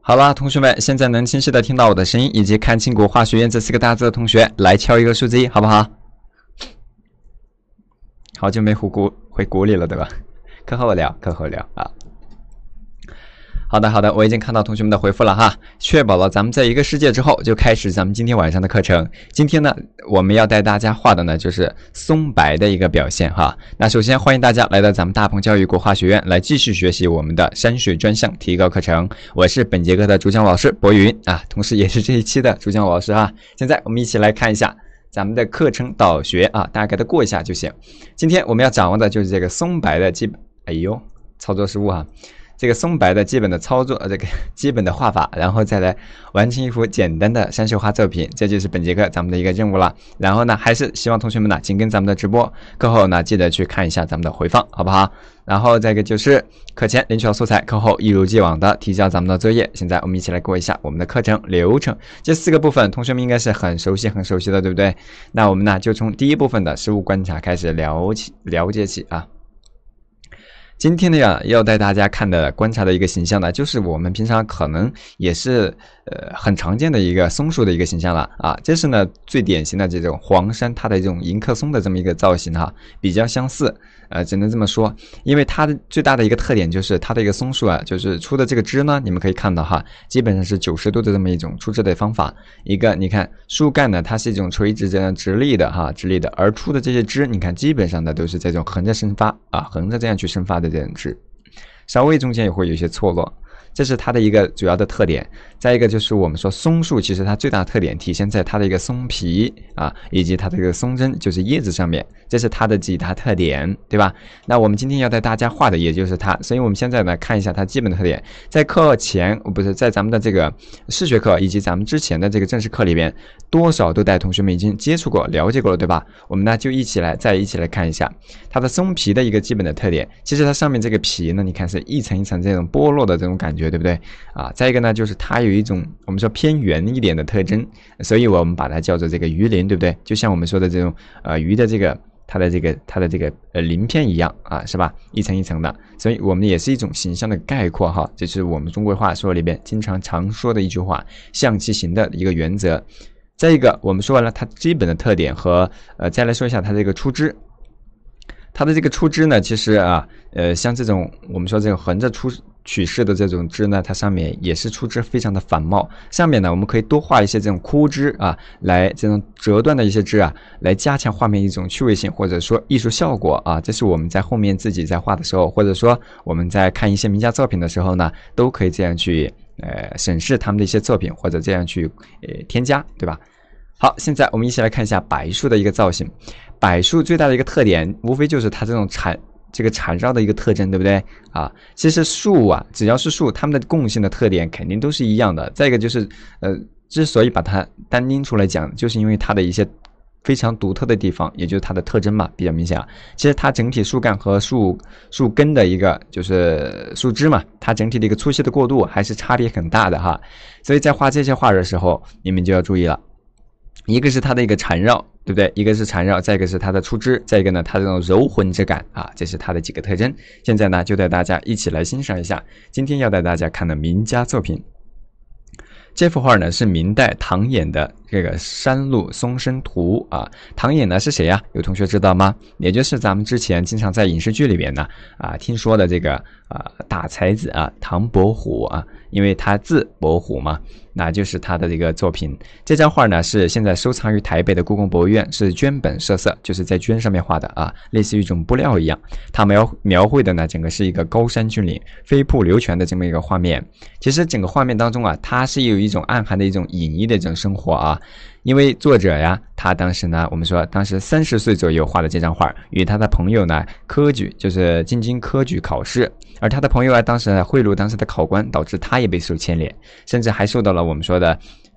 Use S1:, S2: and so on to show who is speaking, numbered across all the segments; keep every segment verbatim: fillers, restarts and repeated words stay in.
S1: 好了，同学们，现在能清晰的听到我的声音，以及看清国画学院这四个大字的同学，来敲一个数字一，好不好？好久没回国回国里了，对吧？课后聊，课后聊啊。好的，好的，我已经看到同学们的回复了哈，确保了咱们在一个世界之后，就开始咱们今天晚上的课程。今天呢，我们要带大家画的呢，就是松柏的一个表现哈。那首先欢迎大家来到咱们大鹏教育国画学院，来继续学习我们的山水专项提高课程。我是本节课的主讲老师博云啊，同时也是这一期的主讲老师哈。现在我们一起来看一下咱们的课程导学啊，大概的过一下就行。今天我们要掌握的就是这个松柏的基本，哎呦，操作失误哈。这个松柏的基本的操作，这个基本的画法，然后再来完成一幅简单的山水画作品，这就是本节课咱们的一个任务了。然后呢，还是希望同学们呢紧跟咱们的直播，课后呢记得去看一下咱们的回放，好不好？然后再一个就是课前领取到素材，课后一如既往的提交咱们的作业。现在我们一起来过一下我们的课程流程，这四个部分同学们应该是很熟悉很熟悉的，对不对？那我们呢就从第一部分的实物观察开始了起了解起啊。今天呢呀，要带大家看的观察的一个形象呢，就是我们平常可能也是呃很常见的一个松树的一个形象了啊。这是呢最典型的这种黄杉它的这种迎客松的这么一个造型哈，比较相似，呃，只能这么说。因为它的最大的一个特点就是它的一个松树啊，就是出的这个枝呢，你们可以看到哈，基本上是九十度的这么一种出枝的方法。一个你看树干呢，它是一种垂直这样直立的哈，直立的，而出的这些枝，你看基本上的都是这种横着生发啊，横着这样去生发的这种枝，稍微中间也会有一些错落。这是它的一个主要的特点。再一个就是我们说松树，其实它最大的特点体现在它的一个松皮啊，以及它的一个松针，就是叶子上面，这是它的几大特点，对吧？那我们今天要带大家画的也就是它，所以我们现在呢看一下它基本的特点。在课前不是在咱们的这个视觉课以及咱们之前的这个正式课里边，多少都带同学们已经接触过、了解过了，对吧？我们呢就一起来再一起来看一下它的松皮的一个基本的特点。其实它上面这个皮呢，你看是一层一层这种剥落的这种感觉，对不对啊？再一个呢，就是它有一种我们说偏圆一点的特征，所以我们把它叫做这个鱼鳞，对不对？就像我们说的这种呃鱼的这个它的这个它的这个呃鳞片一样啊，是吧？一层一层的，所以我们也是一种形象的概括哈，这是我们中国话说里边经常常说的一句话，象其形的一个原则。再一个，我们说完了它基本的特点和呃，再来说一下它这个出枝。它的这个出枝呢，其实啊，呃，像这种我们说这种横着出取势的这种枝呢，它上面也是出枝非常的繁茂。上面呢，我们可以多画一些这种枯枝啊，来这种折断的一些枝啊，来加强画面一种趣味性或者说艺术效果啊。这是我们在后面自己在画的时候，或者说我们在看一些名家作品的时候呢，都可以这样去呃审视他们的一些作品，或者这样去呃添加，对吧？好，现在我们一起来看一下柏树的一个造型。柏树最大的一个特点，无非就是它这种缠这个缠绕的一个特征，对不对啊？其实树啊，只要是树，它们的共性的特点肯定都是一样的。再一个就是，呃，之所以把它单拎出来讲，就是因为它的一些非常独特的地方，也就是它的特征嘛，比较明显啊。其实它整体树干和树树根的一个就是树枝嘛，它整体的一个粗细的过渡还是差别很大的哈。所以在画这些画的时候，你们就要注意了。一个是它的一个缠绕，对不对？一个是缠绕，再一个是它的出枝，再一个呢，它这种柔浑之感啊，这是它的几个特征。现在呢，就带大家一起来欣赏一下今天要带大家看的名家作品。这幅画呢是明代唐寅的这个《山路松生图》啊。唐寅呢是谁呀、啊？有同学知道吗？也就是咱们之前经常在影视剧里边呢啊听说的这个啊大才子啊唐伯虎啊，因为他字伯虎嘛，那就是他的这个作品。这张画呢是现在收藏于台北的故宫博物院，是绢本设色，就是在绢上面画的啊，类似于一种布料一样。它描描绘的呢整个是一个高山峻岭、飞瀑流泉的这么一个画面。其实整个画面当中啊，它是有一种暗含的一种隐逸的这种生活啊。因为作者呀，他当时呢，我们说当时三十岁左右画的这张画，与他的朋友呢科举，就是进京科举考试，而他的朋友啊当时贿赂当时的考官，导致他也被受牵连，甚至还受到了我们说的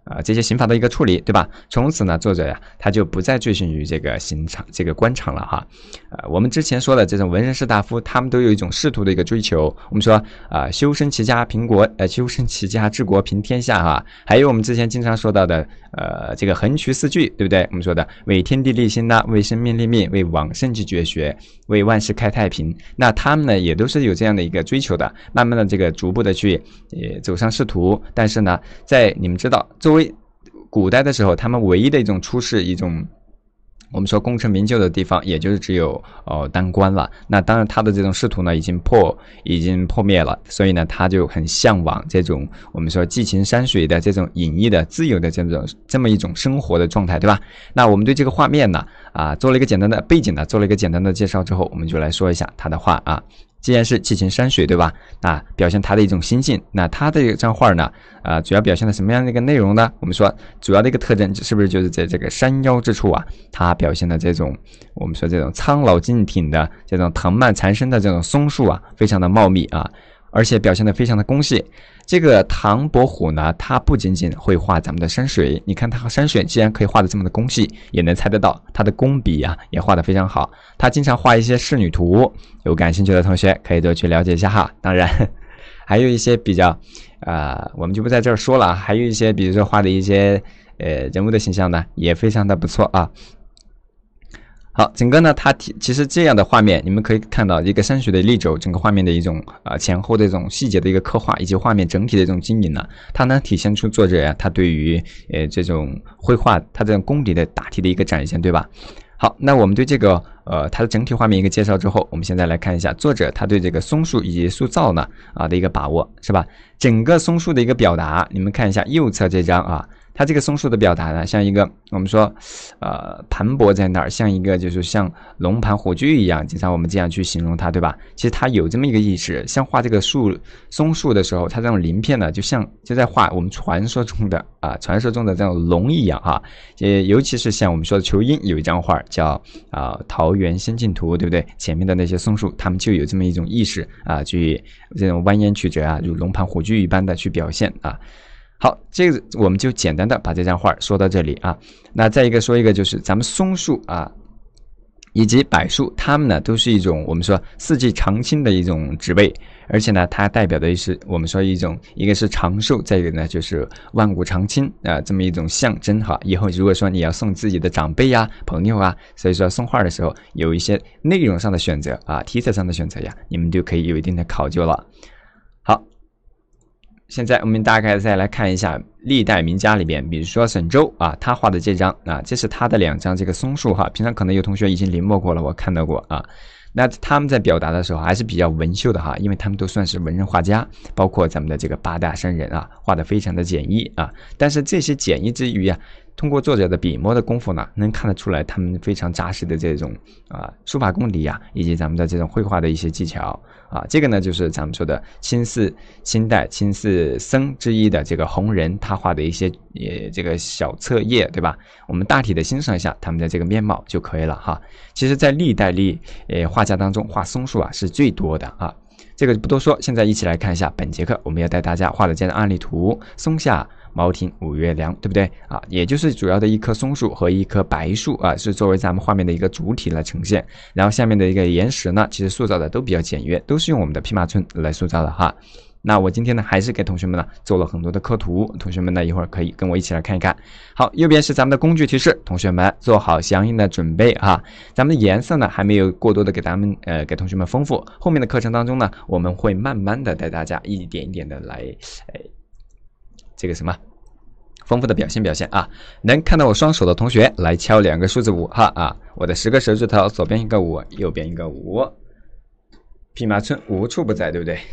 S1: 啊、呃、这些刑法的一个处理，对吧？从此呢，作者呀他就不再追寻于这个刑场这个官场了哈。呃，我们之前说的这种文人士大夫，他们都有一种仕途的一个追求。我们说啊、呃，修身齐家平国，呃，修身齐家治国平天下哈。还有我们之前经常说到的，呃，这个横渠四句，对不对？我们说的为天地立心呐，为生民立命，为往圣继绝学，为万世开太平。那他们呢，也都是有这样的一个追求的，慢慢的这个逐步的去呃走上仕途。但是呢，在你们知道，作为古代的时候，他们唯一的一种出世一种。我们说功成名就的地方，也就是只有呃当官了。那当然，他的这种仕途呢，已经破，已经破灭了。所以呢，他就很向往这种我们说寄情山水的这种隐逸的、自由的这种这么一种生活的状态，对吧？那我们对这个画面呢，啊，做了一个简单的背景呢，做了一个简单的介绍之后，我们就来说一下他的画啊。既然是寄情山水，对吧？那表现他的一种心境。那他的这张画呢，啊、呃，主要表现了什么样的一个内容呢？我们说主要的一个特征是不是就是在这个山腰之处啊，它表现的这种我们说这种苍老劲挺的这种藤蔓缠身的这种松树啊，非常的茂密啊。而且表现得非常的工细。这个唐伯虎呢，他不仅仅会画咱们的山水，你看他山水既然可以画得这么的工细，也能猜得到他的工笔啊也画得非常好。他经常画一些仕女图，有感兴趣的同学可以多去了解一下哈。当然还有一些比较啊、呃，我们就不在这儿说了，还有一些比如说画的一些呃人物的形象呢，也非常的不错啊。好，整个呢，它其实这样的画面，你们可以看到一个山水的立轴，整个画面的一种啊、呃、前后的这种细节的一个刻画，以及画面整体的这种经营呢，它能体现出作者呀、啊，他对于呃这种绘画他这种功底的大体的一个展现，对吧？好，那我们对这个呃它的整体画面一个介绍之后，我们现在来看一下作者他对这个松树以及塑造呢啊的一个把握，是吧？整个松树的一个表达，你们看一下右侧这张啊。它这个松树的表达呢，像一个我们说，呃，盘勃在那儿，像一个就是像龙盘虎踞一样，经常我们这样去形容它，对吧？其实它有这么一个意识，像画这个树松树的时候，它这种鳞片呢，就像就在画我们传说中的啊、呃，传说中的这种龙一样哈。也尤其是像我们说的仇英有一张画叫啊、呃《桃源仙境图》，对不对？前面的那些松树，它们就有这么一种意识啊、呃，去这种蜿蜒曲折啊，如龙盘虎踞一般的去表现啊。好，这个我们就简单的把这张画说到这里啊。那再一个说一个就是咱们松树啊，以及柏树，它们呢都是一种我们说四季常青的一种植被，而且呢它代表的是我们说一种一个是长寿，再一个呢就是万古长青啊、呃、这么一种象征哈。以后如果说你要送自己的长辈呀、朋友啊，所以说送画的时候有一些内容上的选择啊，题材上的选择呀，你们就可以有一定的考究了。好。现在我们大概再来看一下历代名家里边，比如说沈周啊，他画的这张啊，这是他的两张这个松树哈。平常可能有同学已经临摹过了，我看到过啊。那他们在表达的时候还是比较文秀的哈，因为他们都算是文人画家，包括咱们的这个八大山人啊，画的非常的简易啊。但是这些简易之余啊，通过作者的笔墨的功夫呢，能看得出来他们非常扎实的这种啊书法功底呀、啊，以及咱们的这种绘画的一些技巧啊。这个呢，就是咱们说的清四清代清四僧之一的这个弘仁，他画的一些也这个小册页，对吧？我们大体的欣赏一下他们的这个面貌就可以了哈。其实，在历代历呃画家当中，画松树啊是最多的啊。这个不多说，现在一起来看一下本节课我们要带大家画的这张案例图：松下茅亭五月凉，对不对啊？也就是主要的一棵松树和一棵柏树啊，是作为咱们画面的一个主体来呈现。然后下面的一个岩石呢，其实塑造的都比较简约，都是用我们的匹马皴来塑造的哈。那我今天呢，还是给同学们呢做了很多的刻图，同学们呢一会儿可以跟我一起来看一看。好，右边是咱们的工具提示，同学们做好相应的准备哈。咱们的颜色呢还没有过多的给咱们呃给同学们丰富，后面的课程当中呢，我们会慢慢的带大家一点一点的来，哎，这个什么丰富的表现表现啊。能看到我双手的同学来敲两个数字五哈啊，我的十个手指头，左边一个五，右边一个五，匹马皴无处不在，对不对？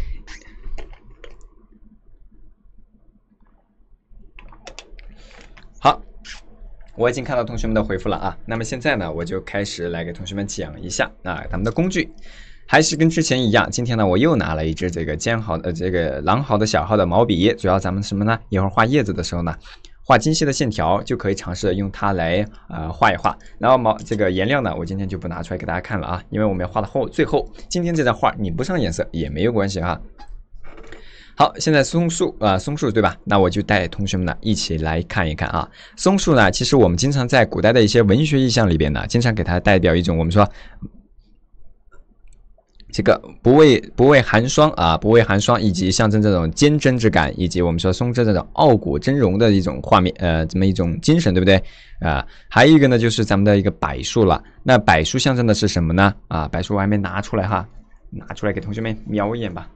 S1: 好，我已经看到同学们的回复了啊。那么现在呢，我就开始来给同学们讲一下啊，咱们的工具还是跟之前一样。今天呢，我又拿了一支这个尖毫的这个狼毫的小号的毛笔，主要咱们什么呢？一会儿画叶子的时候呢，画精细的线条就可以尝试用它来呃画一画。然后毛这个颜料呢，我今天就不拿出来给大家看了啊，因为我们要画到后最后。今天这张画你不上颜色也没有关系啊。 好，现在松树啊、呃，松树对吧？那我就带同学们呢一起来看一看啊。松树呢，其实我们经常在古代的一些文学意象里边呢，经常给它代表一种我们说这个不畏不畏寒霜啊，不畏寒霜，以及象征这种坚贞之感，以及我们说松枝这种傲骨峥嵘的一种画面，呃，这么一种精神，对不对啊？还有一个呢，就是咱们的一个柏树了。那柏树象征的是什么呢？啊，柏树我还没拿出来哈，拿出来给同学们瞄一眼吧。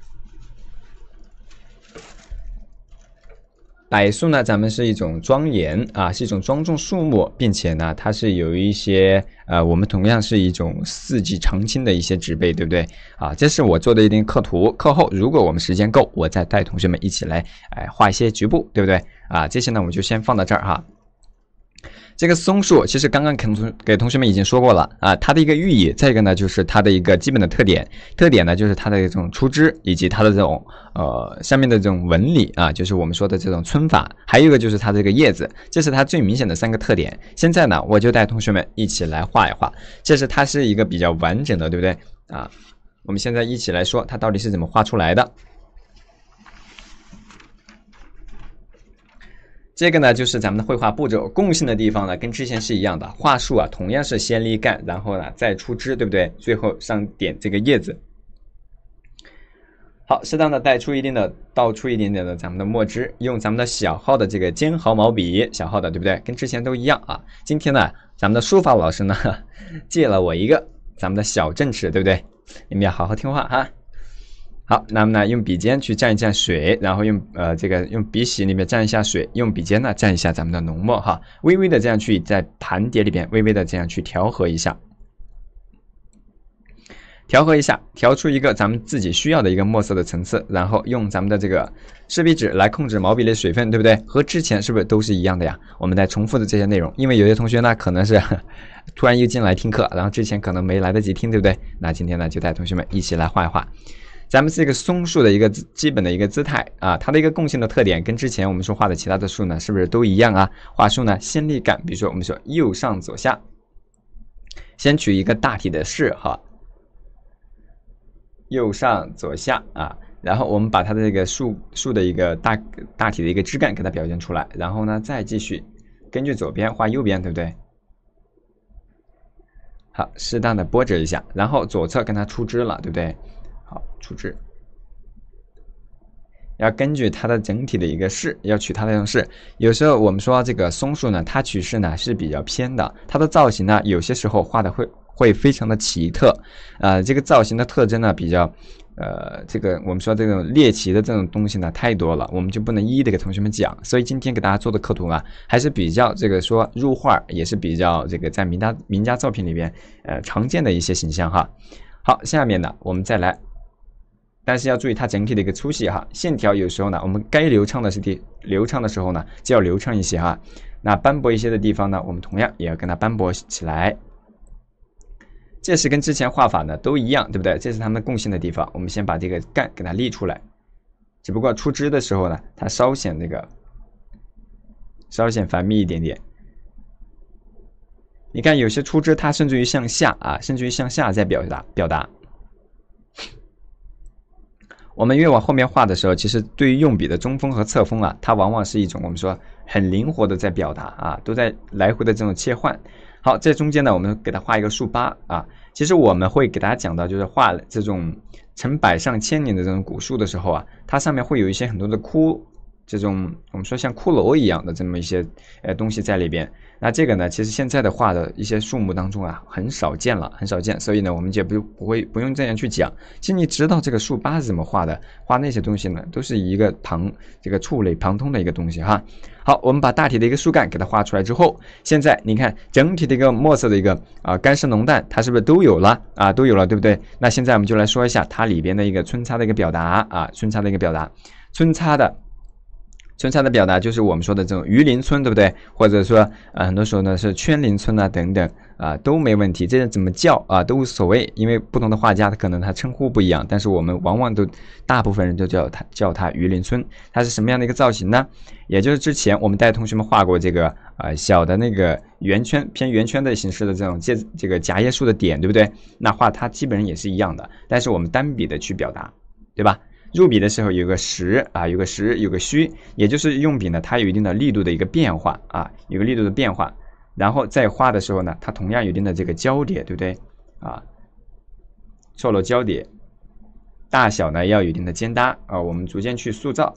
S1: 柏树呢，咱们是一种庄严啊，是一种庄重树木，并且呢，它是有一些呃，我们同样是一种四季常青的一些植被，对不对啊？这是我做的一点课图，课后如果我们时间够，我再带同学们一起来哎画一些局部，对不对啊？这些呢，我们就先放到这儿哈。这个松树其实刚刚同给同学们已经说过了啊，它的一个寓意，再一个呢就是它的一个基本的特点，特点呢就是它的这种出枝以及它的这种呃下面的这种纹理啊，就是我们说的这种皴法，还有一个就是它这个叶子，这是它最明显的三个特点。现在呢，我就带同学们一起来画一画，这是它是一个比较完整的，对不对啊？我们现在一起来说它到底是怎么画出来的。这个呢，就是咱们的绘画步骤，共性的地方呢，跟之前是一样的。画树啊，同样是先立干，然后呢再出枝，对不对？最后上点这个叶子。好，适当的带出一定的，倒出一点点的咱们的墨汁，用咱们的小号的这个尖毫毛笔，小号的，对不对？跟之前都一样啊。今天呢，咱们的书法老师呢借了我一个咱们的小正尺，对不对？你们要好好听话哈。好，那么呢，用笔尖去蘸一蘸水，然后用呃这个用笔洗里面蘸一下水，用笔尖呢蘸一下咱们的浓墨哈，微微的这样去在盘碟里边微微的这样去调和一下，调和一下，调出一个咱们自己需要的一个墨色的层次，然后用咱们的这个湿笔纸来控制毛笔里水分，对不对？和之前是不是都是一样的呀？我们在重复的这些内容，因为有些同学呢可能是突然又进来听课，然后之前可能没来得及听，对不对？那今天呢就带同学们一起来画一画。咱们是一个松树的一个基本的一个姿态啊，它的一个共性的特点跟之前我们说画的其他的树呢，是不是都一样啊？画树呢，先立干，比如说我们说右上左下，先取一个大体的势哈，右上左下啊，然后我们把它的这个树树的一个大大体的一个枝干给它表现出来，然后呢再继续根据左边画右边，对不对？好，适当的波折一下，然后左侧跟它出枝了，对不对？好，出枝，要根据它的整体的一个势，要取它的这种势。有时候我们说这个松树呢，它取势呢是比较偏的，它的造型呢有些时候画的会会非常的奇特，呃，这个造型的特征呢比较，呃，这个我们说这种猎奇的这种东西呢太多了，我们就不能一一的给同学们讲。所以今天给大家做的课图啊，还是比较这个说入画，也是比较这个在名家名家作品里边呃常见的一些形象哈。好，下面呢我们再来。但是要注意它整体的一个粗细哈，线条有时候呢，我们该流畅的是地流畅的时候呢，就要流畅一些哈。那斑驳一些的地方呢，我们同样也要跟它斑驳起来。这是跟之前画法呢都一样，对不对？这是它们共性的地方。我们先把这个干给它立出来，只不过出枝的时候呢，它稍显那个稍显繁密一点点。你看有些出枝它甚至于向下啊，甚至于向下在表达表达。我们越往后面画的时候，其实对于用笔的中锋和侧锋啊，它往往是一种我们说很灵活的在表达啊，都在来回的这种切换。好，在中间呢，我们给它画一个树疤啊。其实我们会给大家讲到，就是画这种成百上千年的这种古树的时候啊，它上面会有一些很多的窟，这种我们说像骷髅一样的这么一些呃东西在里边。那这个呢，其实现在的画的一些树木当中啊，很少见了，很少见。所以呢，我们就不不会不用这样去讲。其实你知道这个树疤是怎么画的，画那些东西呢，都是一个旁这个触类旁通的一个东西哈。好，我们把大体的一个树干给它画出来之后，现在你看整体的一个墨色的一个啊干湿浓淡，它是不是都有了啊？都有了，对不对？那现在我们就来说一下它里边的一个皴擦的一个表达啊，皴擦的一个表达，皴擦的。皴擦的表达就是我们说的这种鱼鳞皴，对不对？或者说啊，很多时候呢是圈鳞皴啊等等啊都没问题，这些怎么叫啊都无所谓，因为不同的画家他可能他称呼不一样，但是我们往往都大部分人都叫他叫他鱼鳞皴。它是什么样的一个造型呢？也就是之前我们带同学们画过这个啊小的那个圆圈偏圆圈的形式的这种介这个夹叶树的点，对不对？那画它基本上也是一样的，但是我们单笔的去表达，对吧？ 入笔的时候有个实啊，有个实，有个虚，也就是用笔呢，它有一定的力度的一个变化啊，有个力度的变化。然后在画的时候呢，它同样有一定的这个交叠，对不对啊？错落交叠，大小呢要有一定的间搭啊，我们逐渐去塑造。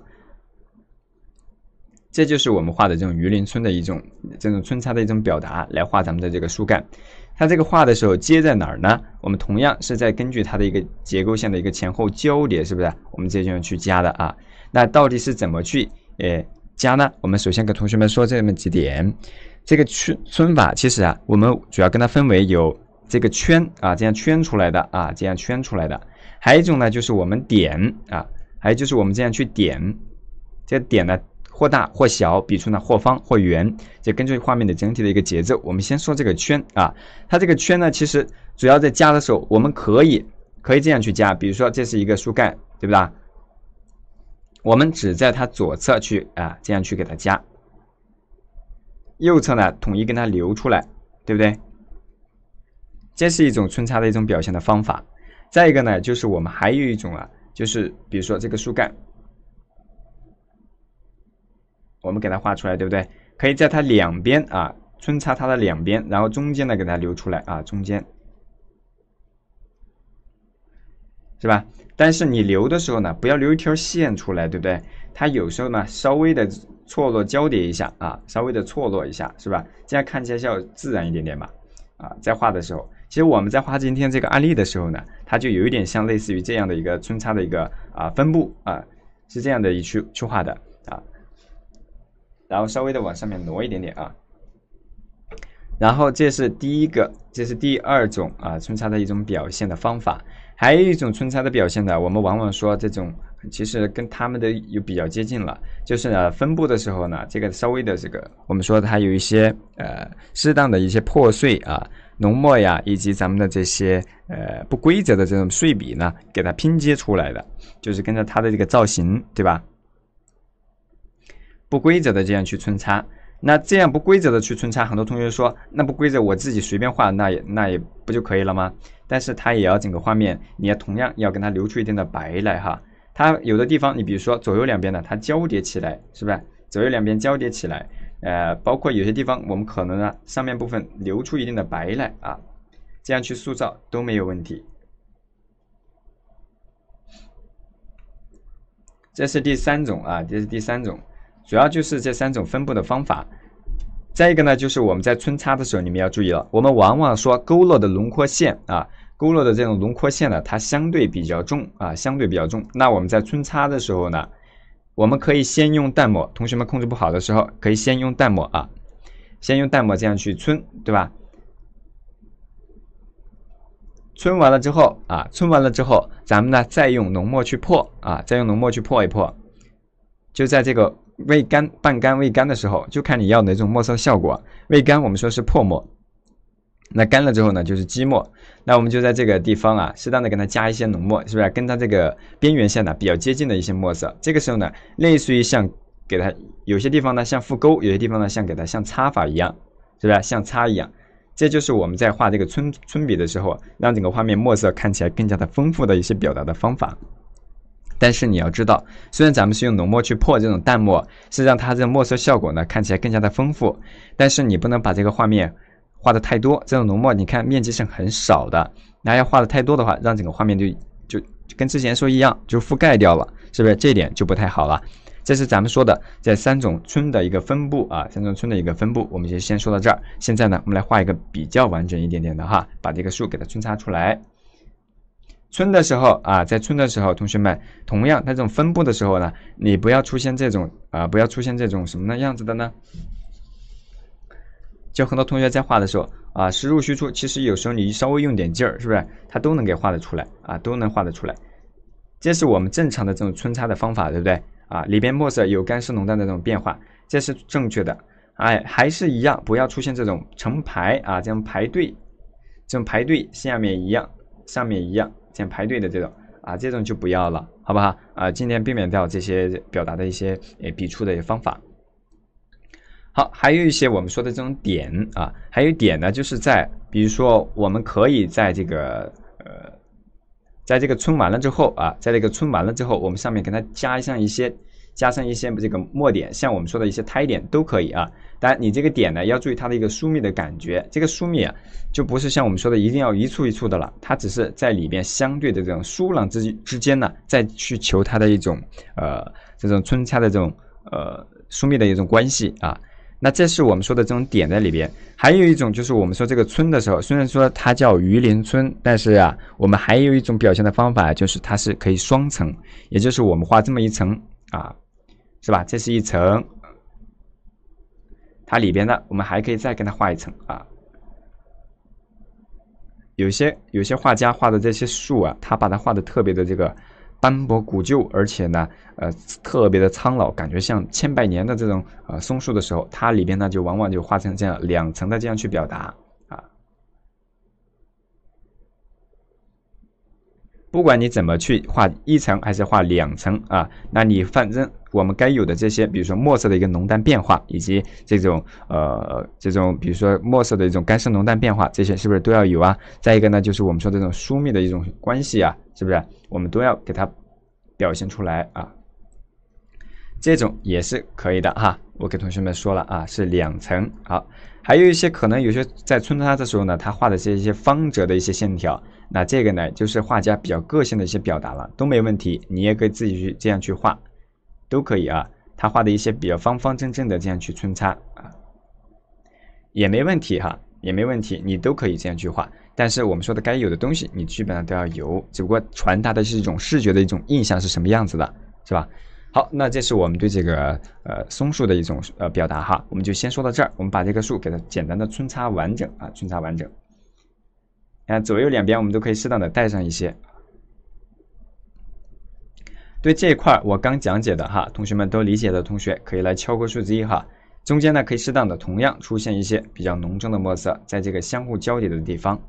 S1: 这就是我们画的这种榆林村的一种这种村差的一种表达，来画咱们的这个树干。它这个画的时候接在哪儿呢？我们同样是在根据它的一个结构线的一个前后交叠，是不是？我们这就要去加的啊。那到底是怎么去呃加呢？我们首先跟同学们说这么几点。这个村村法其实啊，我们主要跟它分为有这个圈啊，这样圈出来的啊，这样圈出来的。还有一种呢，就是我们点啊，还有就是我们这样去点，这个点呢。或大或小，笔触呢或方或圆，就根据画面的整体的一个节奏。我们先说这个圈啊，它这个圈呢，其实主要在加的时候，我们可以可以这样去加，比如说这是一个树干，对不对？我们只在它左侧去啊，这样去给它加，右侧呢统一跟它留出来，对不对？这是一种村差的一种表现的方法。再一个呢，就是我们还有一种啊，就是比如说这个树干。我们给它画出来，对不对？可以在它两边啊，村差它的两边，然后中间呢给它留出来啊，中间是吧？但是你留的时候呢，不要留一条线出来，对不对？它有时候呢稍微的错落交叠一下啊，稍微的错落一下，是吧？这样看起来要自然一点点嘛。啊，在画的时候，其实我们在画今天这个案例的时候呢，它就有一点像类似于这样的一个村差的一个啊分布啊，是这样的一去去画的啊。然后稍微的往上面挪一点点啊，然后这是第一个，这是第二种啊村差的一种表现的方法。还有一种村差的表现呢，我们往往说这种其实跟他们的有比较接近了，就是呢分布的时候呢，这个稍微的这个我们说它有一些呃适当的一些破碎啊、浓墨呀，以及咱们的这些呃不规则的这种碎笔呢，给它拼接出来的，就是跟着它的这个造型，对吧？不规则的这样去村差，那这样不规则的去村差，很多同学说那不规则我自己随便画，那也那也不就可以了吗？但是它也要整个画面，你也同样要跟它留出一定的白来哈。它有的地方，你比如说左右两边呢，它交叠起来，是吧？左右两边交叠起来，呃，包括有些地方我们可能呢上面部分留出一定的白来啊，这样去塑造都没有问题。这是第三种啊，这是第三种。主要就是这三种分布的方法。再一个呢，就是我们在村差的时候，你们要注意了，我们往往说勾勒的轮廓线啊，勾勒的这种轮廓线呢，它相对比较重啊，相对比较重。那我们在村差的时候呢，我们可以先用淡墨，同学们控制不好的时候，可以先用淡墨啊，先用淡墨这样去村，对吧？村完了之后啊，村完了之后，咱们呢再用浓墨去破啊，再用浓墨去破一破，就在这个未干、半干、未干的时候，就看你要哪种墨色效果。未干我们说是破墨，那干了之后呢，就是基墨。那我们就在这个地方啊，适当的给它加一些浓墨，是不是？跟它这个边缘线呢比较接近的一些墨色。这个时候呢，类似于像给它有些地方呢像复勾，有些地方呢像给它像擦法一样，是不是？像擦一样。这就是我们在画这个村村笔的时候，让整个画面墨色看起来更加的丰富的一些表达的方法。但是你要知道，虽然咱们是用浓墨去破这种淡墨，是让它这墨色效果呢看起来更加的丰富，但是你不能把这个画面画的太多。这种浓墨你看面积是很少的，那要画的太多的话，让整个画面就就就跟之前说一样，就覆盖掉了，是不是？这一点就不太好了。这是咱们说的这三种村的一个分布啊，三种村的一个分布，我们就先说到这儿。现在呢，我们来画一个比较完整一点点的哈，把这个树给它村插出来。村的时候啊，在村的时候，同学们同样，它这种分布的时候呢，你不要出现这种啊，不要出现这种什么的样子的呢？就很多同学在画的时候啊，实入虚出，其实有时候你稍微用点劲儿，是不是？它都能给画得出来啊，都能画得出来。这是我们正常的这种村插的方法，对不对？啊，里边墨色有干湿浓淡的这种变化，这是正确的。哎，还是一样，不要出现这种成排啊，这样排队，这种排队下面一样，上面一样。这样排队的这种啊，这种就不要了，好不好？啊，尽量避免掉这些表达的一些呃笔触的一些方法。好，还有一些我们说的这种点啊，还有点呢，就是在比如说我们可以在这个呃在这个皴完了之后啊，在这个皴完了之后，我们上面给它加上一些加上一些这个墨点，像我们说的一些胎点都可以啊。当然，你这个点呢要注意它的一个疏密的感觉，这个疏密啊就不是像我们说的一定要一簇一簇的了，它只是在里边相对的这种疏朗之之间呢，再去求它的一种呃这种皴擦的这种呃疏密的一种关系啊。那这是我们说的这种点在里边，还有一种就是我们说这个皴的时候，虽然说它叫鱼鳞皴，但是啊，我们还有一种表现的方法，就是它是可以双层，也就是我们画这么一层啊，是吧？这是一层，它里边呢，我们还可以再跟它画一层啊。有些有些画家画的这些树啊，他把它画的特别的这个斑驳古旧，而且呢，呃，特别的苍老，感觉像千百年的这种呃松树的时候，它里边呢就往往就画成这样两层的这样去表达啊。不管你怎么去画一层还是画两层啊，那你反正我们该有的这些，比如说墨色的一个浓淡变化，以及这种呃这种比如说墨色的一种干湿浓淡变化，这些是不是都要有啊？再一个呢，就是我们说的这种疏密的一种关系啊，是不是？我们都要给它表现出来啊。这种也是可以的哈，我给同学们说了啊，是两层。好，还有一些可能有些在皴它的时候呢，他画的是一些方折的一些线条，那这个呢就是画家比较个性的一些表达了，都没问题，你也可以自己去这样去画，都可以啊。他画的一些比较方方正正的这样去皴擦啊，也没问题哈，也没问题，你都可以这样去画。但是我们说的该有的东西，你基本上都要有，只不过传达的是一种视觉的一种印象是什么样子的，是吧？好，那这是我们对这个呃松树的一种呃表达哈，我们就先说到这儿。我们把这个树给它简单的皴擦完整啊，皴擦完整。啊，左右两边我们都可以适当的带上一些。对这一块我刚讲解的哈，同学们都理解的同学可以来敲个数字一哈。中间呢可以适当的同样出现一些比较浓重的墨色，在这个相互交叠的地方。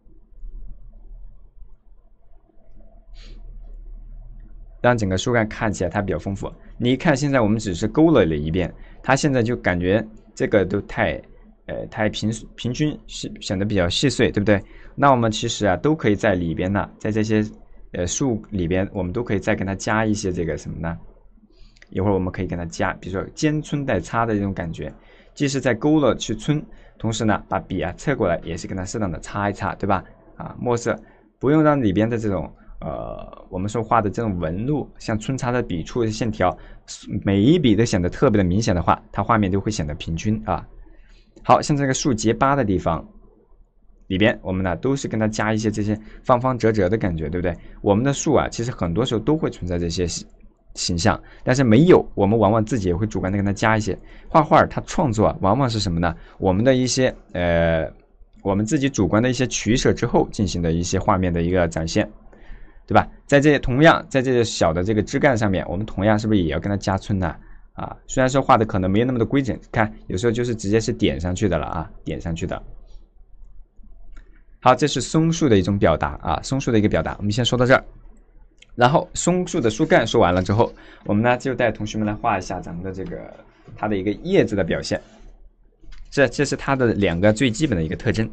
S1: 让整个树干看起来它比较丰富。你一看，现在我们只是勾勒了一遍，它现在就感觉这个都太，呃，太平平均，是显得比较细碎，对不对？那我们其实啊，都可以在里边呢，在这些呃树里边，我们都可以再跟它加一些这个什么呢？一会儿我们可以跟它加，比如说尖皴带擦的这种感觉，既是在勾勒去皴，同时呢，把笔啊侧过来，也是跟它适当的擦一擦，对吧？啊，墨色不用让里边的这种。呃，我们说画的这种纹路，像皴擦的笔触的线条，每一笔都显得特别的明显的话，它画面就会显得平均啊。好像这个树结疤的地方里边，我们呢都是跟它加一些这些方方折折的感觉，对不对？我们的树啊，其实很多时候都会存在这些形象，但是没有，我们往往自己也会主观的跟它加一些。画画它创作啊，往往是什么呢？我们的一些呃，我们自己主观的一些取舍之后进行的一些画面的一个展现。对吧？在这同样在这个小的这个枝干上面，我们同样是不是也要跟它加皴呢？啊，虽然说画的可能没有那么的规整，看有时候就是直接是点上去的了啊，点上去的。好，这是松树的一种表达啊，松树的一个表达，我们先说到这儿。然后松树的树干说完了之后，我们呢就带同学们来画一下咱们的这个它的一个叶子的表现。这这是它的两个最基本的一个特征。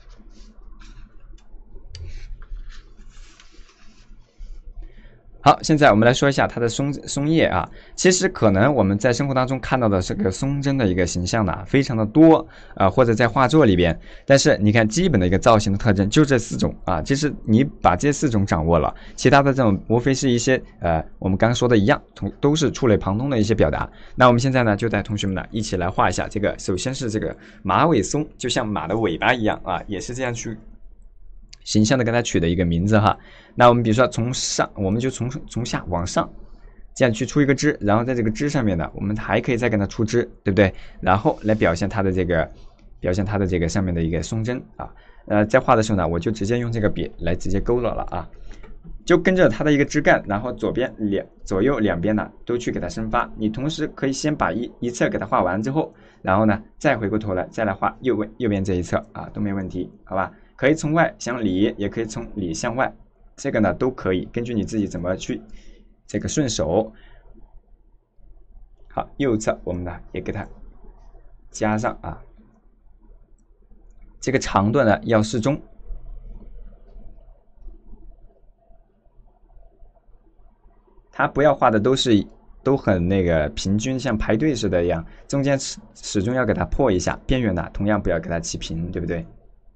S1: 好，现在我们来说一下它的松松叶啊。其实可能我们在生活当中看到的这个松针的一个形象呢，非常的多啊、呃，或者在画作里边。但是你看基本的一个造型的特征就这四种啊。其实你把这四种掌握了，其他的这种无非是一些呃我们刚刚说的一样，同都是触类旁通的一些表达。那我们现在呢就带同学们呢一起来画一下这个。首先是这个马尾松，就像马的尾巴一样啊，也是这样去。形象的给它取的一个名字哈，那我们比如说从上，我们就从从下往上，这样去出一个枝，然后在这个枝上面呢，我们还可以再跟它出枝，对不对？然后来表现它的这个，表现它的这个上面的一个松针啊。呃，在画的时候呢，我就直接用这个笔来直接勾勒了啊，就跟着它的一个枝干，然后左边两左右两边呢都去给它生发。你同时可以先把一一侧给它画完之后，然后呢再回过头来再来画右边右边这一侧啊，都没问题，好吧？可以从外向里，也可以从里向外，这个呢都可以，根据你自己怎么去这个顺手。好，右侧我们呢也给它加上啊，这个长度呢要适中。 它不要画的都是都很那个平均，像排队似的一样，中间始始终要给它破一下，边缘呢同样不要给它齐平，对不对？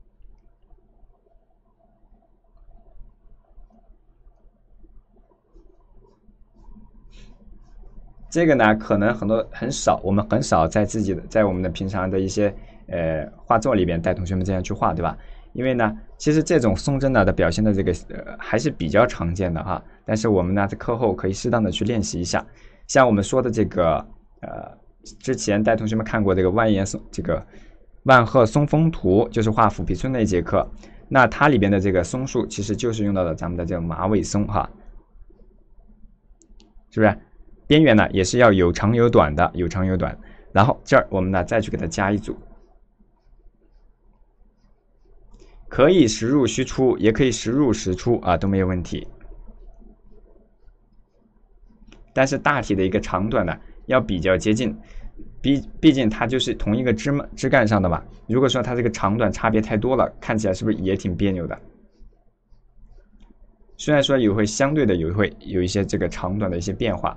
S1: 这个呢，可能很多很少，我们很少在自己的在我们的平常的一些呃画作里边带同学们这样去画，对吧？因为呢，其实这种松针呢的表现的这个呃还是比较常见的哈。但是我们呢在课后可以适当的去练习一下，像我们说的这个呃之前带同学们看过这个万叶松这个万壑松风图，就是画虎皮村那一节课，那它里边的这个松树其实就是用到了咱们的这个马尾松哈，是不是？边缘呢也是要有长有短的，有长有短。然后这儿我们呢再去给它加一组，可以时入时出，也可以时入时出啊，都没有问题。但是大体的一个长短呢要比较接近，毕毕竟它就是同一个枝枝干上的嘛。如果说它这个长短差别太多了，看起来是不是也挺别扭的？虽然说也会相对的有会有一些这个长短的一些变化。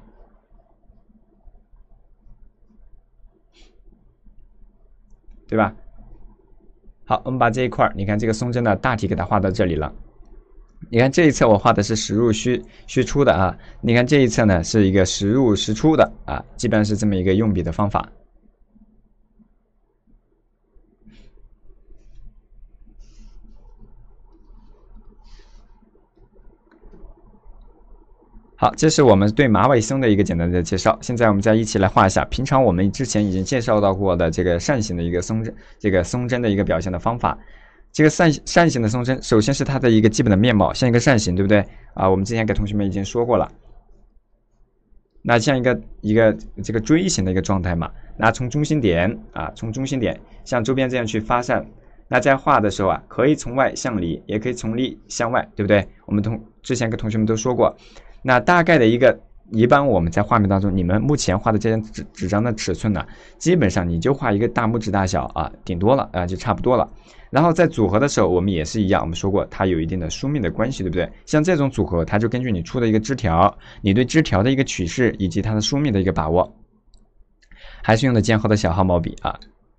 S1: 对吧？好，我们把这一块，你看这个松针呢，大体给它画到这里了。你看这一侧我画的是时入虚虚出的啊，你看这一侧呢是一个时入时出的啊，基本上是这么一个用笔的方法。好，这是我们对马尾松的一个简单的介绍。现在我们再一起来画一下，平常我们之前已经介绍到过的这个扇形的一个松针，这个松针的一个表现的方法。这个扇扇形的松针，首先是它的一个基本的面貌，像一个扇形，对不对啊？我们之前给同学们已经说过了。那像一个一个这个锥形的一个状态嘛，那从中心点啊，从中心点向周边这样去发散。那在画的时候啊，可以从外向里，也可以从里向外，对不对？我们同之前跟同学们都说过。那大概的一个，一般我们在画面当中，你们目前画的这张纸纸张的尺寸呢，基本上你就画一个大拇指大小啊，顶多了啊，就差不多了。然后在组合的时候，我们也是一样，我们说过它有一定的疏密的关系，对不对？像这种组合，它就根据你出的一个枝条，你对枝条的一个取势以及它的疏密的一个把握，还是用的尖号的小号毛笔啊。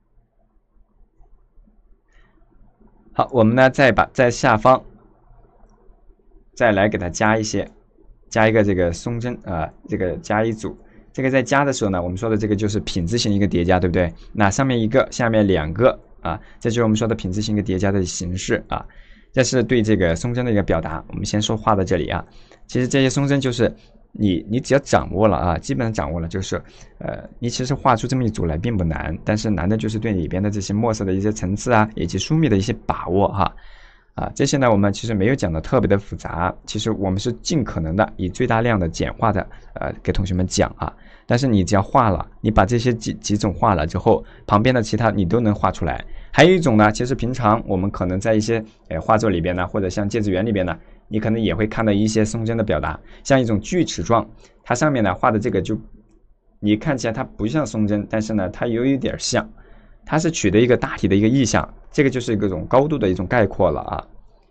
S1: 好，我们呢再把在下方再来给它加一些。加一个这个松针啊，这个加一组，这个在加的时候呢，我们说的这个就是品字形一个叠加，对不对？那上面一个，下面两个啊，这就是我们说的品字形一个叠加的形式啊。这是对这个松针的一个表达。我们先说画到这里啊。其实这些松针就是你你只要掌握了啊，基本上掌握了，就是呃，你其实画出这么一组来并不难，但是难的就是对里边的这些墨色的一些层次啊，以及疏密的一些把握哈。啊，这些呢，我们其实没有讲的特别的复杂，其实我们是尽可能的以最大量的简化的，呃，给同学们讲啊。但是你只要画了，你把这些几几种画了之后，旁边的其他你都能画出来。还有一种呢，其实平常我们可能在一些呃画作里边呢，或者像芥子园里边呢，你可能也会看到一些松针的表达，像一种锯齿状，它上面呢画的这个就，你看起来它不像松针，但是呢它有一点像。它是取得一个大体的一个意象，这个就是一种高度的一种概括了啊。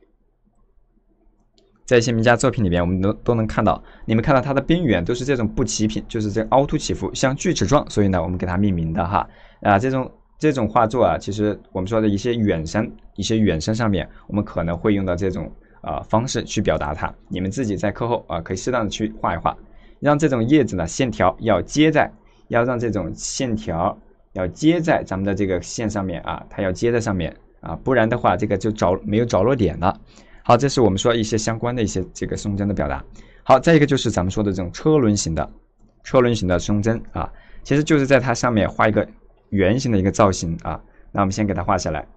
S1: 在一些名家作品里面，我们都都能看到，你们看到它的边缘都是这种不齐平，就是这凹凸起伏，像锯齿状，所以呢，我们给它命名的哈啊。这种这种画作啊，其实我们说的一些远山，一些远山上面，我们可能会用到这种啊、呃、方式去表达它。你们自己在课后啊，可以适当的去画一画，让这种叶子呢线条要接在，要让这种线条。要接在咱们的这个线上面啊，它要接在上面啊，不然的话这个就着没有着落点了。好，这是我们说一些相关的一些这个松针的表达。好，再一个就是咱们说的这种车轮形的车轮形的松针啊，其实就是在它上面画一个圆形的一个造型啊。那我们先给它画下来。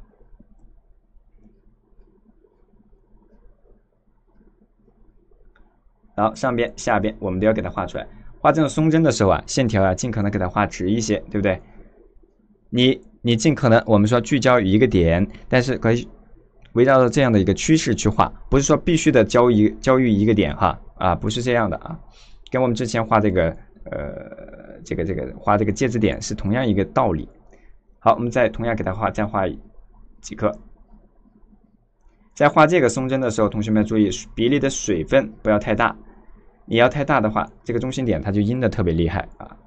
S1: 然后上边下边我们都要给它画出来。画这种松针的时候啊，线条啊尽可能给它画直一些，对不对？你你尽可能我们说聚焦于一个点，但是可以围绕着这样的一个趋势去画，不是说必须的焦一焦于一个点哈啊，不是这样的啊，跟我们之前画这个呃这个这个画这个介质点是同样一个道理。好，我们再同样给它画再画几颗。在画这个松针的时候，同学们注意比例的水分不要太大。 你要太大的话，这个中心点它就阴的特别厉害啊。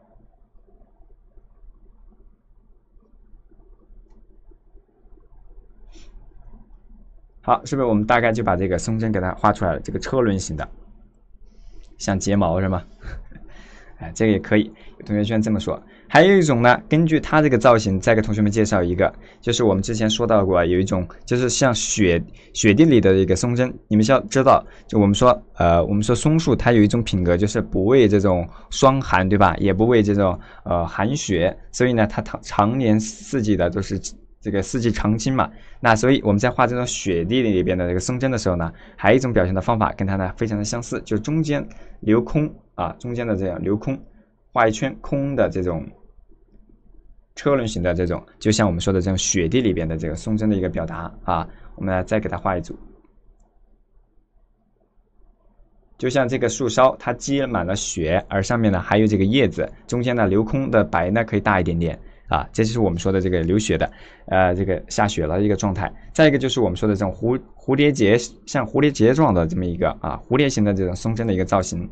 S1: 好，是不是我们大概就把这个松针给它画出来了？这个车轮形的，像睫毛是吗？哎，这个也可以，有同学居然这么说。还有一种呢，根据它这个造型，再给同学们介绍一个，就是我们之前说到过，有一种就是像雪雪地里的一个松针。你们需要知道，就我们说，呃，我们说松树它有一种品格，就是不畏这种霜寒，对吧？也不畏这种呃寒雪，所以呢，它常常年四季的都是这个四季常青嘛。那所以我们在画这种雪地里边的这个松针的时候呢，还有一种表现的方法跟它呢非常的相似，就是中间留空啊，中间的这样留空，画一圈空的这种车轮形的这种，就像我们说的这种雪地里边的这个松针的一个表达啊。我们来再给它画一组，就像这个树梢它积满了雪，而上面呢还有这个叶子，中间呢留空的白呢可以大一点点。啊，这就是我们说的这个流雪的，呃，这个下雪了的一个状态。再一个就是我们说的这种蝴蝴蝶结，像蝴蝶结状的这么一个啊，蝴蝶形的这种松针的一个造型。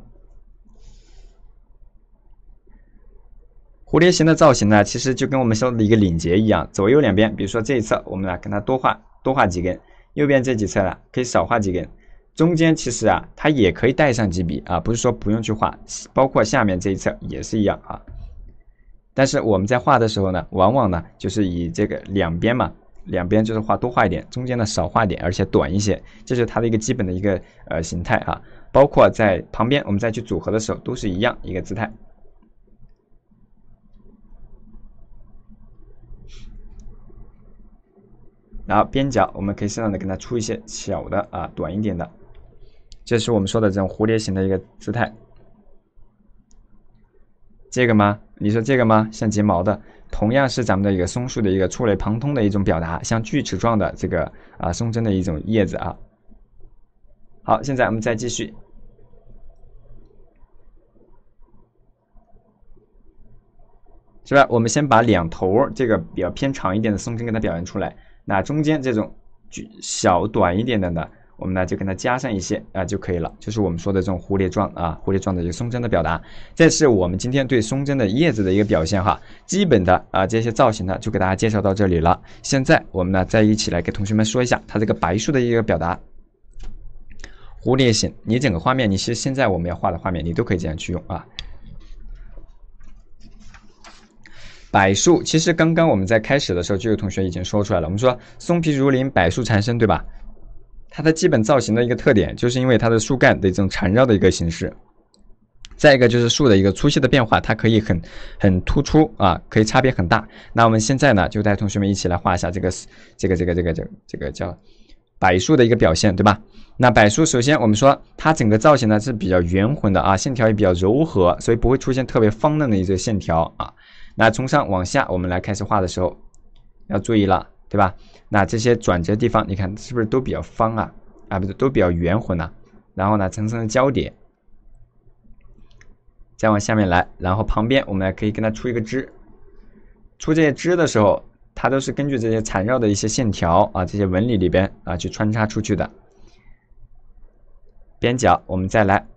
S1: 蝴蝶形的造型呢，其实就跟我们说的一个领结一样，左右两边，比如说这一侧，我们来跟它多画多画几根，右边这几侧呢，可以少画几根。中间其实啊，它也可以带上几笔啊，不是说不用去画，包括下面这一侧也是一样啊。但是我们在画的时候呢，往往呢就是以这个两边嘛，两边就是画多画一点，中间呢少画一点，而且短一些，这是它的一个基本的一个呃形态啊。包括在旁边我们再去组合的时候都是一样一个姿态。然后边角我们可以适当的给它出一些小的啊短一点的，这是我们说的这种蝴蝶形的一个姿态。这个吗？你说这个吗？像睫毛的，同样是咱们的一个松树的一个触类旁通的一种表达，像锯齿状的这个啊松针的一种叶子啊。好，现在我们再继续，是吧？我们先把两头这个比较偏长一点的松针给它表现出来，那中间这种小短一点的呢，我们呢就跟它加上一些啊、呃、就可以了，就是我们说的这种蝴蝶状啊，蝴蝶状的一个松针的表达。这是我们今天对松针的叶子的一个表现哈，基本的啊、呃、这些造型呢就给大家介绍到这里了。现在我们呢再一起来给同学们说一下它这个白树的一个表达。蝴蝶形，你整个画面，你其实现在我们要画的画面，你都可以这样去用啊。柏树，其实刚刚我们在开始的时候就有同学已经说出来了，我们说松皮如林，柏树缠身，对吧？它的基本造型的一个特点，就是因为它的树干的这种缠绕的一个形式。再一个就是树的一个粗细的变化，它可以很很突出啊，可以差别很大。那我们现在呢，就带同学们一起来画一下这个这个这个这个这个这个叫柏树的一个表现，对吧？那柏树首先我们说它整个造型呢是比较圆浑的啊，线条也比较柔和，所以不会出现特别方嫩的一些线条啊。那从上往下我们来开始画的时候，要注意了，对吧？那这些转折地方，你看是不是都比较方啊？啊，不是，都比较圆浑啊。然后呢，层层的交叠，再往下面来，然后旁边我们可以跟它出一个枝，出这些枝的时候，它都是根据这些缠绕的一些线条啊，这些纹理里边啊去穿插出去的。边角我们再来，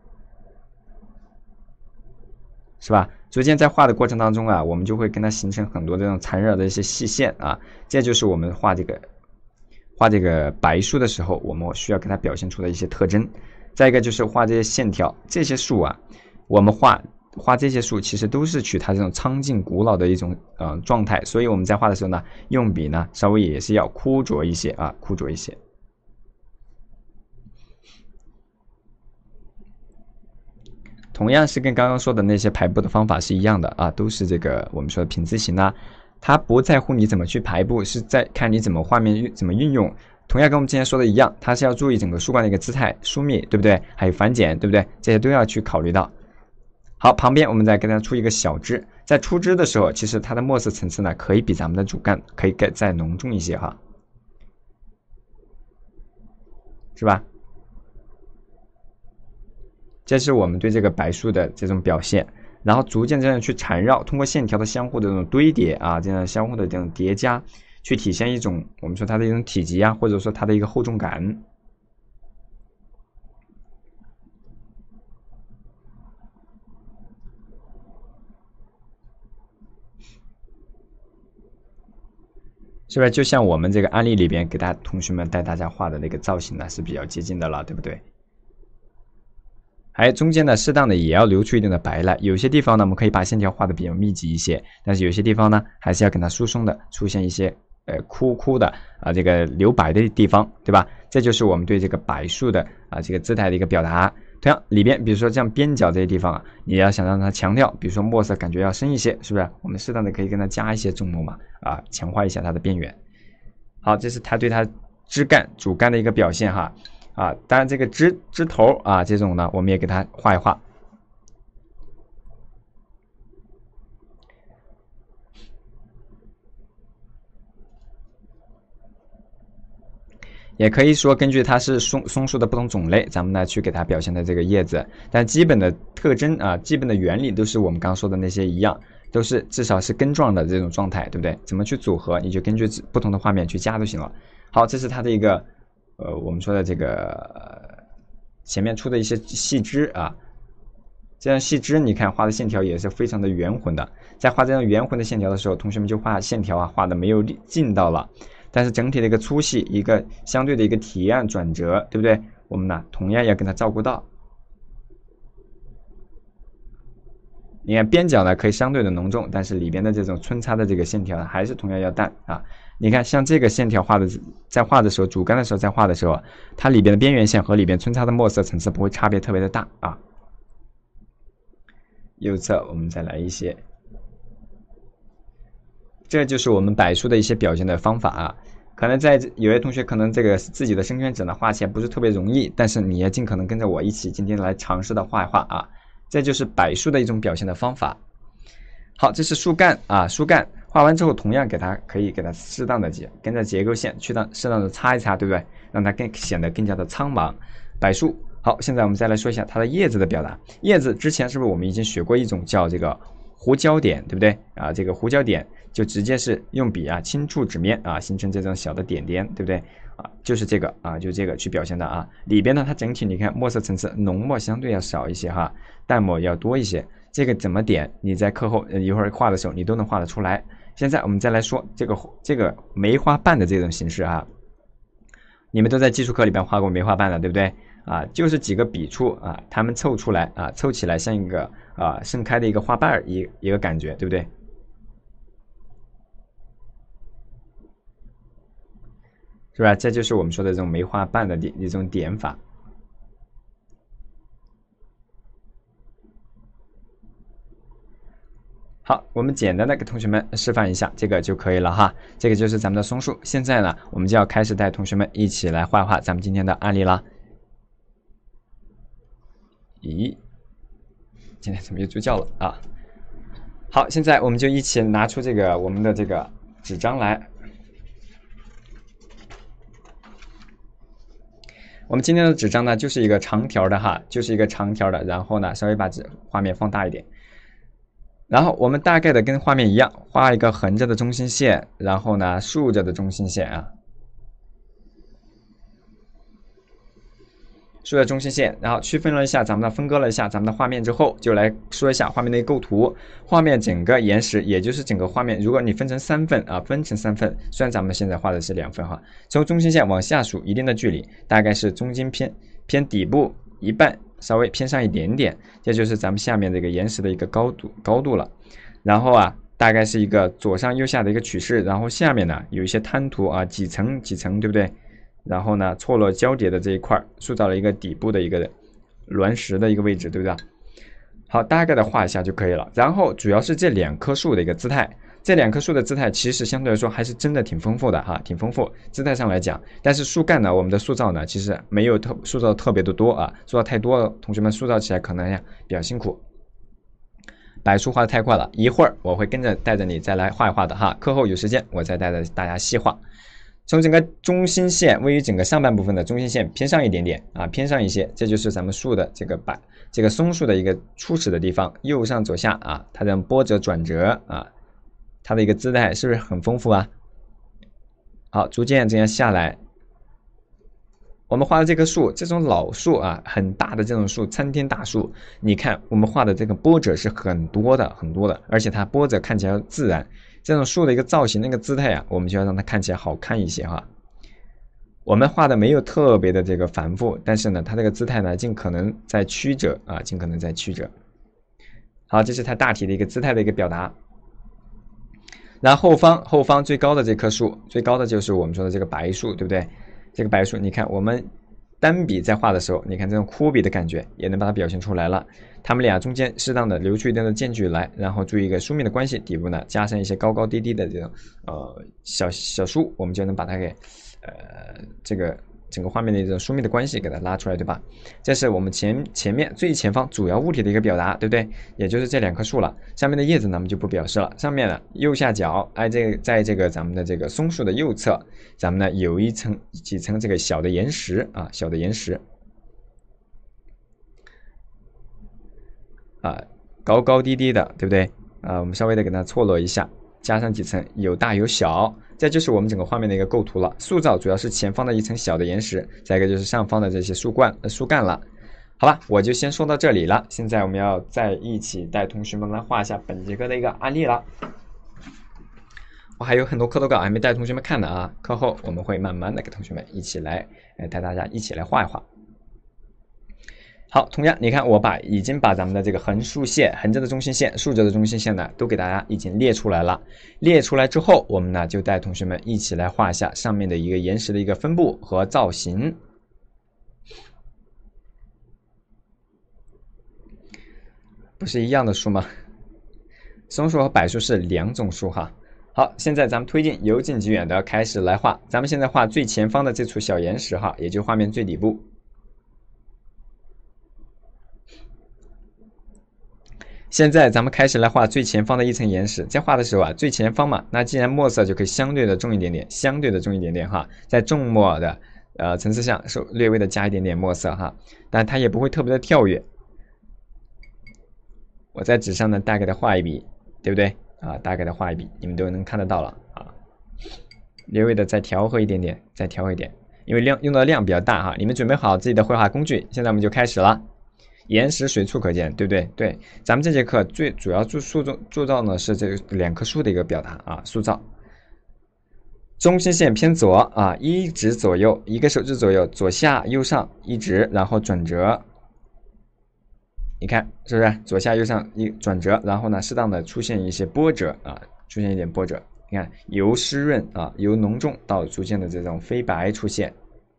S1: 是吧？逐渐在画的过程当中啊，我们就会跟它形成很多这种缠绕的一些细线啊，这就是我们画这个画这个柏树的时候，我们需要给它表现出的一些特征。再一个就是画这些线条，这些树啊，我们画画这些树其实都是取它这种苍劲古老的一种呃状态，所以我们在画的时候呢，用笔呢稍微也是要枯拙一些啊，枯拙一些。同样是跟刚刚说的那些排布的方法是一样的啊，都是这个我们说的品字形啊，它不在乎你怎么去排布，是在看你怎么画面怎么运用。同样跟我们之前说的一样，它是要注意整个树冠的一个姿态、疏密，对不对？还有繁简，对不对？这些都要去考虑到。好，旁边我们再给它出一个小枝，在出枝的时候，其实它的末色层次呢，可以比咱们的主干可以再浓重一些哈，是吧？这是我们对这个柏树的这种表现，然后逐渐这样去缠绕，通过线条的相互的这种堆叠啊，这样相互的这种叠加，去体现一种我们说它的一种体积啊，或者说它的一个厚重感。 是不是就像我们这个案例里边给大同学们带大家画的那个造型呢是比较接近的了，对不对？还有中间呢，适当的也要留出一定的白来。有些地方呢，我们可以把线条画的比较密集一些，但是有些地方呢，还是要给它疏松的，出现一些呃枯枯的啊这个留白的地方，对吧？这就是我们对这个柏树的啊这个姿态的一个表达。同样里边，比如说像边角这些地方啊，你要想让它强调，比如说墨色感觉要深一些，是不是？我们适当的可以跟它加一些重墨嘛，啊，强化一下它的边缘。好，这是它对它枝干、主干的一个表现哈。啊，当然这个枝枝头啊，这种呢，我们也给它画一画。也可以说根据它是松松树的不同种类，咱们呢去给它表现的这个叶子，但基本的特征啊，基本的原理都是我们刚刚说的那些一样，都是至少是根状的这种状态，对不对？怎么去组合，你就根据不同的画面去加就行了。好，这是它的一个呃，我们说的这个、呃、前面出的一些细枝啊，这样细枝你看画的线条也是非常的圆浑的，在画这样圆浑的线条的时候，同学们就画线条啊，画的没有劲道了。但是整体的一个粗细，一个相对的一个提按转折，对不对？我们呢同样要跟它照顾到。你看边角呢可以相对的浓重，但是里边的这种穿插的这个线条呢还是同样要淡啊。你看像这个线条画的，在画的时候，主干的时候在画的时候，它里边的边缘线和里边穿插的墨色层次不会差别特别的大啊。右侧我们再来一些。这就是我们柏树的一些表现的方法啊，可能在有些同学可能这个自己的生圈纸呢画起来不是特别容易，但是你也尽可能跟着我一起今天来尝试的画一画啊，这就是柏树的一种表现的方法。好，这是树干啊，树干画完之后，同样给它可以给它适当的结跟着结构线去当适当的擦一擦，对不对？让它更显得更加的苍茫。柏树好，现在我们再来说一下它的叶子的表达。叶子之前是不是我们已经学过一种叫这个弧焦点，对不对啊？这个弧焦点就直接是用笔啊轻触纸面啊，形成这种小的点点，对不对啊？就是这个啊，就这个去表现的啊。里边呢，它整体你看墨色层次浓墨相对要少一些哈，淡墨要多一些。这个怎么点？你在课后一会儿画的时候，你都能画得出来。现在我们再来说这个这个梅花瓣的这种形式啊，你们都在基础课里边画过梅花瓣的，对不对？啊，就是几个笔触啊，它们凑出来啊，凑起来像一个啊盛开的一个花瓣一一个感觉，对不对？是吧？这就是我们说的这种梅花瓣的一种点法。好，我们简单的给同学们示范一下，这个就可以了哈。这个就是咱们的松树。现在呢，我们就要开始带同学们一起来画画咱们今天的案例啦。咦，今天怎么又助教了啊？好，现在我们就一起拿出这个我们的这个纸张来。我们今天的纸张呢，就是一个长条的哈，就是一个长条的，然后呢，稍微把纸画面放大一点。然后我们大概的跟画面一样，画一个横着的中心线，然后呢，竖着的中心线啊。竖着中心线，然后区分了一下咱们的分割了一下咱们的画面之后，就来说一下画面的一个构图。画面整个延时，也就是整个画面，如果你分成三份啊，分成三份，虽然咱们现在画的是两份哈，从中心线往下数一定的距离，大概是中间偏偏底部一半，稍微偏上一点点，这就是咱们下面这个延时的一个高度高度了。然后啊，大概是一个左上右下的一个曲式，然后下面呢有一些摊涂啊，几层几层，对不对？然后呢，错落交叠的这一块塑造了一个底部的一个卵石的一个位置，对不对？好，大概的画一下就可以了。然后主要是这两棵树的一个姿态，这两棵树的姿态其实相对来说还是真的挺丰富的哈，挺丰富。姿态上来讲，但是树干呢，我们的塑造呢，其实没有特塑造特别的多啊，塑造太多了，同学们塑造起来可能呀比较辛苦。柏树画的太快了，一会儿我会跟着带着你再来画一画的哈，课后有时间我再带着大家细画。从整个中心线位于整个上半部分的中心线偏上一点点啊，偏上一些，这就是咱们树的这个柏这个松树的一个初始的地方，右上左下啊，它的波折转折啊，它的一个姿态是不是很丰富啊？好，逐渐这样下来， 我们画的这棵树，这种老树啊，很大的这种树，参天大树，你看我们画的这个波折是很多的，很多的，而且它波折看起来自然。这种树的一个造型，那个姿态啊，我们就要让它看起来好看一些哈。我们画的没有特别的这个繁复，但是呢，它这个姿态呢，尽可能在曲折啊，尽可能在曲折。好，这是它大体的一个姿态的一个表达。然后后方后方最高的这棵树，最高的就是我们说的这个白树，对不对？这个白树，你看我们单笔在画的时候，你看这种枯笔的感觉也能把它表现出来了。它们俩中间适当的留出一定的间距来，然后注意一个疏密的关系，底部呢加上一些高高低低的这种呃小小树，我们就能把它给呃这个整个画面的这种疏密的关系给它拉出来，对吧？这是我们前前面最前方主要物体的一个表达，对不对？也就是这两棵树了。下面的叶子呢，我们就不表示了。上面呢，右下角，哎，这个在这个咱们的这个松树的右侧，咱们呢有一层几层这个小的岩石啊，小的岩石啊，高高低低的，对不对？啊，我们稍微的给它错落一下，加上几层，有大有小。这就是我们整个画面的一个构图了。塑造主要是前方的一层小的岩石，再一个就是上方的这些树冠、呃、树干了。好吧，我就先说到这里了。现在我们要再一起带同学们来画一下本节课的一个案例了。我还有很多课头稿还没带同学们看呢啊，课后我们会慢慢的给同学们一起来，呃，带大家一起来画一画。好，同样你看我把已经把咱们的这个横竖线、横着的中心线、竖着的中心线呢，都给大家已经列出来了。列出来之后，我们呢就带同学们一起来画一下上面的一个岩石的一个分布和造型。不是一样的树吗？松树和柏树是两种树哈。好，现在咱们推进由近及远的开始来画。咱们现在画最前方的这处小岩石哈，也就画面最底部。现在咱们开始来画最前方的一层岩石，在画的时候啊，最前方嘛，那既然墨色就可以相对的重一点点，相对的重一点点哈，在重墨的呃层次上是略微的加一点点墨色哈，但它也不会特别的跳跃。我在纸上呢大概的画一笔，对不对啊？大概的画一笔，你们都能看得到了啊。略微的再调和一点点，再调和一点，因为量用的量比较大哈。你们准备好自己的绘画工具，现在我们就开始了。岩石随处可见，对不对？对，咱们这节课最主要注塑造铸造呢是这两棵树的一个表达啊，塑造。中心线偏左啊，一直左右，一个手指左右，左下右上一直，然后转折。你看是不是？左下右上一转折，然后呢，适当的出现一些波折啊，出现一点波折。你看由湿润啊，由浓重到逐渐的这种飞白出现。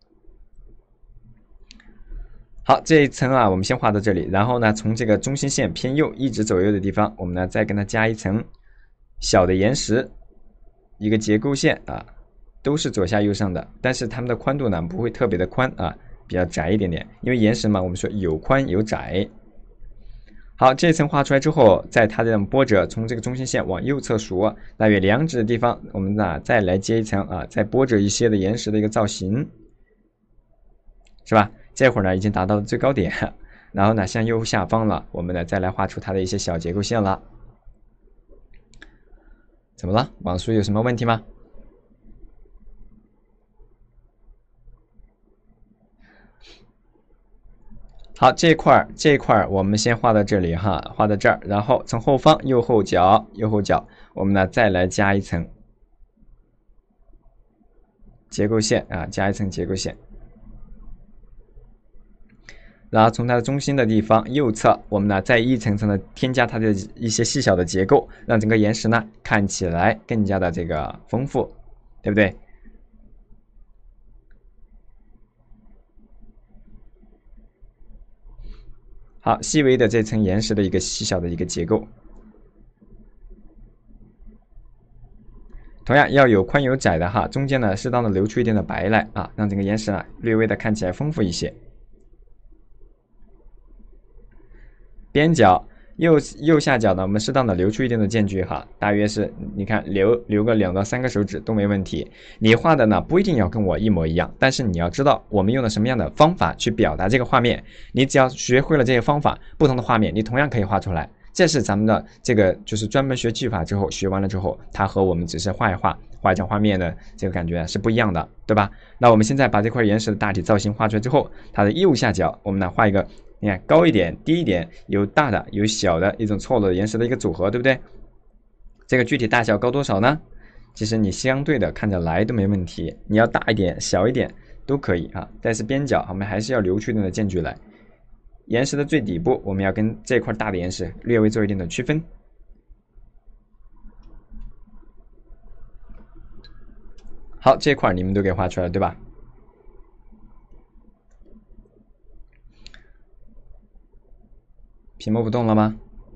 S1: 好，这一层啊，我们先画到这里，然后呢，从这个中心线偏右一直左右的地方，我们呢再跟它加一层小的岩石，一个结构线啊，都是左下右上的，但是它们的宽度呢不会特别的宽啊，比较窄一点点，因为岩石嘛，我们说有宽有窄。好，这一层画出来之后，在它这种波折从这个中心线往右侧数，大约两指的地方，我们呢再来接一层啊，再波折一些的岩石的一个造型，是吧？这会儿呢已经达到了最高点，然后呢向右下方了，我们呢再来画出它的一些小结构线了。怎么了？网速有什么问题吗？好，这一块这一块我们先画到这里哈，画到这儿，然后从后方右后角右后角，我们呢再来加一层结构线啊，加一层结构线。然后从它的中心的地方右侧，我们呢再一层层的添加它的一些细小的结构，让整个岩石呢看起来更加的这个丰富，对不对？好，细微的这层岩石的一个细小的一个结构，同样要有宽有窄的哈，中间呢适当的留出一点的白来啊，让整个岩石呢略微的看起来丰富一些。边角右右下角呢，我们适当的留出一定的间距哈，大约是你看留留个两到三个手指都没问题。你画的呢不一定要跟我一模一样，但是你要知道我们用的什么样的方法去表达这个画面，你只要学会了这些方法，不同的画面你同样可以画出来。这是咱们的这个就是专门学技法之后学完了之后，它和我们只是画一画画一张画面的这个感觉是不一样的，对吧？那我们现在把这块岩石的大体造型画出来之后，它的右下角我们来画一个，你看高一点、低一点，有大的有小的一种错落的岩石的一个组合，对不对？这个具体大小高多少呢？其实你相对的看着来都没问题，你要大一点、小一点都可以啊。但是边角我们还是要留出一定的间距来。岩石的最底部，我们要跟这块大的岩石略微做一定的区分。好，这块你们都给画出来了，对吧？屏幕不动了吗？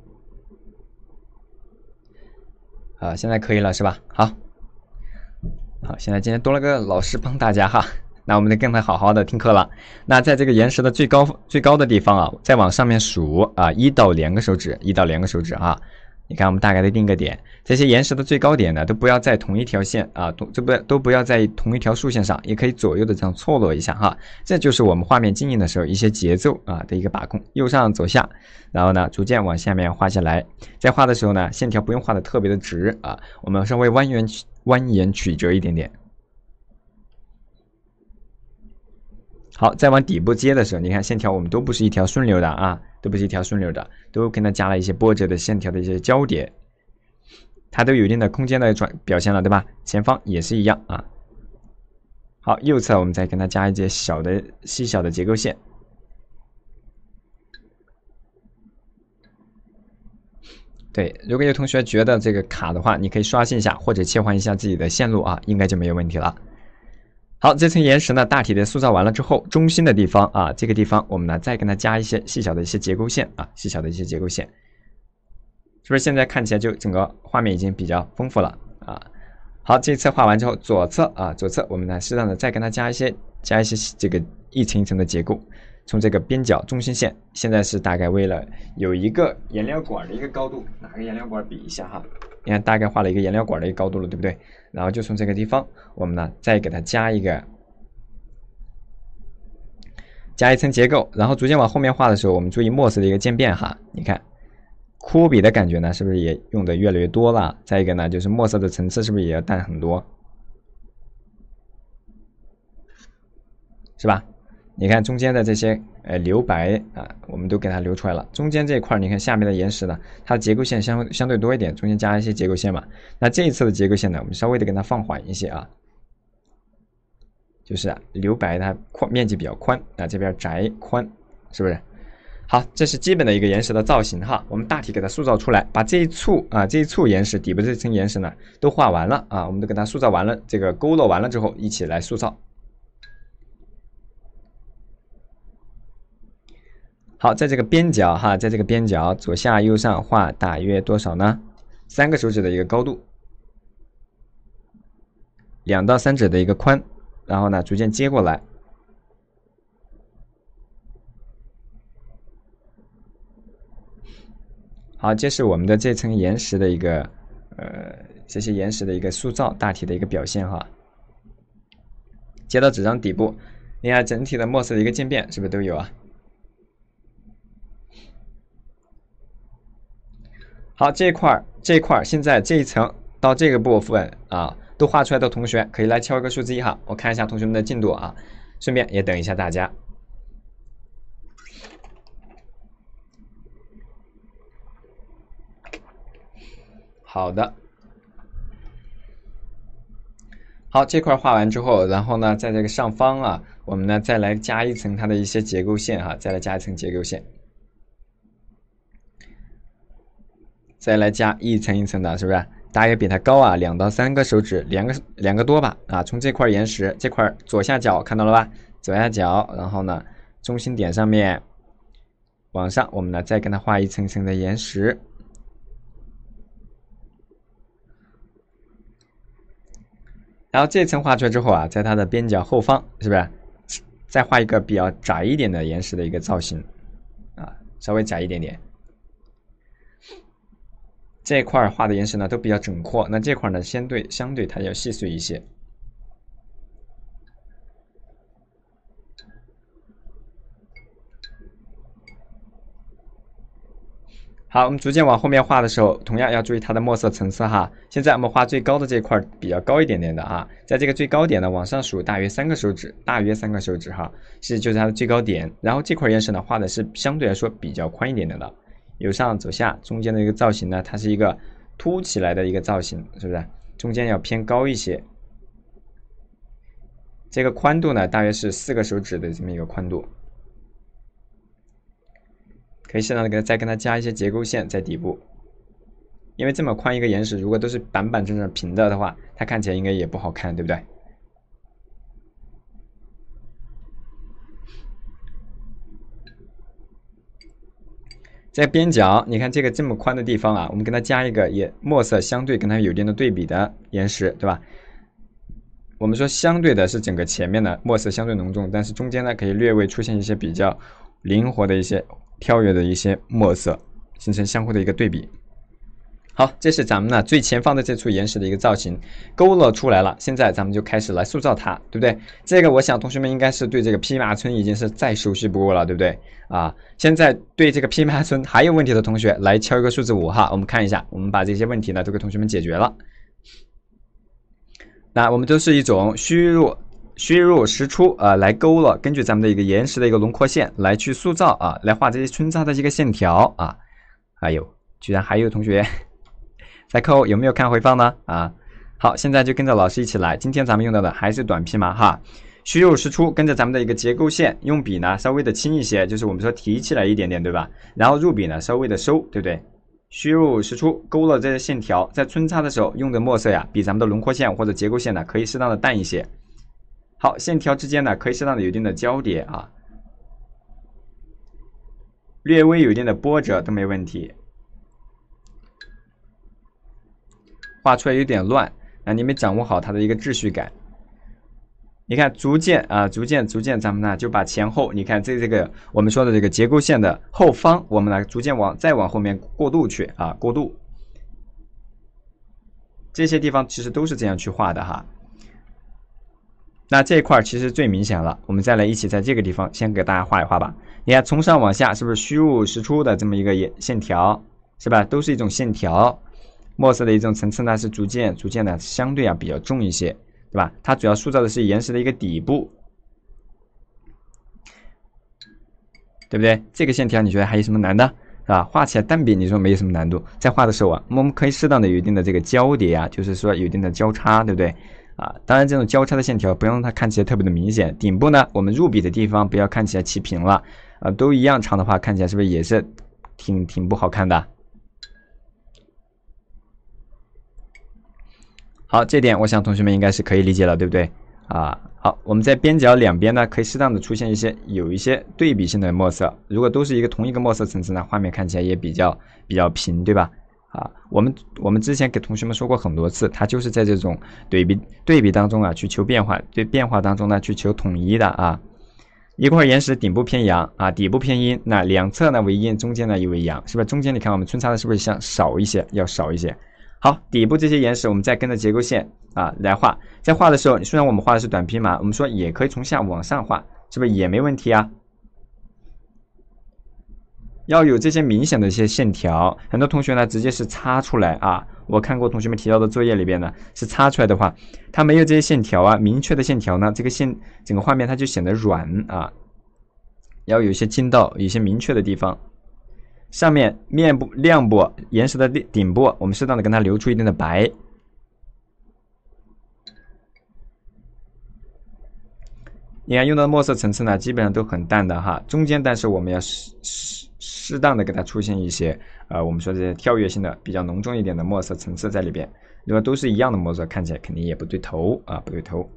S1: 啊，现在可以了是吧？好，好，现在今天多了个老师帮大家哈。那我们得跟他好好的听课了。那在这个岩石的最高最高的地方啊，再往上面数啊，一到两个手指，一到两个手指啊。你看，我们大概的定个点，这些岩石的最高点呢，都不要在同一条线啊，都都不都不要在同一条竖线上，也可以左右的这样错落一下哈。这就是我们画面经营的时候一些节奏啊的一个把控，右上左下，然后呢，逐渐往下面画下来。在画的时候呢，线条不用画的特别的直啊，我们稍微蜿蜒蜿蜒曲折一点点。好，再往底部接的时候，你看线条我们都不是一条顺流的啊，都不是一条顺流的，都跟它加了一些波折的线条的一些交叠，它都有一定的空间的转表现了，对吧？前方也是一样啊。好，右侧我们再跟它加一些小的细小的结构线。对，如果有同学觉得这个卡的话，你可以刷新一下或者切换一下自己的线路啊，应该就没有问题了。好，这层岩石呢，大体的塑造完了之后，中心的地方啊，这个地方我们呢再跟它加一些细小的一些结构线啊，细小的一些结构线，是不是现在看起来就整个画面已经比较丰富了啊？好，这侧画完之后，左侧啊，左侧我们呢适当的再跟它加一些加一些这个一层一层的结构，从这个边角中心线，现在是大概为了有一个颜料管的一个高度，拿个颜料管比一下哈。你看，大概画了一个颜料管的一个高度了，对不对？然后就从这个地方，我们呢再给它加一个加一层结构，然后逐渐往后面画的时候，我们注意墨色的一个渐变哈。你看，枯笔的感觉呢，是不是也用的越来越多了？再一个呢，就是墨色的层次是不是也要淡很多？是吧？你看中间的这些呃留白啊，我们都给它留出来了。中间这一块，你看下面的岩石呢，它的结构线相相对多一点，中间加一些结构线嘛。那这一次的结构线呢，我们稍微的给它放缓一些啊，就是啊留白它宽面积比较宽啊，这边窄宽，是不是？好，这是基本的一个岩石的造型哈，我们大体给它塑造出来，把这一簇啊这一簇岩石底部这层岩石呢都画完了啊，我们都给它塑造完了，这个勾勒完了之后，一起来塑造。好，在这个边角哈，在这个边角左下右上画大约多少呢？三个手指的一个高度，两到三指的一个宽，然后呢逐渐接过来。好，这是我们的这层岩石的一个呃这些岩石的一个塑造大体的一个表现哈。接到纸张底部，你看整体的墨色的一个渐变是不是都有啊？好，这一块这一块现在这一层到这个部分啊，都画出来的同学可以来敲一个数字一哈，我看一下同学们的进度啊，顺便也等一下大家。好的，好，这块画完之后，然后呢，在这个上方啊，我们呢再来加一层它的一些结构线哈，再来加一层结构线。再来加一层一层的，是不是？大约比它高啊，两到三个手指，两个两个多吧。啊，从这块岩石这块左下角看到了吧？左下角，然后呢，中心点上面往上，我们呢再跟它画一层一层的岩石。然后这层画出来之后啊，在它的边角后方，是不是再画一个比较窄一点的岩石的一个造型啊，稍微窄一点点。这块画的岩石呢都比较整阔，那这块呢相对相对它要细碎一些。好， 好，我们逐渐往后面画的时候，同样要注意它的墨色层次哈。现在我们画最高的这块比较高一点点的啊，在这个最高点呢往上数大约三个手指，大约三个手指哈，是就是它的最高点。然后这块岩石呢画的是相对来说比较宽一点点的，由上走下，中间的一个造型呢，它是一个凸起来的一个造型，是不是？中间要偏高一些。这个宽度呢，大约是四个手指的这么一个宽度。可以适当的给它再跟它加一些结构线在底部，因为这么宽一个岩石，如果都是板板正正平的的话，它看起来应该也不好看，对不对？在边角，你看这个这么宽的地方啊，我们给它加一个也墨色相对跟它有一定的对比的岩石，对吧？我们说相对的是整个前面的墨色相对浓重，但是中间呢可以略微出现一些比较灵活的一些跳跃的一些墨色，形成相互的一个对比。好，这是咱们呢最前方的这处岩石的一个造型勾勒出来了。现在咱们就开始来塑造它，对不对？这个我想同学们应该是对这个匹马村已经是再熟悉不过了，对不对？啊，现在对这个匹马村还有问题的同学来敲一个数字五哈，我们看一下，我们把这些问题呢都给同学们解决了。那我们都是一种虚入。虚入实出啊、呃，来勾勒，根据咱们的一个岩石的一个轮廓线来去塑造啊，来画这些穿插的一个线条啊。还有，居然还有同学在课后有没有看回放呢？啊，好，现在就跟着老师一起来。今天咱们用到的还是短披麻哈，虚入实出，跟着咱们的一个结构线，用笔呢稍微的轻一些，就是我们说提起来一点点，对吧？然后入笔呢稍微的收，对不对？虚入实出，勾勒这些线条，在穿插的时候用的墨色呀，比咱们的轮廓线或者结构线呢可以适当的淡一些。好，线条之间呢，可以适当的有一定的交叠啊，略微有一定的波折都没问题。画出来有点乱，那你没掌握好它的一个秩序感。你看，逐渐啊，逐渐逐渐，咱们呢就把前后，你看这这个我们说的这个结构线的后方，我们呢逐渐往再往后面过渡去啊，过渡。这些地方其实都是这样去画的哈。那这一块其实最明显了，我们再来一起在这个地方先给大家画一画吧。你看从上往下是不是虚入实出的这么一个线条，是吧？都是一种线条，墨色的一种层次呢是逐渐逐渐的相对啊比较重一些，对吧？它主要塑造的是岩石的一个底部，对不对？这个线条你觉得还有什么难的？是吧？画起来单笔你说没有什么难度，在画的时候啊，我们可以适当的有一定的这个交叠啊，就是说有一定的交叉，对不对？啊，当然这种交叉的线条不用让它看起来特别的明显。顶部呢，我们入笔的地方不要看起来齐平了，啊，都一样长的话，看起来是不是也是挺挺不好看的？好，这点我想同学们应该是可以理解了，对不对？啊，好，我们在边角两边呢，可以适当的出现一些有一些对比性的墨色。如果都是一个同一个墨色层次呢，画面看起来也比较比较平，对吧？啊，我们我们之前给同学们说过很多次，它就是在这种对比对比当中啊，去求变化，对变化当中呢，去求统一的啊。一块岩石顶部偏阳啊，底部偏阴，那两侧呢为阴，中间呢又为阳，是吧？中间你看我们穿插的是不是像少一些，要少一些？好，底部这些岩石我们再跟着结构线啊来画，在画的时候，虽然我们画的是短披麻，我们说也可以从下往上画，是不是也没问题啊？要有这些明显的一些线条，很多同学呢直接是擦出来啊。我看过同学们提到的作业里边呢，是擦出来的话，它没有这些线条啊，明确的线条呢，这个线整个画面它就显得软啊。要有一些筋道，有一些明确的地方。上面面部、亮部、岩石的顶部，我们适当的跟它留出一定的白。你看用到的墨色层次呢，基本上都很淡的哈。中间，但是我们要适适适当的给它出现一些，呃，我们说这些跳跃性的、比较浓重一点的墨色层次在里边。如果都是一样的墨色，看起来肯定也不对头啊，不对头。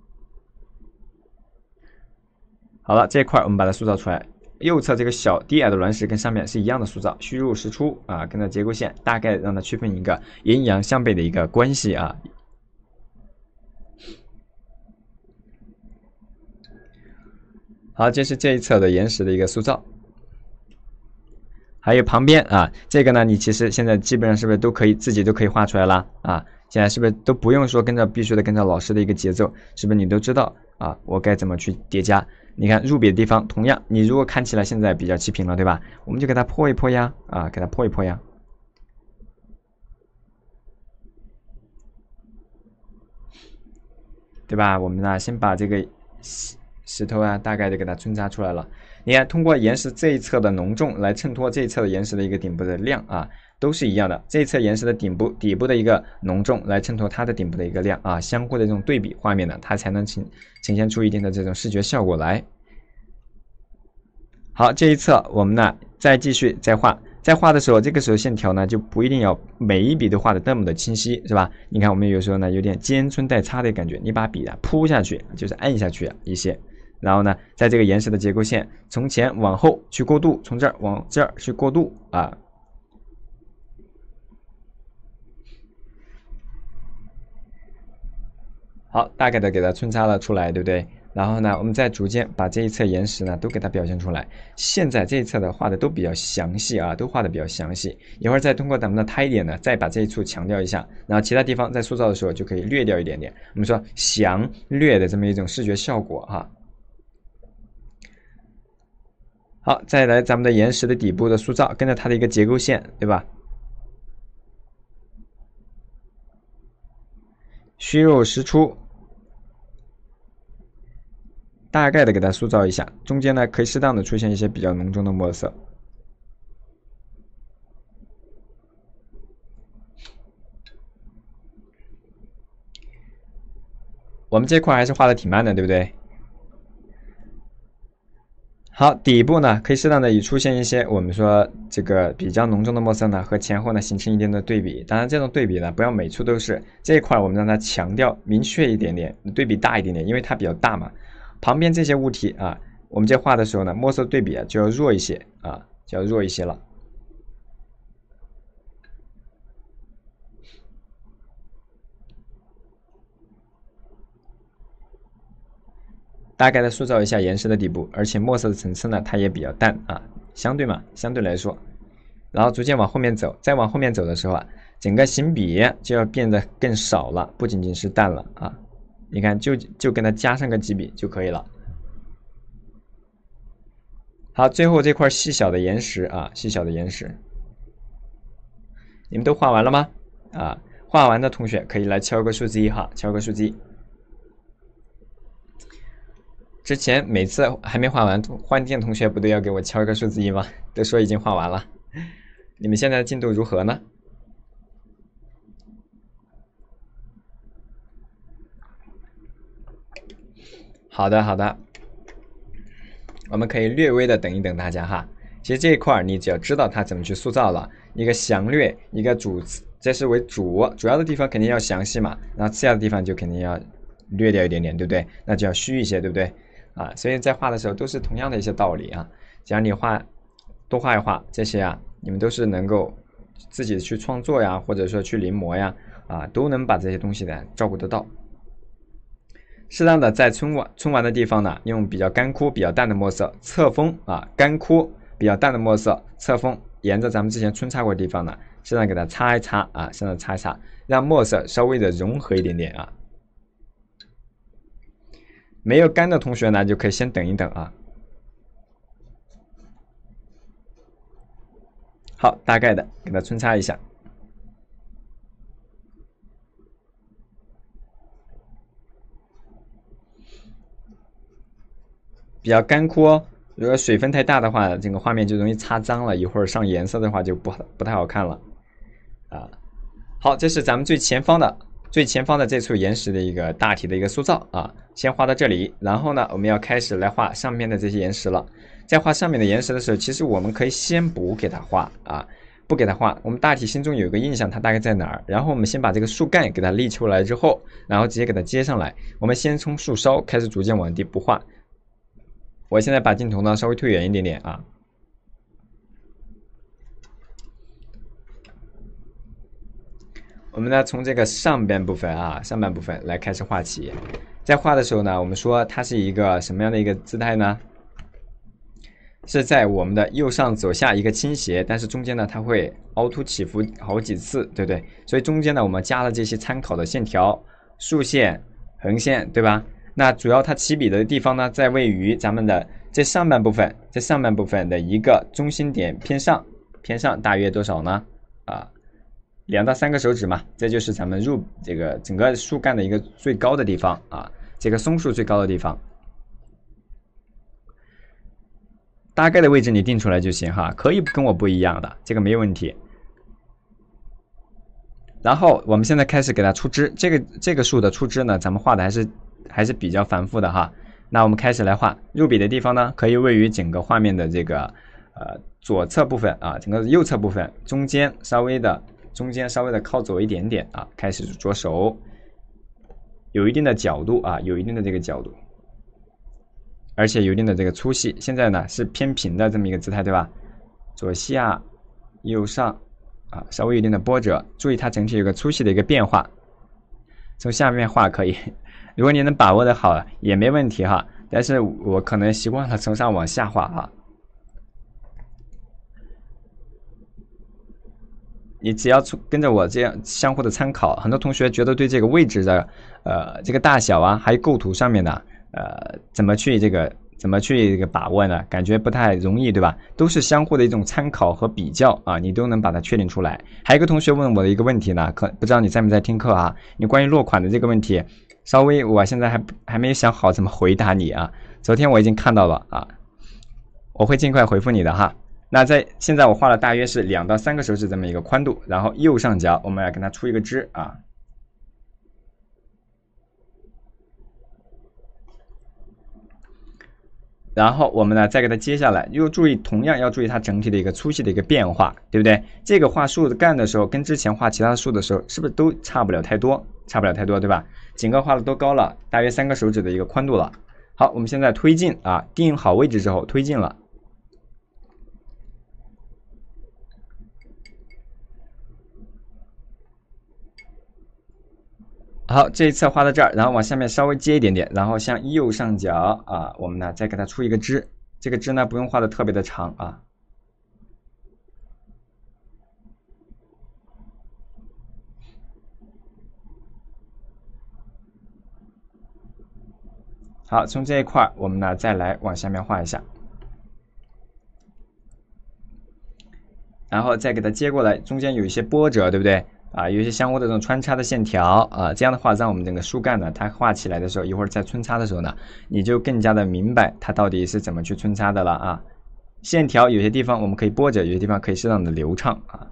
S1: 好了，这一块我们把它塑造出来。右侧这个小低矮的卵石跟上面是一样的塑造，虚入实出啊，跟着结构线，大概让它区分一个阴阳相悖的一个关系啊。好，这是这一侧的岩石的一个塑造，还有旁边啊，这个呢，你其实现在基本上是不是都可以自己都可以画出来了啊？ 现在是不是都不用说跟着必须的跟着老师的一个节奏，是不是你都知道啊？我该怎么去叠加？你看入笔的地方，同样你如果看起来现在比较齐平了，对吧？我们就给它破一破呀，啊，给它破一破呀。对吧？我们呢，先把这个石头啊，大概的给它穿插出来了。你看，通过岩石这一侧的浓重来衬托这一侧的岩石的一个顶部的亮啊，都是一样的。这一侧岩石的顶部底部的一个浓重来衬托它的顶部的一个亮啊，相互的这种对比画面呢，它才能呈呈现出一定的这种视觉效果来。好，这一侧我们呢再继续再画。在画的时候，这个时候线条呢就不一定要每一笔都画的那么的清晰，是吧？你看我们有时候呢有点尖村带插的感觉，你把笔啊铺下去，就是按下去一些，然后呢，在这个岩石的结构线从前往后去过渡，从这儿往这儿去过渡啊。好，大概的给它穿插了出来，对不对？然后呢，我们再逐渐把这一侧岩石呢都给它表现出来。现在这一侧的画的都比较详细啊，都画的比较详细。一会儿再通过咱们的胎点呢，再把这一处强调一下，然后其他地方在塑造的时候就可以略掉一点点。我们说详略的这么一种视觉效果哈。好，再来咱们的岩石的底部的塑造，跟着它的一个结构线，对吧？虚入实出。大概的给它塑造一下，中间呢可以适当的出现一些比较浓重的墨色。我们这块还是画的挺慢的，对不对？好，底部呢可以适当的以出现一些我们说这个比较浓重的墨色呢，和前后呢形成一定的对比。当然，这种对比呢不要每处都是，这一块我们让它强调明确一点点，对比大一点点，因为它比较大嘛。旁边这些物体啊，我们在画的时候呢，墨色对比啊就要弱一些啊，就要弱一些了。大概的塑造一下岩石的底部，而且墨色的层次呢，它也比较淡啊，相对嘛，相对来说。然后逐渐往后面走，再往后面走的时候啊，整个行笔就要变得更少了，不仅仅是淡了啊。你看，就就跟它加上个几笔就可以了。好，最后这块细小的岩石啊，细小的岩石，你们都画完了吗？啊，画完的同学可以来敲个数字一哈，敲个数字一。之前每次还没画完，换店同学不都要给我敲一个数字一吗？都说已经画完了，你们现在的进度如何呢？好的，好的。我们可以略微的等一等大家哈。其实这一块你只要知道它怎么去塑造了，一个详略，一个主，这是为主，主要的地方肯定要详细嘛，然后次要的地方就肯定要略掉一点点，对不对？那就要虚一些，对不对？啊，所以在画的时候都是同样的一些道理啊。只要你画多画一画这些啊，你们都是能够自己去创作呀，或者说去临摹呀，啊，都能把这些东西呢照顾得到。适当的在春晚春晚的地方呢，用比较干枯、比较淡的墨色侧锋啊，干枯比较淡的墨色侧锋，沿着咱们之前春擦过的地方呢，适当给它擦一擦啊，适当擦一擦，让墨色稍微的融合一点点啊。没有干的同学呢，就可以先等一等啊。好，大概的给它春擦一下。比较干枯哦，如果水分太大的话，整个画面就容易擦脏了，一会儿上颜色的话就不不太好看了啊。好，这是咱们最前方的最前方的这处岩石的一个大体的一个塑造啊，先画到这里，然后呢，我们要开始来画上面的这些岩石了。在画上面的岩石的时候，其实我们可以先不给它画啊，不给它画，我们大体心中有一个印象，它大概在哪儿。然后我们先把这个树干给它立出来之后，然后直接给它接上来。我们先从树梢开始逐渐往底部画。我现在把镜头呢稍微推远一点点啊。我们呢从这个上半部分啊，上半部分来开始画起。在画的时候呢，我们说它是一个什么样的一个姿态呢？ 是在我们的右上左下一个倾斜，但是中间呢它会凹凸起伏好几次，对不对？所以中间呢我们加了这些参考的线条、竖线、横线，对吧？那主要它起笔的地方呢，在位于咱们的这上半部分，这上半部分的一个中心点偏上，偏上大约多少呢？啊，两到三个手指嘛，这就是咱们入这个整个树干的一个最高的地方啊，这个松树最高的地方。大概的位置你定出来就行哈，可以跟我不一样的，这个没有问题。然后我们现在开始给它出枝，这个这个树的出枝呢，咱们画的还是还是比较繁复的哈。那我们开始来画，入笔的地方呢，可以位于整个画面的这个呃左侧部分啊，整个右侧部分中间稍微的中间稍微的靠左一点点啊，开始着手，有一定的角度啊，有一定的这个角度。而且有一定的这个粗细，现在呢是偏平的这么一个姿态，对吧？左下、右上啊，稍微有一定的波折，注意它整体有个粗细的一个变化。从下面画可以，如果你能把握的好也没问题哈。但是我可能习惯了从上往下画哈。你只要跟着我这样相互的参考，很多同学觉得对这个位置的呃这个大小啊，还有构图上面的。呃，怎么去这个怎么去这个把握呢？感觉不太容易，对吧？都是相互的一种参考和比较啊，你都能把它确定出来。还有一个同学问我的一个问题呢，可不知道你在没在听课啊？你关于落款的这个问题，稍微我现在还还没想好怎么回答你啊。昨天我已经看到了啊，我会尽快回复你的哈。那在现在我画了大约是两到三个手指这么一个宽度，然后右上角我们要跟它出一个枝啊。然后我们呢，再给它接下来，又注意，同样要注意它整体的一个粗细的一个变化，对不对？这个画树干的时候，跟之前画其他树的时候，是不是都差不了太多？差不了太多，对吧？整个画的都高了，大约三个手指的一个宽度了。好，我们现在推进啊，定好位置之后推进了。好，这一侧画到这儿，然后往下面稍微接一点点，然后向右上角啊，我们呢再给它出一个枝，这个枝呢不用画的特别的长啊。好，从这一块我们呢再来往下面画一下，然后再给它接过来，中间有一些波折，对不对？啊，有一些相互的这种穿插的线条啊，这样的话，让我们整个树干呢，它画起来的时候，一会儿在穿插的时候呢，你就更加的明白它到底是怎么去穿插的了啊。线条有些地方我们可以波折，有些地方可以适当的流畅啊。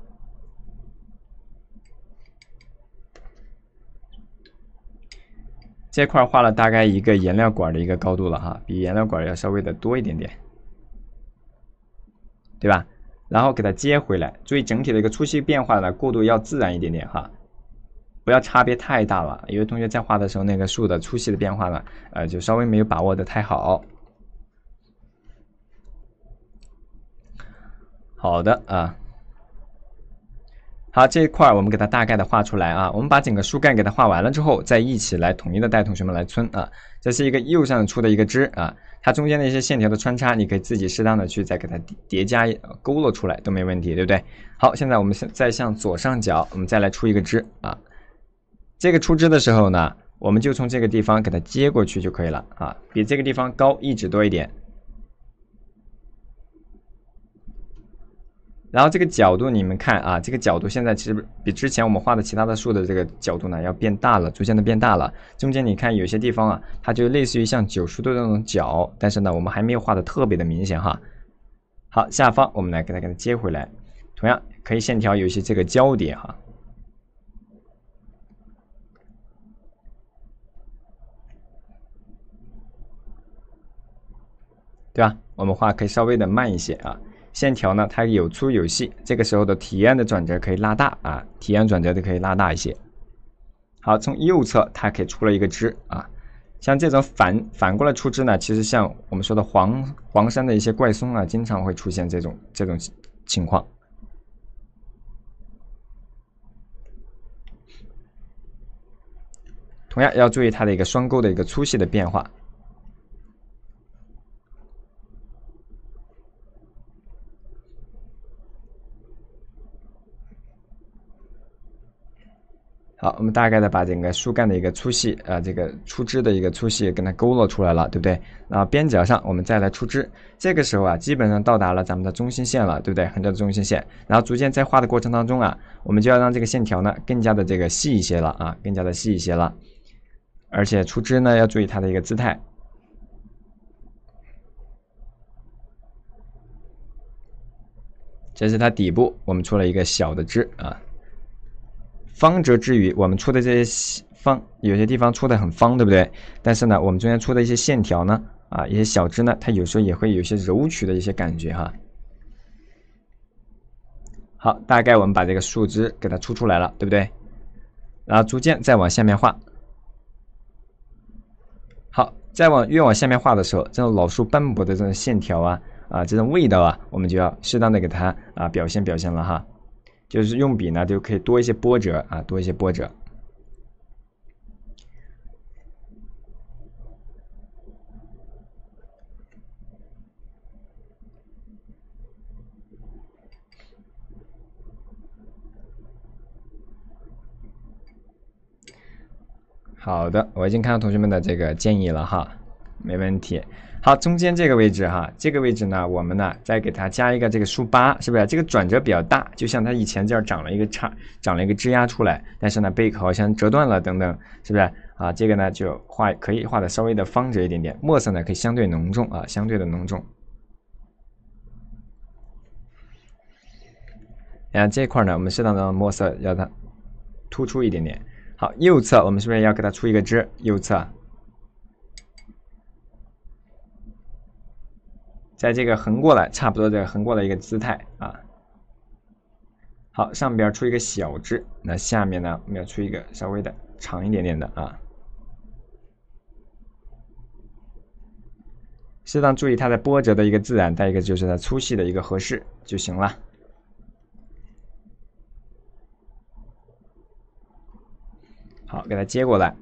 S1: 这块画了大概一个颜料管的一个高度了哈，比颜料管要稍微的多一点点，对吧？然后给它接回来，注意整体的一个粗细变化呢，过渡要自然一点点哈，不要差别太大了。有的同学在画的时候，那个树的粗细的变化呢，呃，就稍微没有把握的太好。好的啊，好，这一块我们给它大概的画出来啊。我们把整个树干给它画完了之后，再一起来统一的带同学们来村啊。这是一个右上出的一个枝啊。它中间的一些线条的穿插，你可以自己适当的去再给它叠加勾勒出来都没问题，对不对？好，现在我们再向左上角，我们再来出一个枝啊。这个出枝的时候呢，我们就从这个地方给它接过去就可以了啊，比这个地方高一指多一点。然后这个角度你们看啊，这个角度现在其实比之前我们画的其他的树的这个角度呢要变大了，逐渐的变大了。中间你看有些地方啊，它就类似于像九十度的那种角，但是呢我们还没有画的特别的明显哈。好，下方我们来给它给它接回来，同样可以线条有一些这个交叠哈，对吧？我们画可以稍微的慢一些啊。线条呢，它有粗有细，这个时候的提按的转折可以拉大啊，提按转折的可以拉大一些。好，从右侧它可以出了一个枝啊，像这种反反过来出枝呢，其实像我们说的黄黄山的一些怪松啊，经常会出现这种这种情况。同样要注意它的一个双钩的一个粗细的变化。 好，我们大概的把整个树干的一个粗细，呃，这个出枝的一个粗细跟它勾勒出来了，对不对？然后边角上我们再来出枝，这个时候啊，基本上到达了咱们的中心线了，对不对？横着的中心线，然后逐渐在画的过程当中啊，我们就要让这个线条呢更加的这个细一些了啊，更加的细一些了，而且出枝呢要注意它的一个姿态。这是它底部，我们出了一个小的枝啊。方折之余，我们出的这些方，有些地方出的很方，对不对？但是呢，我们中间出的一些线条呢，啊，一些小枝呢，它有时候也会有一些柔曲的一些感觉哈。好，大概我们把这个树枝给它出出来了，对不对？然后逐渐再往下面画。好，再往越往下面画的时候，这种老树斑驳的这种线条啊。啊，这种味道啊，我们就要适当的给它啊表现表现了哈，就是用笔呢就可以多一些波折啊，多一些波折。好的，我已经看到同学们的这个建议了哈，没问题。好，中间这个位置哈，这个位置呢，我们呢再给它加一个这个树疤，是不是？这个转折比较大，就像它以前这儿长了一个叉，长了一个枝丫出来，但是呢被好像折断了等等，是不是？啊，这个呢就画可以画的稍微的方折一点点，墨色呢可以相对浓重啊，相对的浓重。然后这块呢，我们适当的让墨色让它突出一点点。好，右侧我们是不是要给它出一个枝？右侧。在这个横过来，差不多这个横过来一个姿态啊。好，上边出一个小枝，那下面呢，我们要出一个稍微的长一点点的啊。适当注意它的波折的一个自然，再一个就是它粗细的一个合适就行了。好，给它接过来。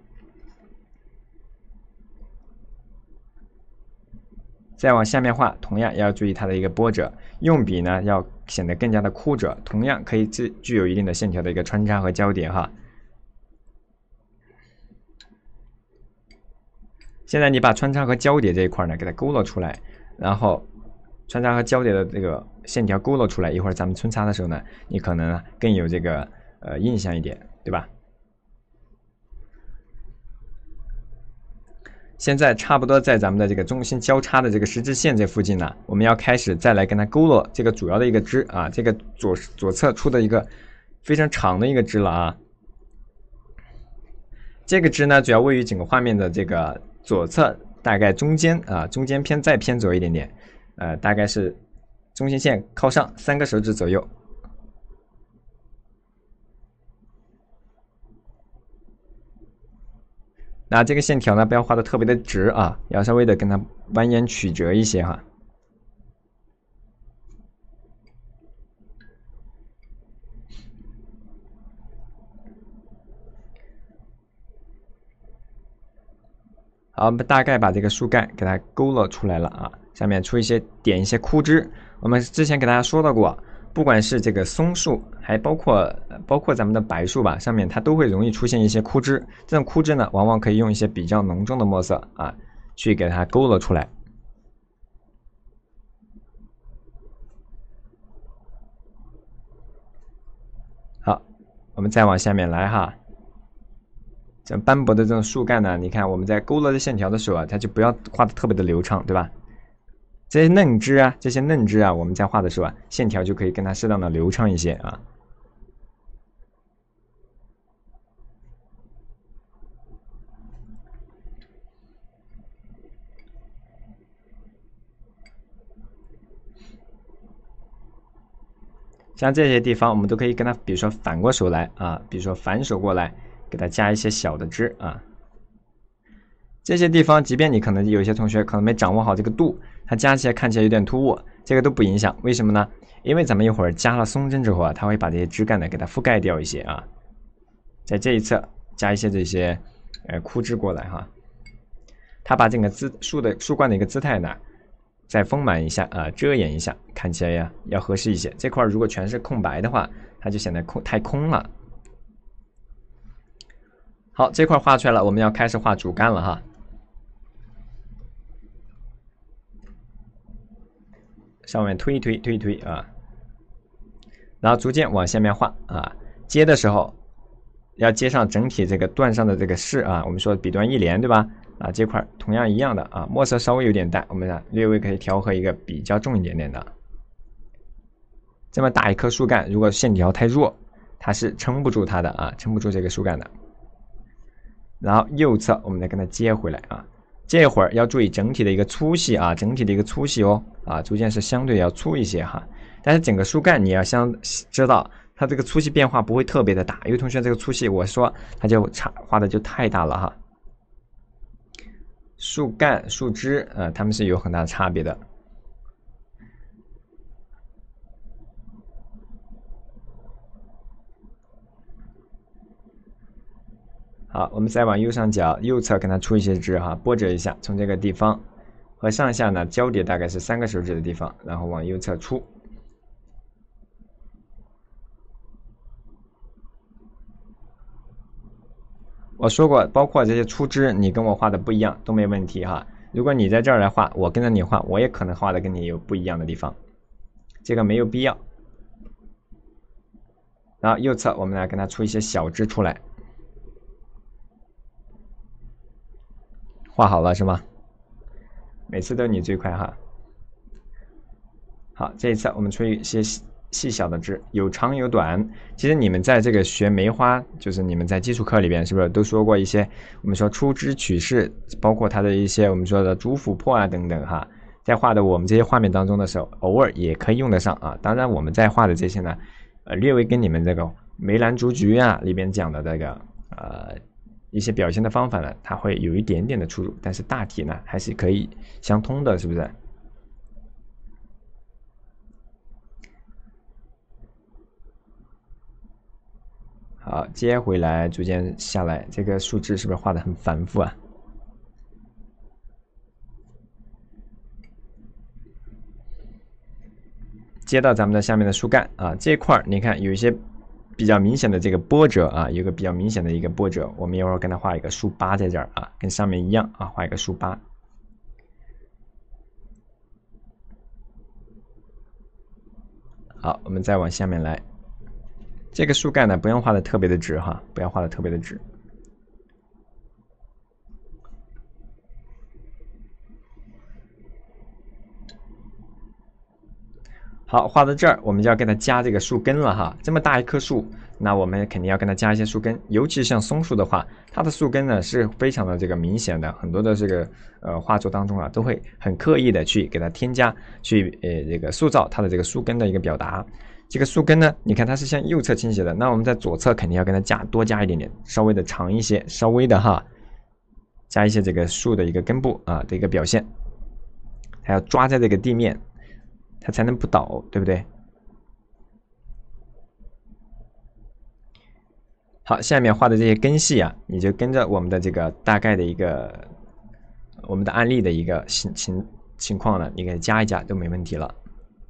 S1: 再往下面画，同样要注意它的一个波折，用笔呢要显得更加的枯折，同样可以具具有一定的线条的一个穿插和交叠哈。现在你把穿插和交叠这一块呢给它勾勒出来，然后穿插和交叠的这个线条勾勒出来，一会儿咱们穿插的时候呢，你可能更有这个呃印象一点，对吧？现在差不多在咱们的这个中心交叉的这个十字线这附近呢，我们要开始再来跟它勾勒这个主要的一个枝啊，这个左左侧出的一个非常长的一个枝了啊。这个枝呢，主要位于整个画面的这个左侧，大概中间啊，中间偏再偏左一点点，呃，大概是中心线靠上三个手指左右。那这个线条呢，不要画的特别的直啊，要稍微的跟它蜿蜒曲折一些哈。好，我们大概把这个树干给它勾勒出来了啊，下面出一些点一些枯枝。我们之前给大家说到过，不管是这个松树，还包括包括咱们的柏树吧，上面它都会容易出现一些枯枝。这种枯枝呢，往往可以用一些比较浓重的墨色啊，去给它勾勒出来。好，我们再往下面来哈。这斑驳的这种树干呢，你看我们在勾勒的线条的时候啊，它就不要画的特别的流畅，对吧？这些嫩枝啊，这些嫩枝啊，我们在画的时候啊，线条就可以跟它适当的流畅一些啊。像这些地方，我们都可以跟它，比如说反过手来啊，比如说反手过来，给它加一些小的枝啊。这些地方，即便你可能有些同学可能没掌握好这个度，它加起来看起来有点突兀，这个都不影响。为什么呢？因为咱们一会儿加了松针之后啊，它会把这些枝干呢给它覆盖掉一些啊。在这一侧加一些这些呃枯枝过来哈，它把整个姿树的树冠的一个姿态呢，再丰满一下啊、呃，遮掩一下，看起来呀要合适一些。这块如果全是空白的话，它就显得空太空了。 好，这块画出来了，我们要开始画主干了哈。上面推一推，推一推啊，然后逐渐往下面画啊。接的时候要接上整体这个段上的这个势啊，我们说笔端一连，对吧？啊，这块同样一样的啊，墨色稍微有点淡，我们呢略微可以调和一个比较重一点点的。这么大一棵树干，如果线条太弱，它是撑不住它的啊，撑不住这个树干的。然后右侧我们再跟它接回来啊，这会儿要注意整体的一个粗细啊，整体的一个粗细哦啊，逐渐是相对要粗一些哈。但是整个树干你要相知道，它这个粗细变化不会特别的大。有同学这个粗细，我说它就差画的就太大了哈。树干、树枝，呃，它们是有很大的差别的。好，我们再往右上角右侧跟它出一些枝哈，拨折一下，从这个地方和上下呢交叠大概是三个手指的地方，然后往右侧出。我说过，包括这些粗枝，你跟我画的不一样都没问题哈。如果你在这儿来画，我跟着你画，我也可能画的跟你有不一样的地方，这个没有必要。然后右侧我们来跟它出一些小枝出来。画好了是吗？每次都你最快哈。好，这一次我们出一些细小的枝，有长有短。其实你们在这个学梅花，就是你们在基础课里边是不是都说过一些？我们说出枝取势，包括它的一些我们说的主辅破啊等等哈。在画的我们这些画面当中的时候，偶尔也可以用得上啊。当然我们在画的这些呢，呃，略微跟你们这个梅兰竹菊啊里边讲的这个呃。一些表现的方法呢，它会有一点点的出入，但是大体呢还是可以相通的，是不是？好，接回来，逐渐下来，这个树枝是不是画的很繁复啊？接到咱们的下面的树干啊，这块你看有一些。比较明显的这个波折啊，有个比较明显的一个波折，我们一会儿跟它画一个竖八在这儿啊，跟上面一样啊，画一个竖八。好，我们再往下面来，这个树干呢不用画的特别的直哈，不要画的特别的直。好，画到这儿，我们就要给它加这个树根了哈。这么大一棵树，那我们肯定要跟它加一些树根。尤其像松树的话，它的树根呢是非常的这个明显的，很多的这个呃画作当中啊，都会很刻意的去给它添加，去呃这个塑造它的这个树根的一个表达。这个树根呢，你看它是向右侧倾斜的，那我们在左侧肯定要跟它加多加一点点，稍微的长一些，稍微的哈，加一些这个树的一个根部啊的一个表现，还要抓在这个地面。它才能不倒，对不对？好，下面画的这些根系啊，你就跟着我们的这个大概的一个我们的案例的一个情情情况呢，你给它加一加都没问题了。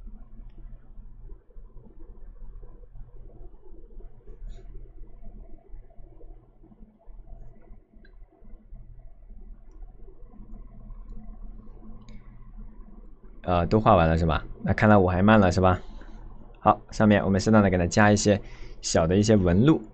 S1: 呃，都画完了是吧？那看来我还慢了是吧？好，上面我们适当的给它加一些小的一些纹路。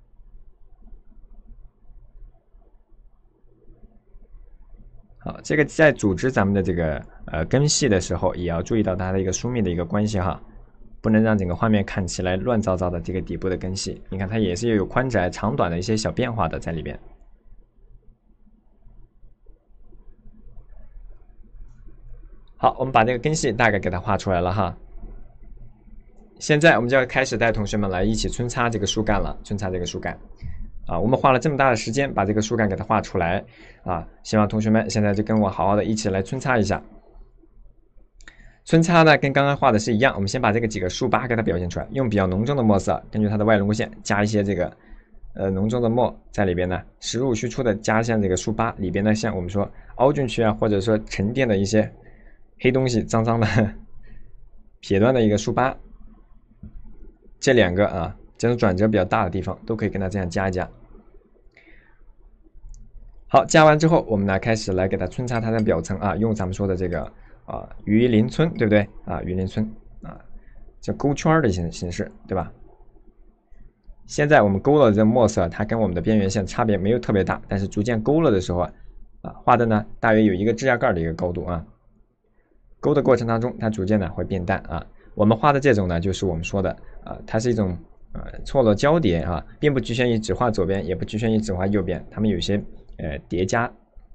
S1: 好，这个在组织咱们的这个呃根系的时候，也要注意到它的一个疏密的一个关系哈，不能让整个画面看起来乱糟糟的。这个底部的根系，你看它也是有宽窄、长短的一些小变化的在里边。好，我们把这个根系大概给它画出来了哈。现在我们就要开始带同学们来一起皴擦这个树干了，皴擦这个树干。啊，我们花了这么大的时间把这个树干给它画出来啊，希望同学们现在就跟我好好的一起来皴擦一下。皴擦呢跟刚刚画的是一样，我们先把这个几个竖八给它表现出来，用比较浓重的墨色，根据它的外轮廓线加一些这个呃浓重的墨在里边呢，实入虚出的加上这个竖八里边呢，像我们说凹进去啊，或者说沉淀的一些黑东西脏脏的撇断的一个竖八，这两个啊这种转折比较大的地方都可以跟它这样加一加。 好，加完之后，我们来开始来给它皴擦它的表层啊，用咱们说的这个啊鱼鳞皴，对不对啊？鱼鳞皴啊，这勾圈的形形式，对吧？现在我们勾了这墨色，它跟我们的边缘线差别没有特别大，但是逐渐勾了的时候啊，啊画的呢大约有一个指甲盖的一个高度啊。勾的过程当中，它逐渐呢会变淡啊。我们画的这种呢，就是我们说的啊，它是一种呃错落交叠啊，并不局限于只画左边，也不局限于只画右边，它们有些呃叠加。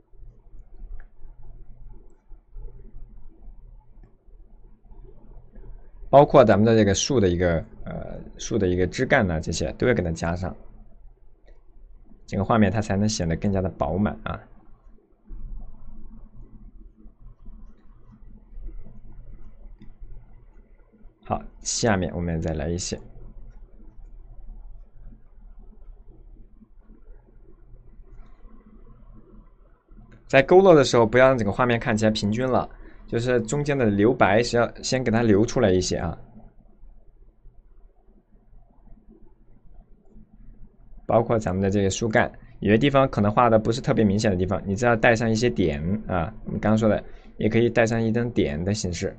S1: 包括咱们的这个树的一个呃树的一个枝干呢，这些都要给它加上，整个画面它才能显得更加的饱满啊。好，下面我们再来一些。在勾勒的时候，不要让整个画面看起来平均了，就是中间的留白是要先给它留出来一些啊。包括咱们的这个树干，有些地方可能画的不是特别明显的地方，你只要带上一些点啊，我们刚刚说的，也可以带上一张点的形式。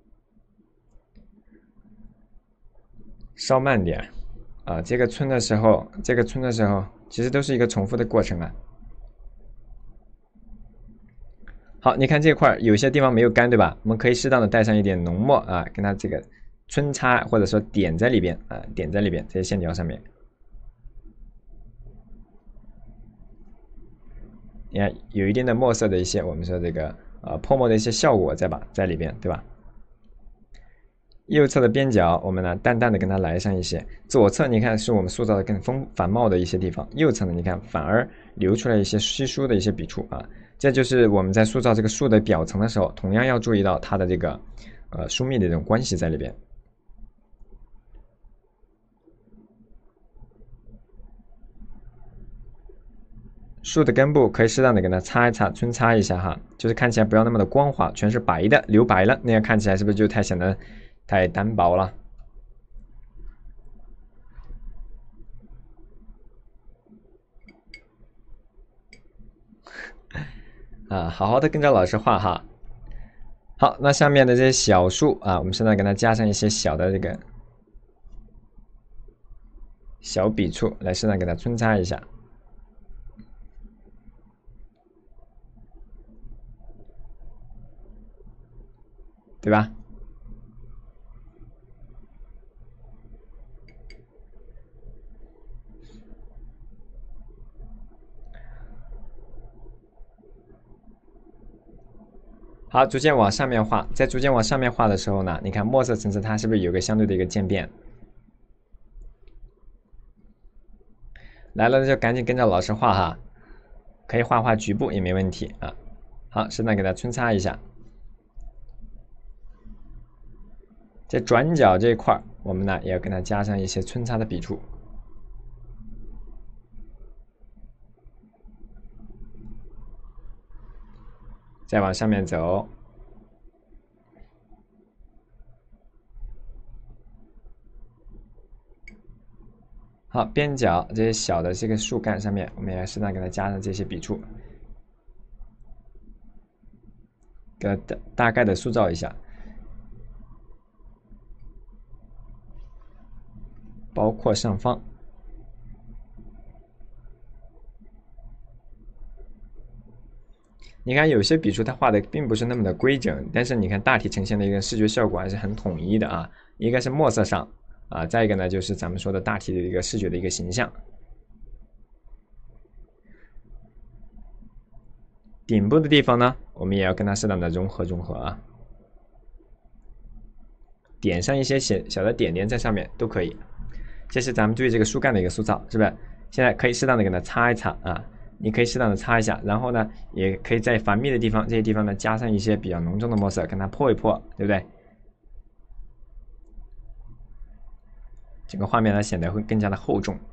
S1: 稍慢点啊，这个皴的时候，这个皴的时候，其实都是一个重复的过程啊。好，你看这块有些地方没有干，对吧？我们可以适当的带上一点浓墨啊，跟它这个皴擦或者说点在里边啊，点在里边这些线条上面。你看有一定的墨色的一些，我们说这个呃泼墨的一些效果在吧，在里边，对吧？右侧的边角，我们呢淡淡的跟它来上一些。左侧你看是我们塑造的更丰繁茂的一些地方，右侧呢你看反而留出来一些稀疏的一些笔触啊。这就是我们在塑造这个树的表层的时候，同样要注意到它的这个呃疏密的这种关系在里边。树的根部可以适当的给它擦一擦，皴擦一下哈，就是看起来不要那么的光滑，全是白的，留白了，那样看起来是不是就太显得太单薄了？啊，好好的跟着老师画哈。好，那下面的这些小树啊，我们现在给它加上一些小的这个小笔触，来适当给它皴擦一下，对吧？好，逐渐往上面画，在逐渐往上面画的时候呢，你看墨色层次它是不是有个相对的一个渐变？来了就赶紧跟着老师画哈，可以画画局部也没问题啊。好，适当给它皴擦一下。在转角这一块，我们呢也要给它加上一些皴擦的笔触。再往上面走，好，边角这些小的这个树干上面，我们也适当给它加上这些笔触，给它大概的塑造一下，包括上方。你看有些笔触它画的并不是那么的规整，但是你看大体呈现的一个视觉效果还是很统一的啊。一个是墨色上啊，再一个呢就是咱们说的大体的一个视觉的一个形象。顶部的地方呢，我们也要跟它适当的融合融合啊，点上一些小小的点点在上面都可以。这是咱们对这个树干的一个塑造，是不是？现在可以适当的给它擦一擦啊。你可以适当的擦一下，然后呢，也可以在繁密的地方，这些地方呢，加上一些比较浓重的墨色，跟它破一破，对不对？整个画面呢，显得会更加的厚重。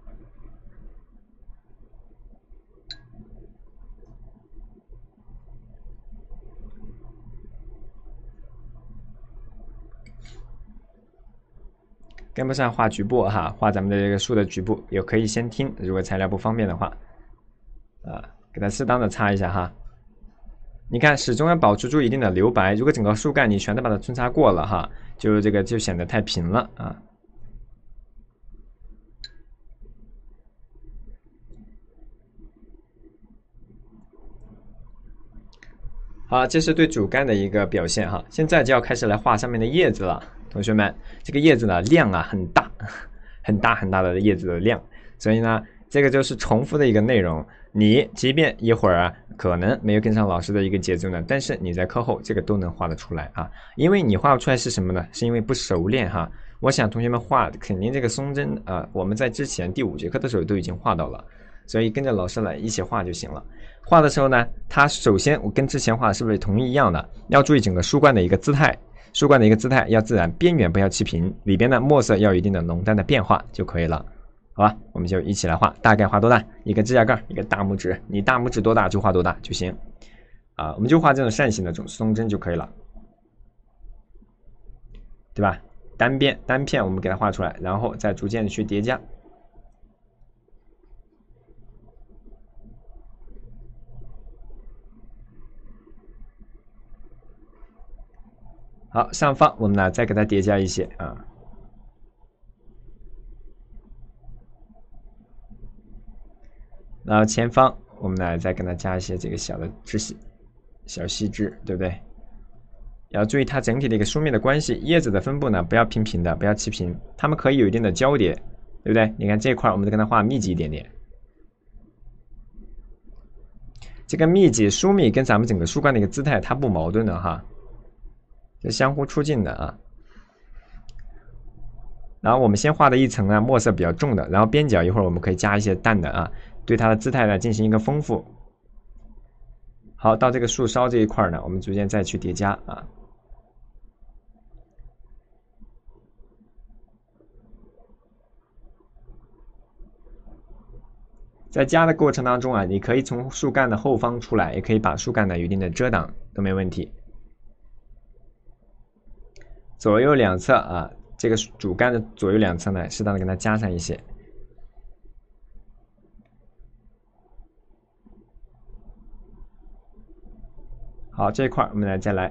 S1: 跟不上画局部哈，画咱们的这个树的局部，也可以先听，如果材料不方便的话，啊。 给它适当的擦一下哈。你看，始终要保持住一定的留白。如果整个树干你全都把它皴擦过了哈，就这个就显得太平了啊。好，这是对主干的一个表现哈。现在就要开始来画上面的叶子了，同学们，这个叶子呢量啊很大，很大很大的叶子的量，所以呢，这个就是重复的一个内容。你即便一会儿啊可能没有跟上老师的一个节奏呢，但是你在课后这个都能画得出来啊。因为你画不出来是什么呢？是因为不熟练哈。我想同学们画肯定这个松针啊、呃，我们在之前第五节课的时候都已经画到了，所以跟着老师来一起画就行了。画的时候呢，它首先我跟之前画的是不是同一样的？要注意整个树冠的一个姿态，树冠的一个姿态要自然，边缘不要齐平，里边的墨色要有一定的浓淡的变化就可以了。好吧，我们就一起来画，大概画多大？一个指甲盖，一个大拇指，你大拇指多大就画多大就行。啊，我们就画这种扇形的这种松针就可以了，对吧？单边单片我们给它画出来，然后再逐渐的去叠加。好，上方我们呢再给它叠加一些啊。然后前方我们呢再给它加一些这个小的枝细、小细枝，对不对？要注意它整体的一个疏密的关系，叶子的分布呢不要平平的，不要齐平，它们可以有一定的交叠，对不对？你看这块我们就跟它画密集一点点。这个密集疏密跟咱们整个树干的一个姿态它不矛盾的哈，是相互促进的啊。然后我们先画的一层呢墨色比较重的，然后边角一会儿我们可以加一些淡的啊，对它的姿态呢进行一个丰富。好，到这个树梢这一块呢，我们逐渐再去叠加啊。在加的过程当中啊，你可以从树干的后方出来，也可以把树干呢有一定的遮挡，都没问题。左右两侧啊，这个主干的左右两侧呢，适当的给它加上一些。好，这一块我们来再来。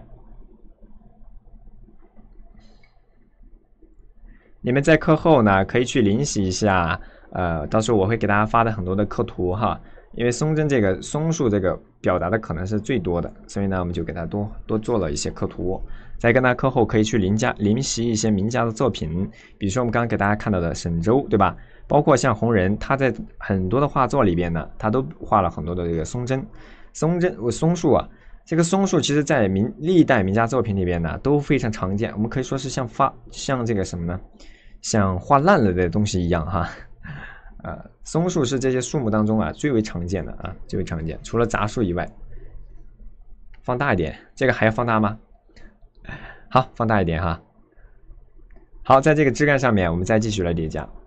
S1: 你们在课后呢，可以去临习一下。呃，到时候我会给大家发的很多的课图哈，因为松针这个松树这个表达的可能是最多的，所以呢，我们就给它多多做了一些课图。再跟大家课后可以去临家临习一些名家的作品，比如说我们刚刚给大家看到的沈周，对吧？包括像洪仁，他在很多的画作里边呢，他都画了很多的这个松针，松针松树啊。这个松树其实在明历代名家作品里边呢都非常常见，我们可以说是像发像这个什么呢？像画烂了的东西一样哈。呃，松树是这些树木当中啊最为常见的啊，最为常见，除了杂树以外。放大一点，这个还要放大吗？好，放大一点哈。好，在这个枝干上面，我们再继续来叠加。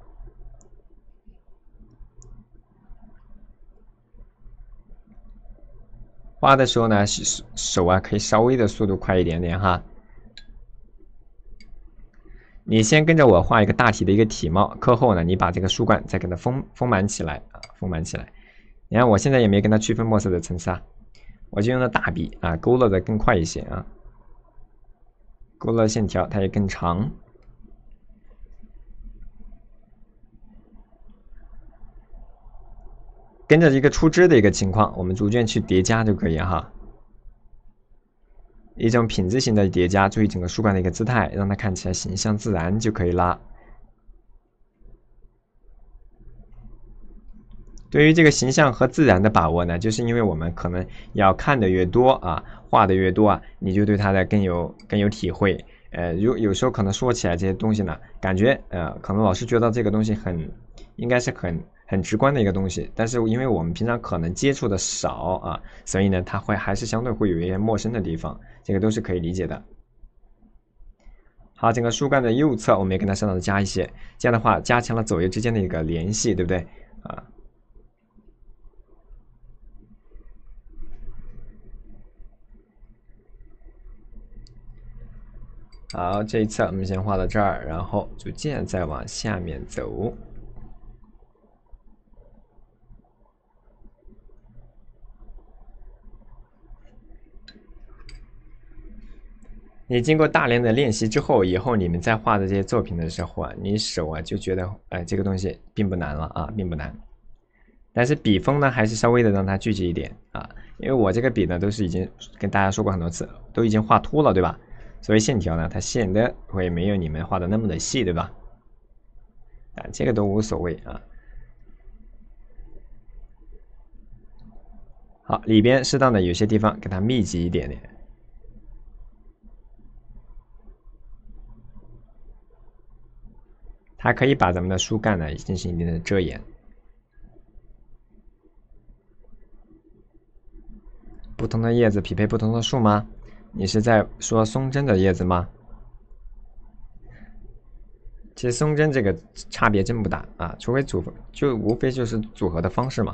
S1: 画的时候呢，手啊可以稍微的速度快一点点哈。你先跟着我画一个大体的一个体貌，课后呢，你把这个树冠再给它丰丰满起来啊，丰满起来。你看我现在也没跟它区分墨色的层次啊，我就用的大笔啊，勾勒的更快一些啊，勾勒线条它也更长。跟着一个出枝的一个情况，我们逐渐去叠加就可以哈。一种品质型的叠加，注意整个树冠的一个姿态，让它看起来形象自然就可以啦。对于这个形象和自然的把握呢，就是因为我们可能要看的越多啊，画的越多啊，你就对它的更有更有体会。呃，有有时候可能说起来这些东西呢，感觉呃，可能老师觉得这个东西很应该是很很直观的一个东西，但是因为我们平常可能接触的少啊，所以呢，它会还是相对会有一些陌生的地方，这个都是可以理解的。好，整个树干的右侧我们也跟它适当的加一些，这样的话加强了左右之间的一个联系，对不对啊？好，这一侧我们先画到这儿，然后逐渐再往下面走。 你经过大量的练习之后，以后你们在画的这些作品的时候啊，你手啊就觉得，哎、呃，这个东西并不难了啊，并不难。但是笔锋呢，还是稍微的让它聚集一点啊，因为我这个笔呢，都是已经跟大家说过很多次，都已经画秃了，对吧？所以线条呢，它显得会没有你们画的那么的细，对吧？啊，这个都无所谓啊。好，里边适当的有些地方给它密集一点点。它可以把咱们的树干呢进行一定的遮掩。不同的叶子匹配不同的树吗？你是在说松针的叶子吗？其实松针这个差别真不大啊，除非组合，就无非就是组合的方式嘛。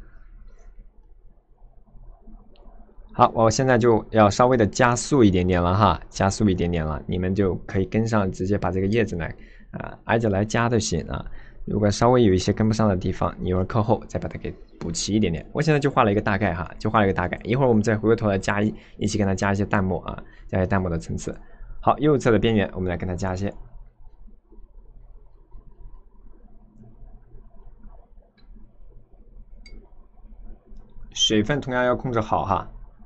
S1: 好，我现在就要稍微的加速一点点了哈，加速一点点了，你们就可以跟上，直接把这个叶子呢，啊，挨着来加就行啊。如果稍微有一些跟不上的地方，你一会儿课后再把它给补齐一点点。我现在就画了一个大概哈，就画了一个大概，一会儿我们再回过头来加一，一起跟它加一些淡墨啊，加一些淡墨的层次。好，右侧的边缘我们来跟它加一些。水分同样要控制好哈。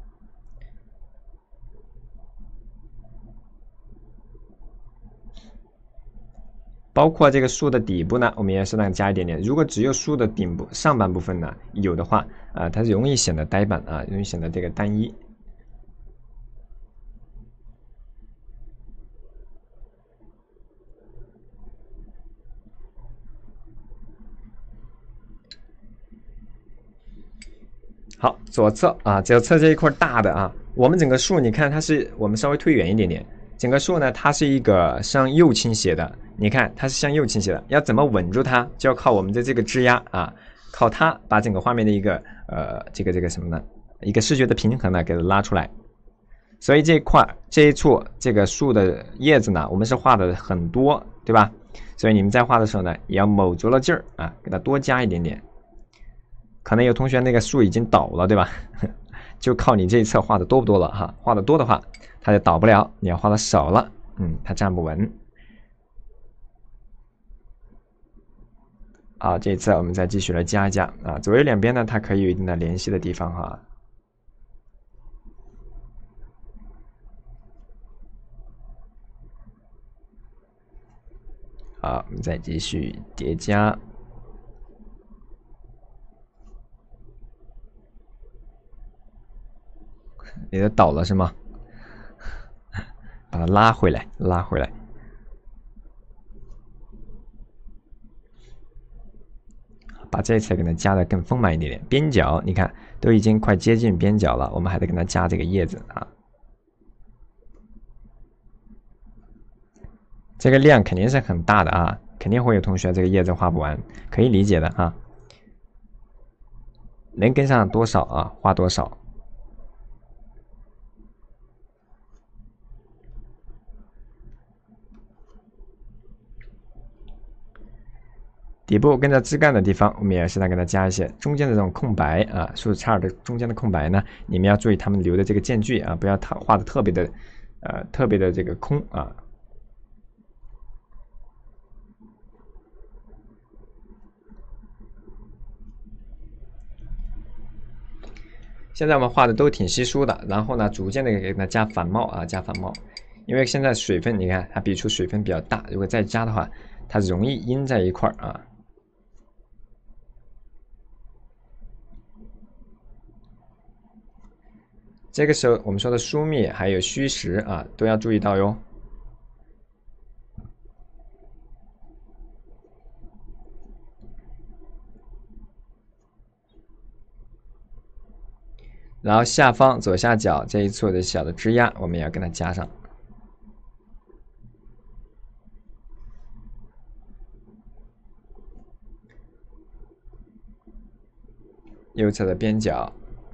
S1: 包括这个树的底部呢，我们也适当加一点点。如果只有树的顶部上半部分呢有的话，啊、呃，它容易显得呆板啊，容易显得这个单一。好，左侧啊，左侧这一块大的啊，我们整个树你看它是我们稍微推远一点点，整个树呢它是一个向右倾斜的，你看它是向右倾斜的，要怎么稳住它，就要靠我们的这个枝丫啊，靠它把整个画面的一个呃这个这个什么呢，一个视觉的平衡呢给它拉出来。所以这一块这一处这个树的叶子呢，我们是画的很多，对吧？所以你们在画的时候呢，也要卯足了劲儿啊，给它多加一点点。可能有同学那个树已经倒了，对吧？就靠你这一侧画的多不多了哈，画的多的话，它就倒不了；你要画的少了，嗯，它站不稳。好，这一次我们再继续来加一加啊，左右两边呢，它可以有一定的联系的地方哈。好，我们再继续叠加。你的倒了是吗？把它拉回来，拉回来。把这一侧给它加的更丰满一点点。边角你看都已经快接近边角了，我们还得给它加这个叶子啊。这个量肯定是很大的啊，肯定会有同学这个叶子画不完，可以理解的啊。能跟上多少啊，画多少。底部跟着枝干的地方，我们也适当给它加一些中间的这种空白啊，树杈的中间的空白呢，你们要注意它们留的这个间距啊，不要画的特别的，呃，特别的这个空啊。现在我们画的都挺稀疏的，然后呢，逐渐的给它加反帽啊，加反帽，因为现在水分你看它笔触水分比较大，如果再加的话，它容易阴在一块啊。这个时候我们说的疏密还有虚实啊，都要注意到哟。然后下方左下角这一处的小的枝桠，我们也要跟它加上。右侧的边角。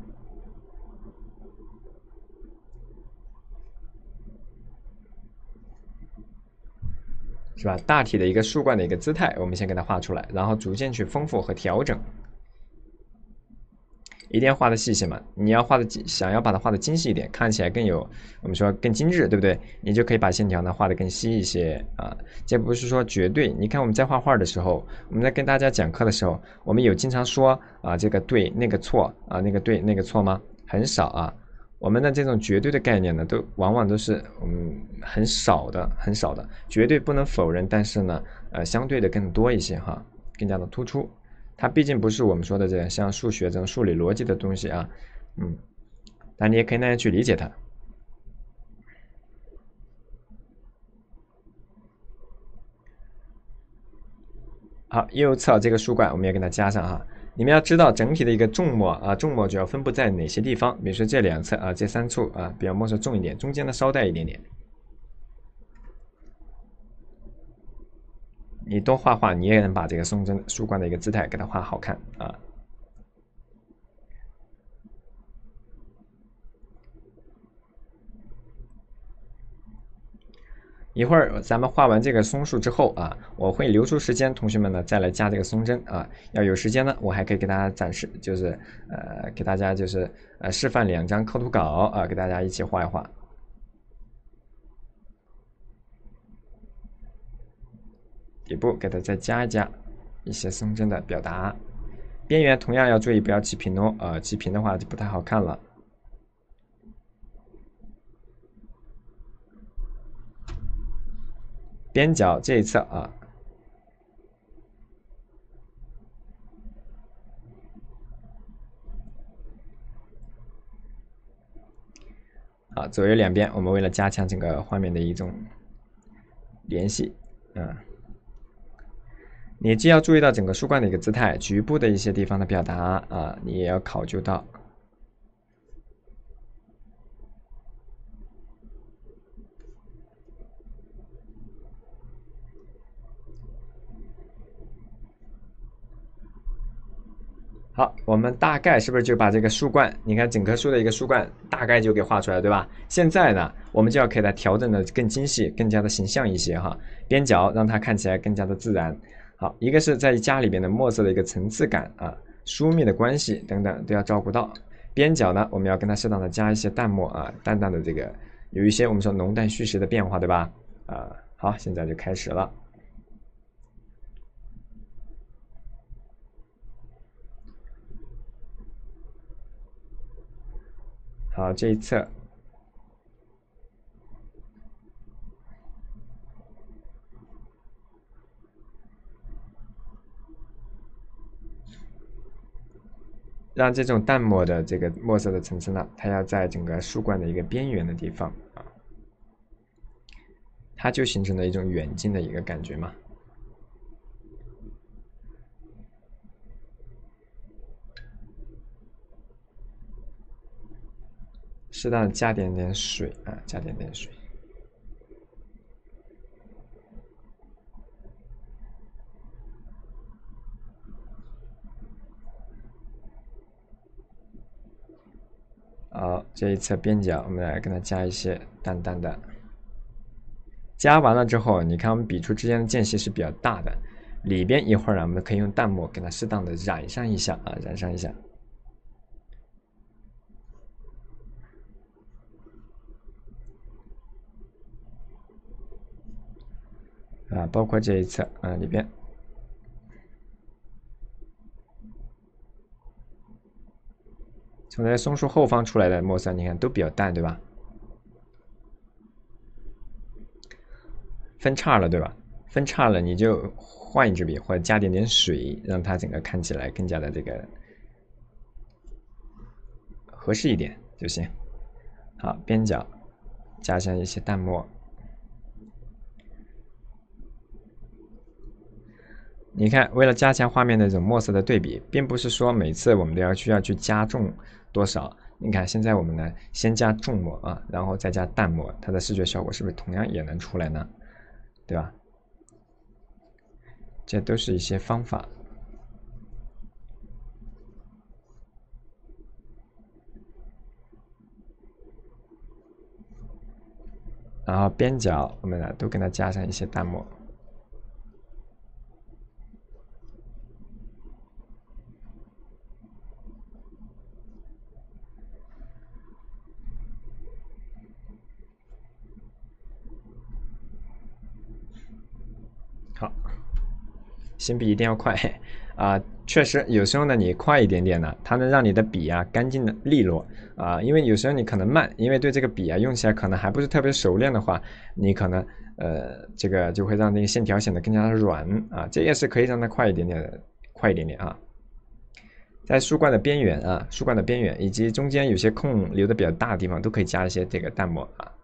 S1: 是吧？大体的一个树冠的一个姿态，我们先给它画出来，然后逐渐去丰富和调整。 一定要画的细些嘛。你要画的想要把它画的精细一点，看起来更有我们说更精致，对不对？你就可以把线条呢画的更细一些啊。这不是说绝对，你看我们在画画的时候，我们在跟大家讲课的时候，我们有经常说啊这个对那个错啊那个对那个错吗？很少啊。我们的这种绝对的概念呢，都往往都是嗯很少的，很少的，绝对不能否认，但是呢，呃，相对的更多一些哈，更加的突出。它毕竟不是我们说的这样像数学这种数理逻辑的东西啊，嗯，但你也可以那样去理解它。好，右侧这个书冠我们也给它加上哈。你们要知道整体的一个重墨啊，重墨主要分布在哪些地方？比如说这两侧啊，这三处啊，比较墨色重一点，中间呢稍带一点点。你多画画，你也能把这个松针书冠的一个姿态给它画好看啊。一会儿咱们画完这个松树之后啊，我会留出时间，同学们呢再来加这个松针啊。要有时间呢，我还可以给大家展示，就是呃给大家就是呃示范两张构图稿啊，给大家一起画一画。底部给它再加一加一些松针的表达，边缘同样要注意不要起平哦，呃起平的话就不太好看了。边角这一侧啊，啊，左右两边，我们为了加强整个画面的一种联系，嗯，你既要注意到整个书冠的一个姿态，局部的一些地方的表达啊，你也要考究到。好，我们大概是不是就把这个书冠，你看整棵树的一个书冠大概就给画出来，对吧？现在呢，我们就要给它调整的更精细，更加的形象一些哈。边角让它看起来更加的自然。好，一个是在家里边的墨色的一个层次感啊，疏密的关系等等都要照顾到。边角呢，我们要跟它适当的加一些淡墨啊，淡淡的这个有一些我们说浓淡虚实的变化，对吧？啊，好，现在就开始了。好，这一侧，让这种淡墨的这个墨色的层次呢，它要在整个书冠的一个边缘的地方啊，它就形成了一种远近的一个感觉嘛。适当的加点点水啊，加点点水。好，这一侧边角我们来跟它加一些淡淡的。加完了之后，你看我们笔触之间的间隙是比较大的，里边一会儿呢，我们可以用淡墨给它适当的染上一下啊，染上一下。啊，包括这一侧啊里边，从这松树后方出来的墨色，你看都比较淡，对吧？分叉了，对吧？分叉了，你就换一支笔，或者加点点水，让它整个看起来更加的这个合适一点就行。好，边角加上一些淡墨。你看，为了加强画面的这种墨色的对比，并不是说每次我们都要需要去加重多少。你看，现在我们呢，先加重墨啊，然后再加淡墨，它的视觉效果是不是同样也能出来呢？对吧？这都是一些方法。然后边角我们呢都给它加上一些淡墨。 新笔一定要快啊。确实，有时候呢你快一点点呢，它能让你的笔啊干净的利落啊。因为有时候你可能慢，因为对这个笔啊用起来可能还不是特别熟练的话，你可能呃这个就会让那个线条显得更加的软啊。这也是可以让它快一点点的，快一点点啊。在书冠的边缘啊，书冠的边缘以及中间有些空留的比较大的地方，都可以加一些这个淡墨啊。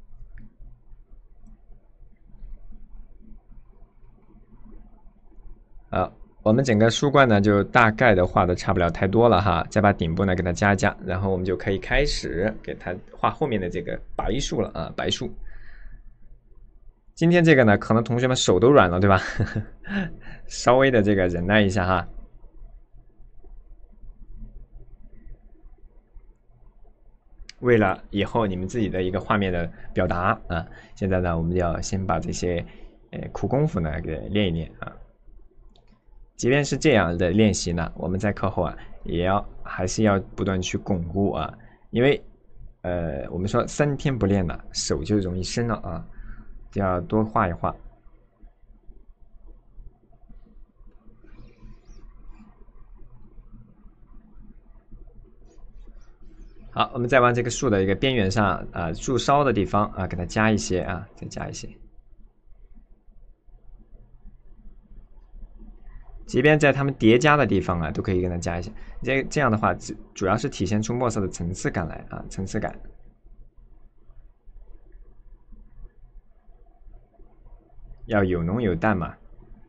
S1: 好，我们整个书冠呢就大概的画的差不了太多了哈，再把顶部呢给它加一加，然后我们就可以开始给它画后面的这个白树了啊，白树。今天这个呢，可能同学们手都软了，对吧？稍微的这个忍耐一下哈。为了以后你们自己的一个画面的表达啊，现在呢，我们要先把这些呃苦功夫呢给练一练啊。即便是这样的练习呢，我们在课后啊，也要还是要不断去巩固啊，因为呃，我们说三天不练呢，手就容易生了啊，就要多画一画。好，我们再往这个树的一个边缘上啊，树梢的地方啊，给它加一些啊，再加一些。即便在它们叠加的地方啊，都可以给它加一些。这这样的话，主要是体现出墨色的层次感来啊，层次感。要有浓有淡嘛。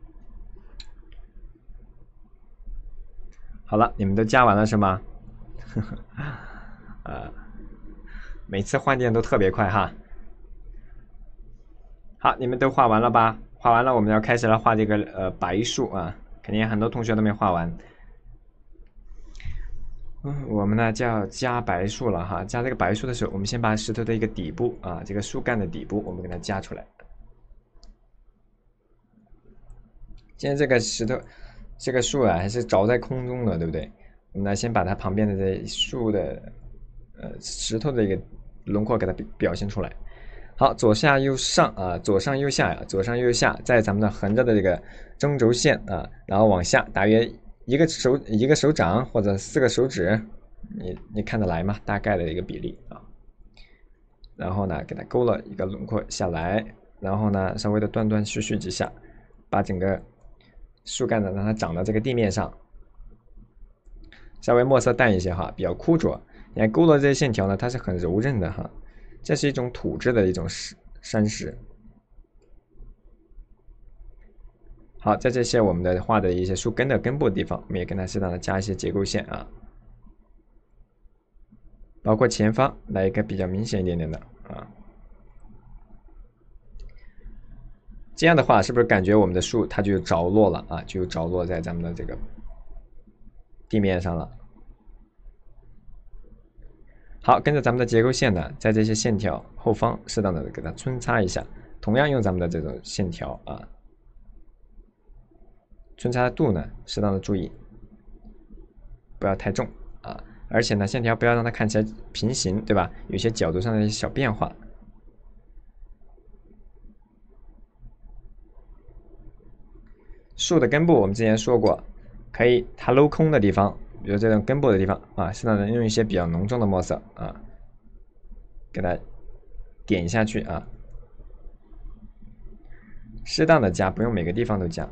S1: 好了，你们都加完了是吗？呃，每次换电都特别快哈。好，你们都画完了吧？画完了，我们要开始来画这个呃白树啊，肯定很多同学都没画完。嗯，我们呢就要加白树了哈。加这个白树的时候，我们先把石头的一个底部啊，这个树干的底部，我们给它加出来。现在这个石头，这个树啊还是着在空中的，对不对？我们呢先把它旁边的这树的呃石头的一个轮廓给它表现出来。好，左下右上啊，左上右下呀，左上右下，在咱们的横着的这个中轴线啊，然后往下大约一个手一个手掌或者四个手指，你你看得来吗？大概的一个比例啊。然后呢，给它勾了一个轮廓下来，然后呢，稍微的断断续续几下，把整个树干呢让它长到这个地面上，稍微墨色淡一些哈，比较枯浊。你看勾勒这些线条呢，它是很柔韧的哈。这是一种土质的一种山石。好，在这些我们的画的一些树根的根部的地方，我们也跟它适当的加一些结构线啊，包括前方来一个比较明显一点点的啊。这样的话，是不是感觉我们的树它就着落了啊？就着落在咱们的这个地面上了。好，跟着咱们的结构线呢，在这些线条后方适当的给它穿插一下，同样用咱们的这种线条啊，穿插的度呢，适当的注意，不要太重啊，而且呢，线条不要让它看起来平行，对吧？有些角度上的一些小变化。树的根部我们之前说过，可以它镂空的地方。比如这种根部的地方啊，适当的用一些比较浓重的墨色啊，给它点下去啊，适当的加，不用每个地方都加。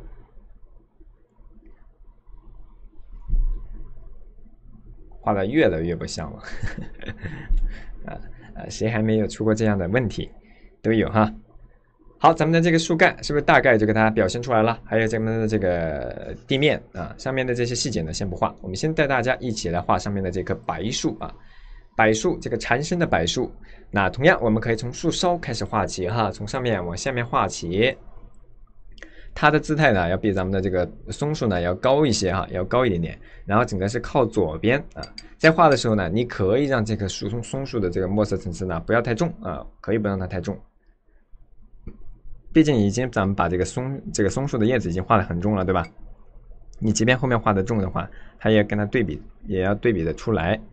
S1: 画的越来越不像了，啊啊，谁还没有出过这样的问题？都有哈。好，咱们的这个树干是不是大概就给它表现出来了？还有咱们的这个地面啊，上面的这些细节呢，先不画，我们先带大家一起来画上面的这棵白树啊，柏树这个缠身的柏树。那同样，我们可以从树梢开始画起哈，从上面往下面画起。它的姿态呢，要比咱们的这个松树呢要高一些哈，要高一点点。然后整个是靠左边啊，在画的时候呢，你可以让这棵树松松树的这个墨色层次呢不要太重啊，可以不让它太重。毕竟已经咱们把这个松这个松树的叶子已经画得很重了，对吧？你即便后面画的重的话，它也跟它对比，也要对比的出来。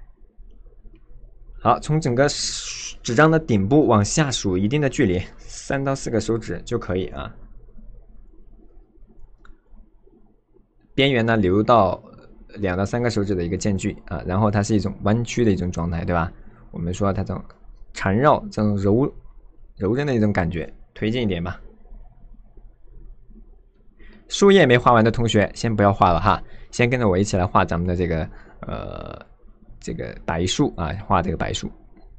S1: 好，从整个纸张的顶部往下数一定的距离，三到四个手指就可以啊。 边缘呢留到两到三个手指的一个间距啊，然后它是一种弯曲的一种状态，对吧？我们说它这种缠绕、这种柔柔韧的一种感觉，推进一点吧。树叶没画完的同学，先不要画了哈，先跟着我一起来画咱们的这个呃这个白树啊，画这个白树。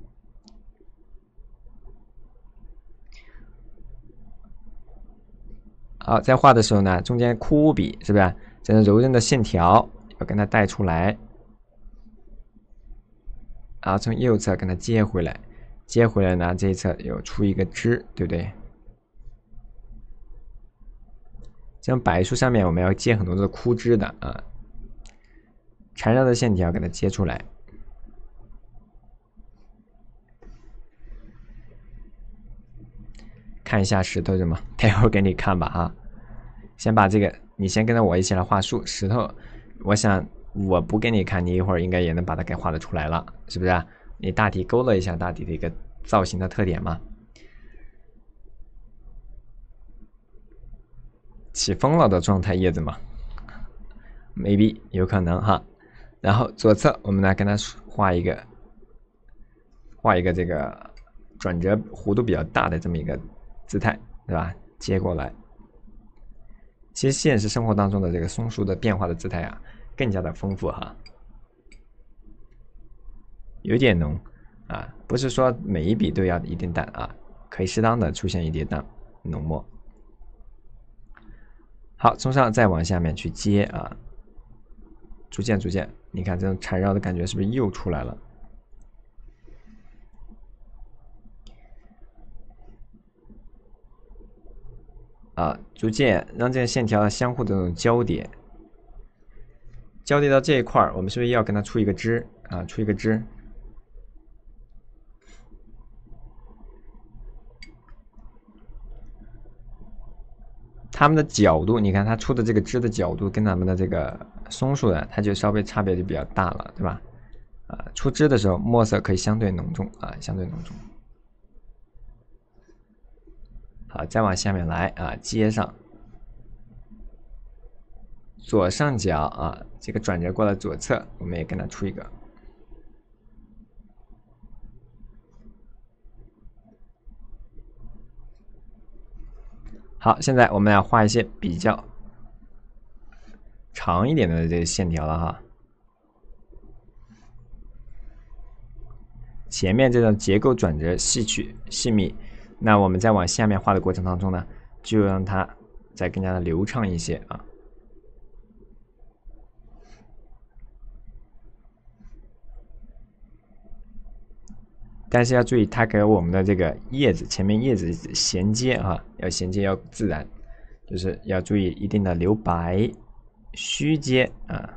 S1: 好，在画的时候呢，中间枯笔是不是？这种柔韧的线条要跟它带出来，然后从右侧跟它接回来，接回来呢，这一侧有出一个枝，对不对？这种白树上面我们要接很多的枯枝的啊，缠绕的线条给它接出来。看一下石头是吗？待会儿给你看吧哈。先把这个，你先跟着我一起来画树。石头，我想我不给你看，你一会儿应该也能把它给画得出来了，是不是啊？你大体勾勒一下大体的一个造型的特点嘛。起风了的状态叶子嘛 ，maybe 有可能哈。然后左侧我们来跟它画一个，画一个这个转折弧度比较大的这么一个姿态，对吧？接过来。其实现实生活当中的这个松树的变化的姿态啊，更加的丰富哈，有点浓啊，不是说每一笔都要一定淡啊，可以适当的出现一点淡浓墨。好，从上再往下面去接啊，逐渐逐渐，你看这种缠绕的感觉是不是又出来了？啊，逐渐让这个线条相互的这种交叠，交叠到这一块儿，我们是不是要跟它出一个枝啊？出一个枝。它们的角度，你看它出的这个枝的角度跟咱们的这个松树的，它就稍微差别就比较大了，对吧？啊，出枝的时候墨色可以相对浓重啊，相对浓重。好，再往下面来啊，接上左上角啊，这个转折过来左侧，我们也跟它出一个。好，现在我们要画一些比较长一点的这个线条了哈。前面这种结构转折细曲细密，那我们在往下面画的过程当中呢，就让它再更加的流畅一些啊。但是要注意，它给我们的这个叶子前面叶子衔接啊，要衔接要自然，就是要注意一定的留白、虚接啊。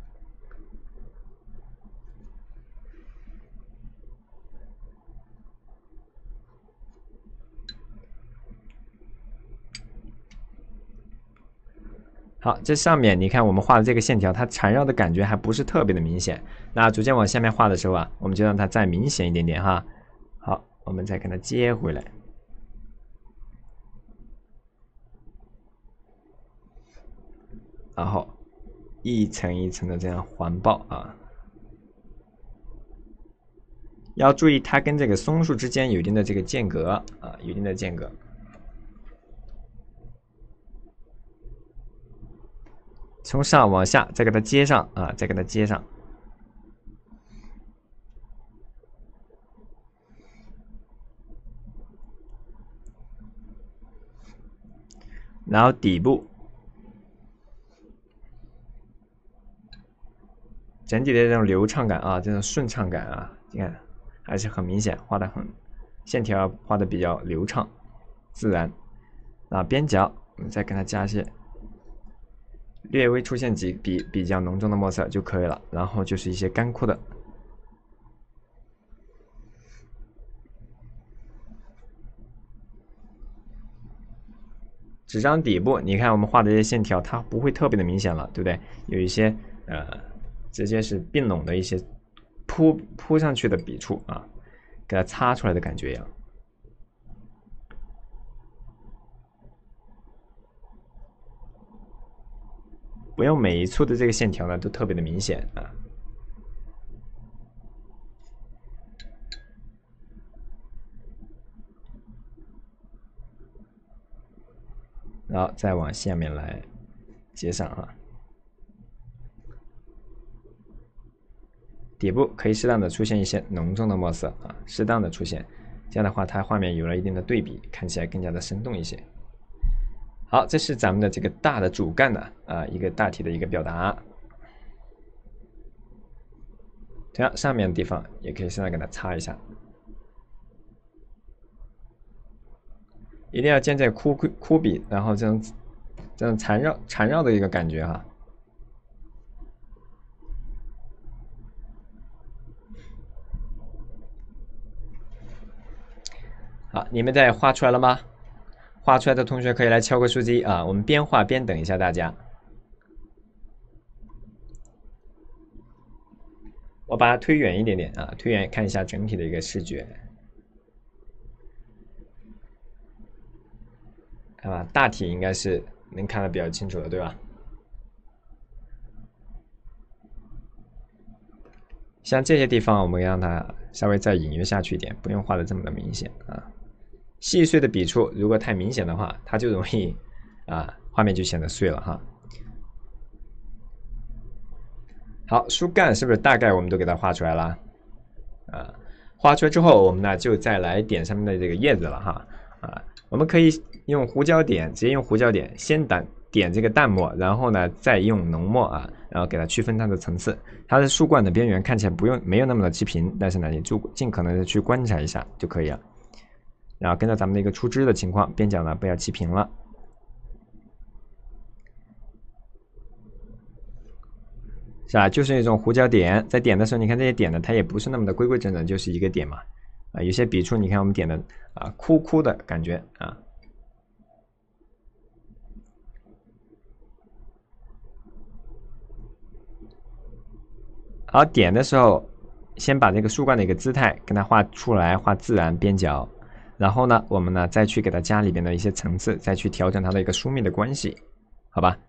S1: 好，这上面你看我们画的这个线条，它缠绕的感觉还不是特别的明显。那逐渐往下面画的时候啊，我们就让它再明显一点点哈。好，我们再给它接回来，然后一层一层的这样环抱啊。要注意它跟这个松树之间有一定的这个间隔啊，有一定的间隔。从上往下，再给它接上啊，再给它接上。然后底部整体的这种流畅感啊，这种顺畅感啊，你看还是很明显，画的很线条画的比较流畅自然。啊，边角我们再给它加些。略微出现几笔比较浓重的墨色就可以了，然后就是一些干枯的。纸张底部，你看我们画的这些线条，它不会特别的明显了，对不对？有一些呃，直接是并拢的一些铺铺上去的笔触啊，给它擦出来的感觉一样。 不用每一处的这个线条呢都特别的明显啊。然后再往下面来接上啊。底部可以适当的出现一些浓重的墨色啊，适当的出现，这样的话它画面有了一定的对比，看起来更加的生动一些。好，这是咱们的这个大的主干的啊一个大体的一个表达。同样上面的地方也可以适当给它擦一下，一定要建在枯枯笔，然后这种这种缠绕缠绕的一个感觉哈。好，你们在画出来了吗？画出来的同学可以来敲个数机啊，我们边画边等一下大家。我把它推远一点点啊，推远看一下整体的一个视觉，看吧，大体应该是能看得比较清楚的，对吧？像这些地方，我们让它稍微再隐约下去一点，不用画的这么的明显啊。细碎的笔触如果太明显的话，它就容易啊，画面就显得碎了哈。好，树干是不是大概我们都给它画出来了？啊，画出来之后，我们呢就再来点上面的这个叶子了哈。啊，我们可以用胡椒点，直接用胡椒点，先点点这个淡墨，然后呢再用浓墨啊，然后给它区分它的层次。它的树冠的边缘看起来不用没有那么的齐平，但是呢你就尽可能的去观察一下就可以了。然后跟着咱们的一个出枝的情况，边角呢不要齐平了。是吧？就是一种胡椒点，在点的时候，你看这些点呢，它也不是那么的规规整整，就是一个点嘛。啊，有些笔触，你看我们点的啊，枯枯的感觉啊。好，点的时候，先把这个树冠的一个姿态跟它画出来，画自然边角。然后呢，我们呢再去给它加里边的一些层次，再去调整它的一个疏密的关系，好吧？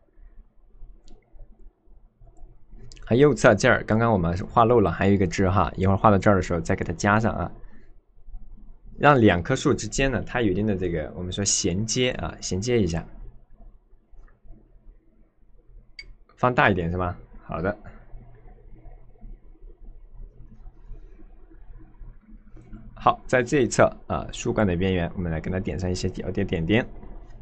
S1: 还右侧这儿，刚刚我们画漏了，还有一个枝哈，一会儿画到这儿的时候再给它加上啊，让两棵树之间呢，它有一定的这个我们说衔接啊，衔接一下。放大一点是吧？好的。好，在这一侧啊，树干的边缘，我们来给它点上一些小点点点。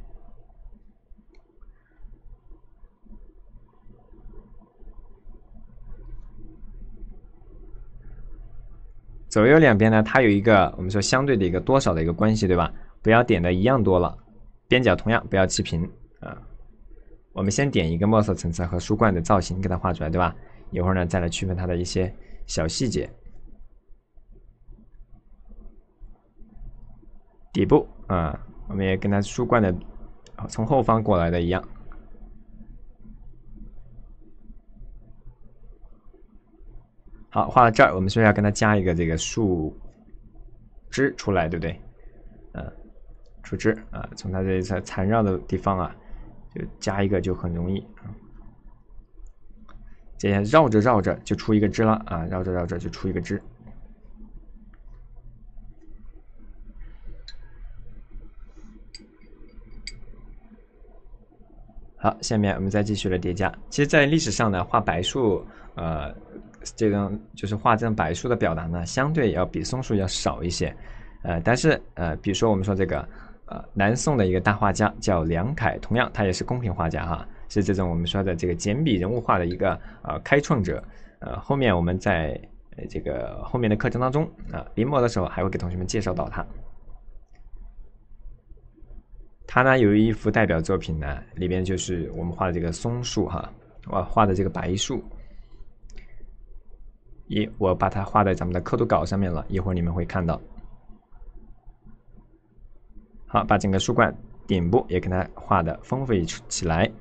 S1: 左右两边呢，它有一个我们说相对的一个多少的一个关系，对吧？不要点的一样多了，边角同样不要齐平啊。我们先点一个墨色层次和树冠的造型给它画出来，对吧？一会儿呢再来区分它的一些小细节。底部啊，我们也跟它树冠的从后方过来的一样。好，画到这儿，我们是不是要跟它加一个这个树枝出来，对不对？嗯、啊，树枝啊，从它这一侧缠绕的地方啊，就加一个就很容易啊。这样绕着绕着就出一个枝了啊，绕着绕着就出一个枝。好，下面我们再继续来叠加。其实，在历史上呢，画柏树，呃，这种就是画这种柏树的表达呢，相对要比松树要少一些。呃，但是呃，比如说我们说这个，呃，南宋的一个大画家叫梁楷，同样他也是宫廷画家哈，是这种我们说的这个简笔人物画的一个呃开创者。呃，后面我们在这个后面的课程当中啊，临摹的时候还会给同学们介绍到他。他呢有一幅代表作品呢，里边就是我们画的这个松树哈，我画的这个柏树，一我把它画在咱们的刻度稿上面了，一会儿你们会看到。好，把整个树冠顶部也给它画的丰富起来。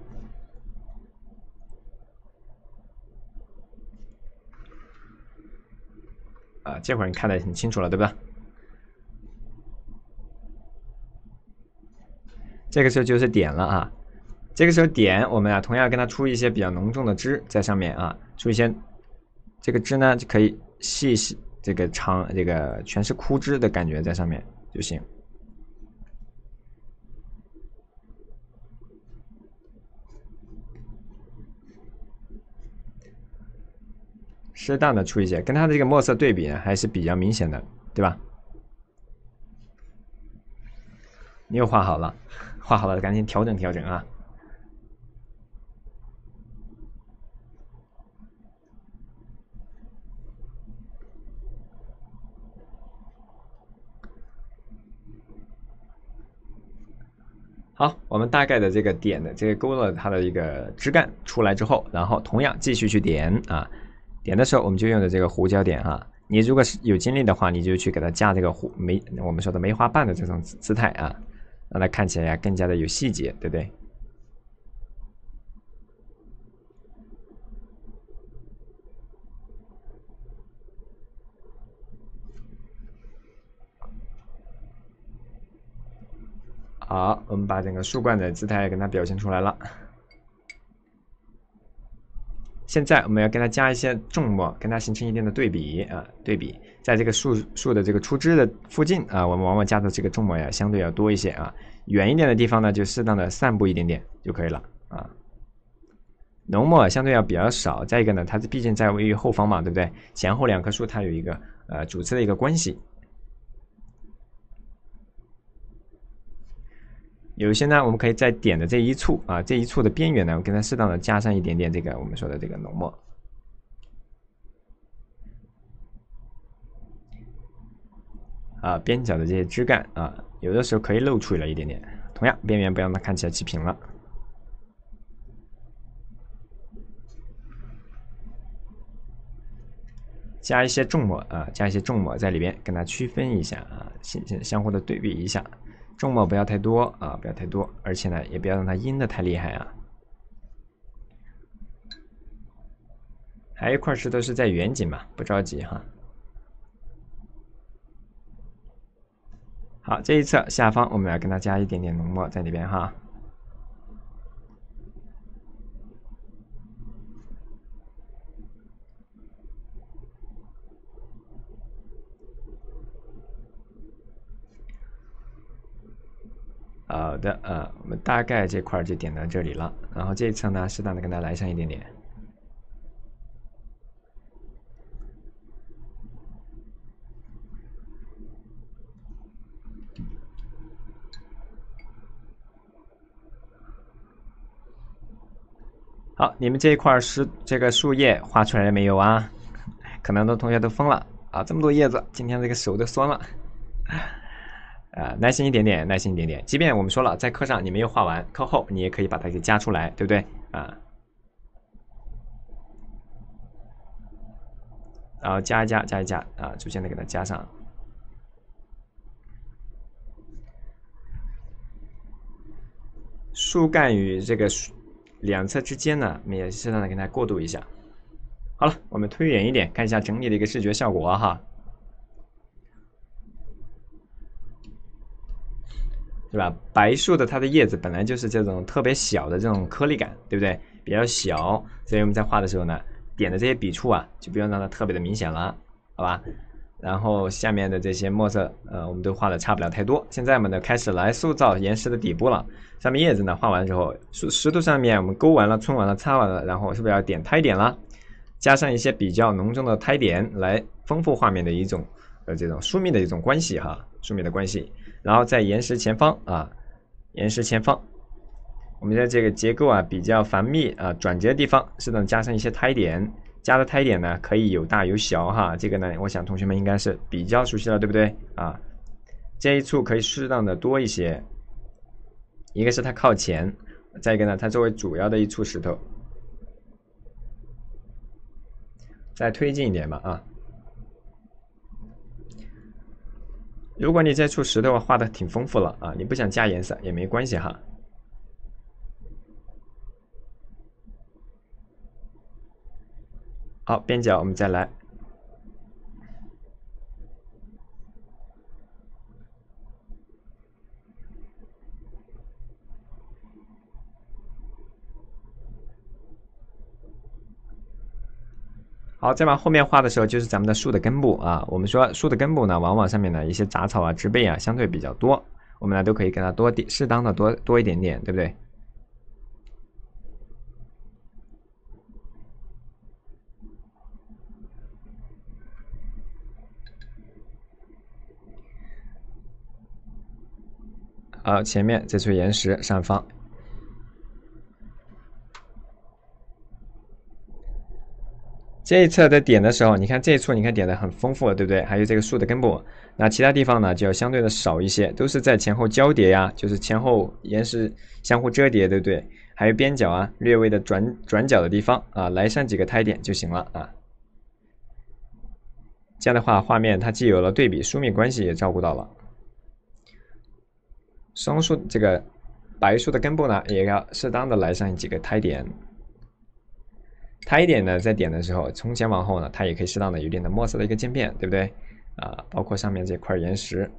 S1: 啊，这会儿你看得很清楚了，对吧？这个时候就是点了啊， 这个时候点我们啊，同样跟它出一些比较浓重的汁在上面啊，出一些这个汁呢就可以细细这个长这个全是枯枝的感觉在上面就行。适当的出一些，跟它的这个墨色对比呢还是比较明显的，对吧？你又画好了，画好了赶紧调整调整啊。好，我们大概的这个点的这个勾勒它的一个枝干出来之后，然后同样继续去点啊，点的时候我们就用的这个胡椒点啊。你如果是有精力的话，你就去给它加这个胡梅，我们说的梅花瓣的这种姿态啊，让它看起来更加的有细节，对不对？好，我们把整个树冠的姿态给它表现出来了。现在我们要跟它加一些重墨，跟它形成一定的对比啊，对比，在这个树树的这个出枝的附近啊，我们往往加的这个重墨呀，相对要多一些啊。远一点的地方呢，就适当的散布一点点就可以了啊。浓墨相对要比较少，再一个呢，它毕竟在位于后方嘛，对不对？前后两棵树它有一个呃主次的一个关系。有一些呢，我们可以在点的这一簇啊，这一簇的边缘呢，跟它适当的加上一点点这个我们说的这个浓墨。啊，边角的这些枝干啊，有的时候可以露出了一点点，同样边缘不要让它看起来齐平了。加一些重墨啊，加一些重墨在里边，跟它区分一下啊，相相互的对比一下。重墨不要太多啊，不要太多，而且呢，也不要让它阴的太厉害啊。还有一块石头是在远景嘛，不着急哈。好，这一侧下方我们要跟它加一点点浓墨在里边哈。好的，呃，我们大概这块就点到这里了，然后这一侧呢，适当的跟它来上一点点。好，你们这一块是这个树叶画出来了没有啊？可能很多同学都疯了啊！这么多叶子，今天这个手都酸了。啊，耐心一点点，耐心一点点。即便我们说了，在课上你没有画完，课后你也可以把它给加出来，对不对？啊，然后加一加，加一加啊，逐渐的给它加上。树干与这个两侧之间呢，我们也适当的给它过渡一下。好了，我们推远一点，看一下整体的一个视觉效果哈。对吧？白树的它的叶子本来就是这种特别小的这种颗粒感，对不对？比较小，所以我们在画的时候呢，点的这些笔触啊，就不用让它特别的明显了，好吧？然后下面的这些墨色，呃，我们都画的差不了太多。现在我们呢，开始来塑造岩石的底部了。上面叶子呢画完之后，石石头上面我们勾完了、冲完了、擦完了，然后是不是要点胎点了？加上一些比较浓重的胎点，来丰富画面的一种呃这种疏密的一种关系哈，疏密的关系。然后在岩石前方啊，岩石前方，我们在这个结构啊比较繁密啊转折的地方，适当加上一些胎点。加的胎点呢，可以有大有小哈。这个呢，我想同学们应该是比较熟悉了，对不对啊？这一处可以适当的多一些，一个是它靠前，再一个呢，它作为主要的一处石头，再推进一点吧啊。如果你这处石头画的挺丰富了啊，你不想加颜色也没关系哈。好，边角我们再来。 好，再往后面画的时候，就是咱们的树的根部啊。我们说树的根部呢，往往上面呢一些杂草啊、植被啊，相对比较多，我们呢都可以给它多点，适当的多多一点点，对不对？好，前面这处岩石上方。这一侧的点的时候，你看这一处，你看点的很丰富，对不对？还有这个树的根部，那其他地方呢就要相对的少一些，都是在前后交叠呀、啊，就是前后岩石相互遮叠，对不对？还有边角啊，略微的转转角的地方啊，来上几个胎点就行了啊。这样的话，画面它既有了对比，疏密关系也照顾到了。松树这个白树的根部呢，也要适当的来上几个胎点。胎点呢，在点的时候，从前往后呢，它也可以适当的有一点的墨色的一个渐变，对不对？啊，包括上面这块岩石。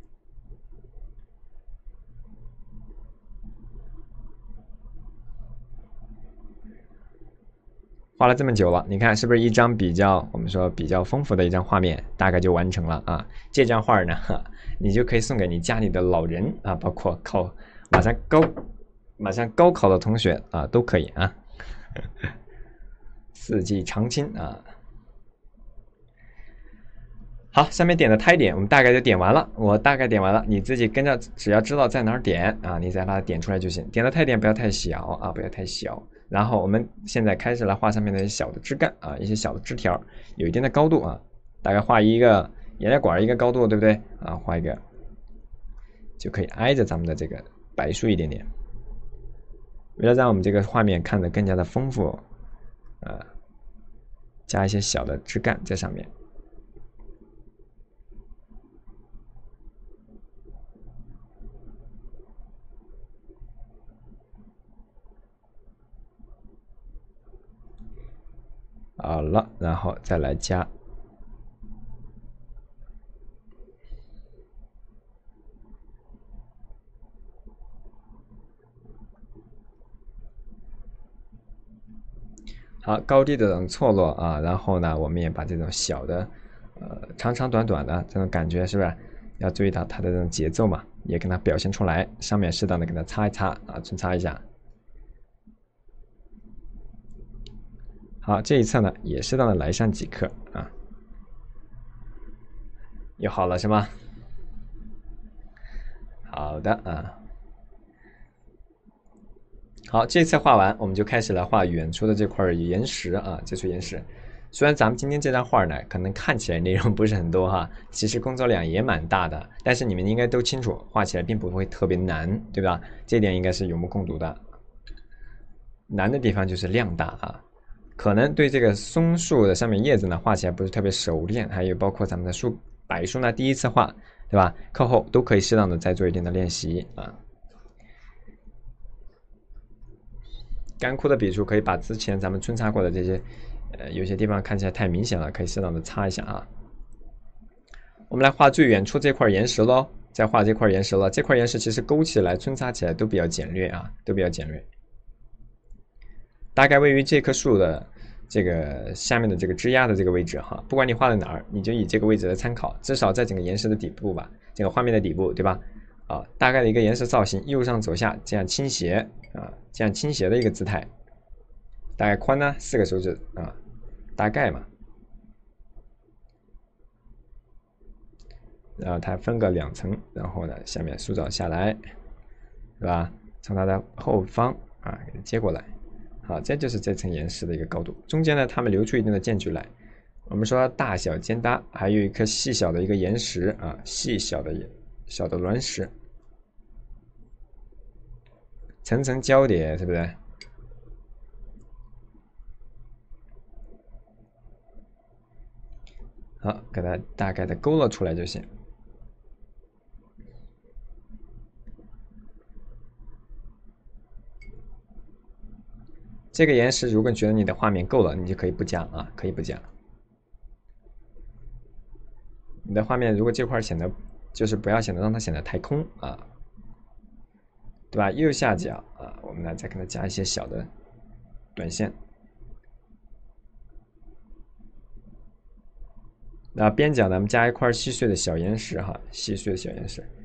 S1: 画了这么久了，你看是不是一张比较我们说比较丰富的一张画面，大概就完成了啊？这张画呢，你就可以送给你家里的老人啊，包括考马上高马上高考的同学啊，都可以啊。四季常青啊。好，上面点的胎点我们大概就点完了，我大概点完了，你自己跟着，只要知道在哪儿点啊，你再把它点出来就行。点的胎点不要太小啊，不要太小。然后我们现在开始来画上面的一些小的枝干啊，一些小的枝条，有一定的高度啊，大概画一个沿着管一个高度，对不对啊？画一个就可以挨着咱们的这个白树一点点。为了让我们这个画面看得更加的丰富，啊，加一些小的枝干在上面。好了，然后再来加。好，高低的这种错落啊，然后呢，我们也把这种小的，呃，长长短短的这种感觉，是不是要注意到它的这种节奏嘛？也跟它表现出来，上面适当的给它擦一擦啊，穿插一下。好，这一侧呢，也适当的来上几颗啊，又好了是吗？好的啊。好，这次画完，我们就开始来画远处的这块岩石啊，这处岩石。虽然咱们今天这张画呢，可能看起来内容不是很多哈，其实工作量也蛮大的，但是你们应该都清楚，画起来并不会特别难，对吧？这点应该是有目共睹的。难的地方就是量大啊，可能对这个松树的上面叶子呢，画起来不是特别熟练，还有包括咱们的树柏树呢，第一次画，对吧？课后都可以适当的再做一定的练习啊。干枯的笔触可以把之前咱们穿插过的这些，呃，有些地方看起来太明显了，可以适当的擦一下啊。我们来画最远处这块岩石喽，再画这块岩石了。这块岩石其实勾起来、穿插起来都比较简略啊，都比较简略。大概位于这棵树的这个下面的这个枝丫的这个位置哈，不管你画在哪儿，你就以这个位置来参考，至少在整个岩石的底部吧，这个画面的底部，对吧？啊，大概的一个岩石造型，右上左下这样倾斜啊，这样倾斜的一个姿态，大概宽呢四个手指啊，大概嘛，然后它分个两层，然后呢下面塑造下来，是吧？从它的后方啊给它接过来，好，这就是这层岩石的一个高度，中间呢它们留出一定的间距来。我们说大小兼搭，还有一颗细小的一个岩石啊，细小的小的卵石。层层交叠，是不是？好，给它大概的勾勒出来就行。这个岩石，如果你觉得你的画面够了，你就可以不加啊，可以不加。你的画面如果这块显得，就是不要显得让它显得太空啊，对吧？右下角啊，我们来再给它加一些小的短线。 那边角咱们加一块细碎的小岩石哈，细碎的小岩石。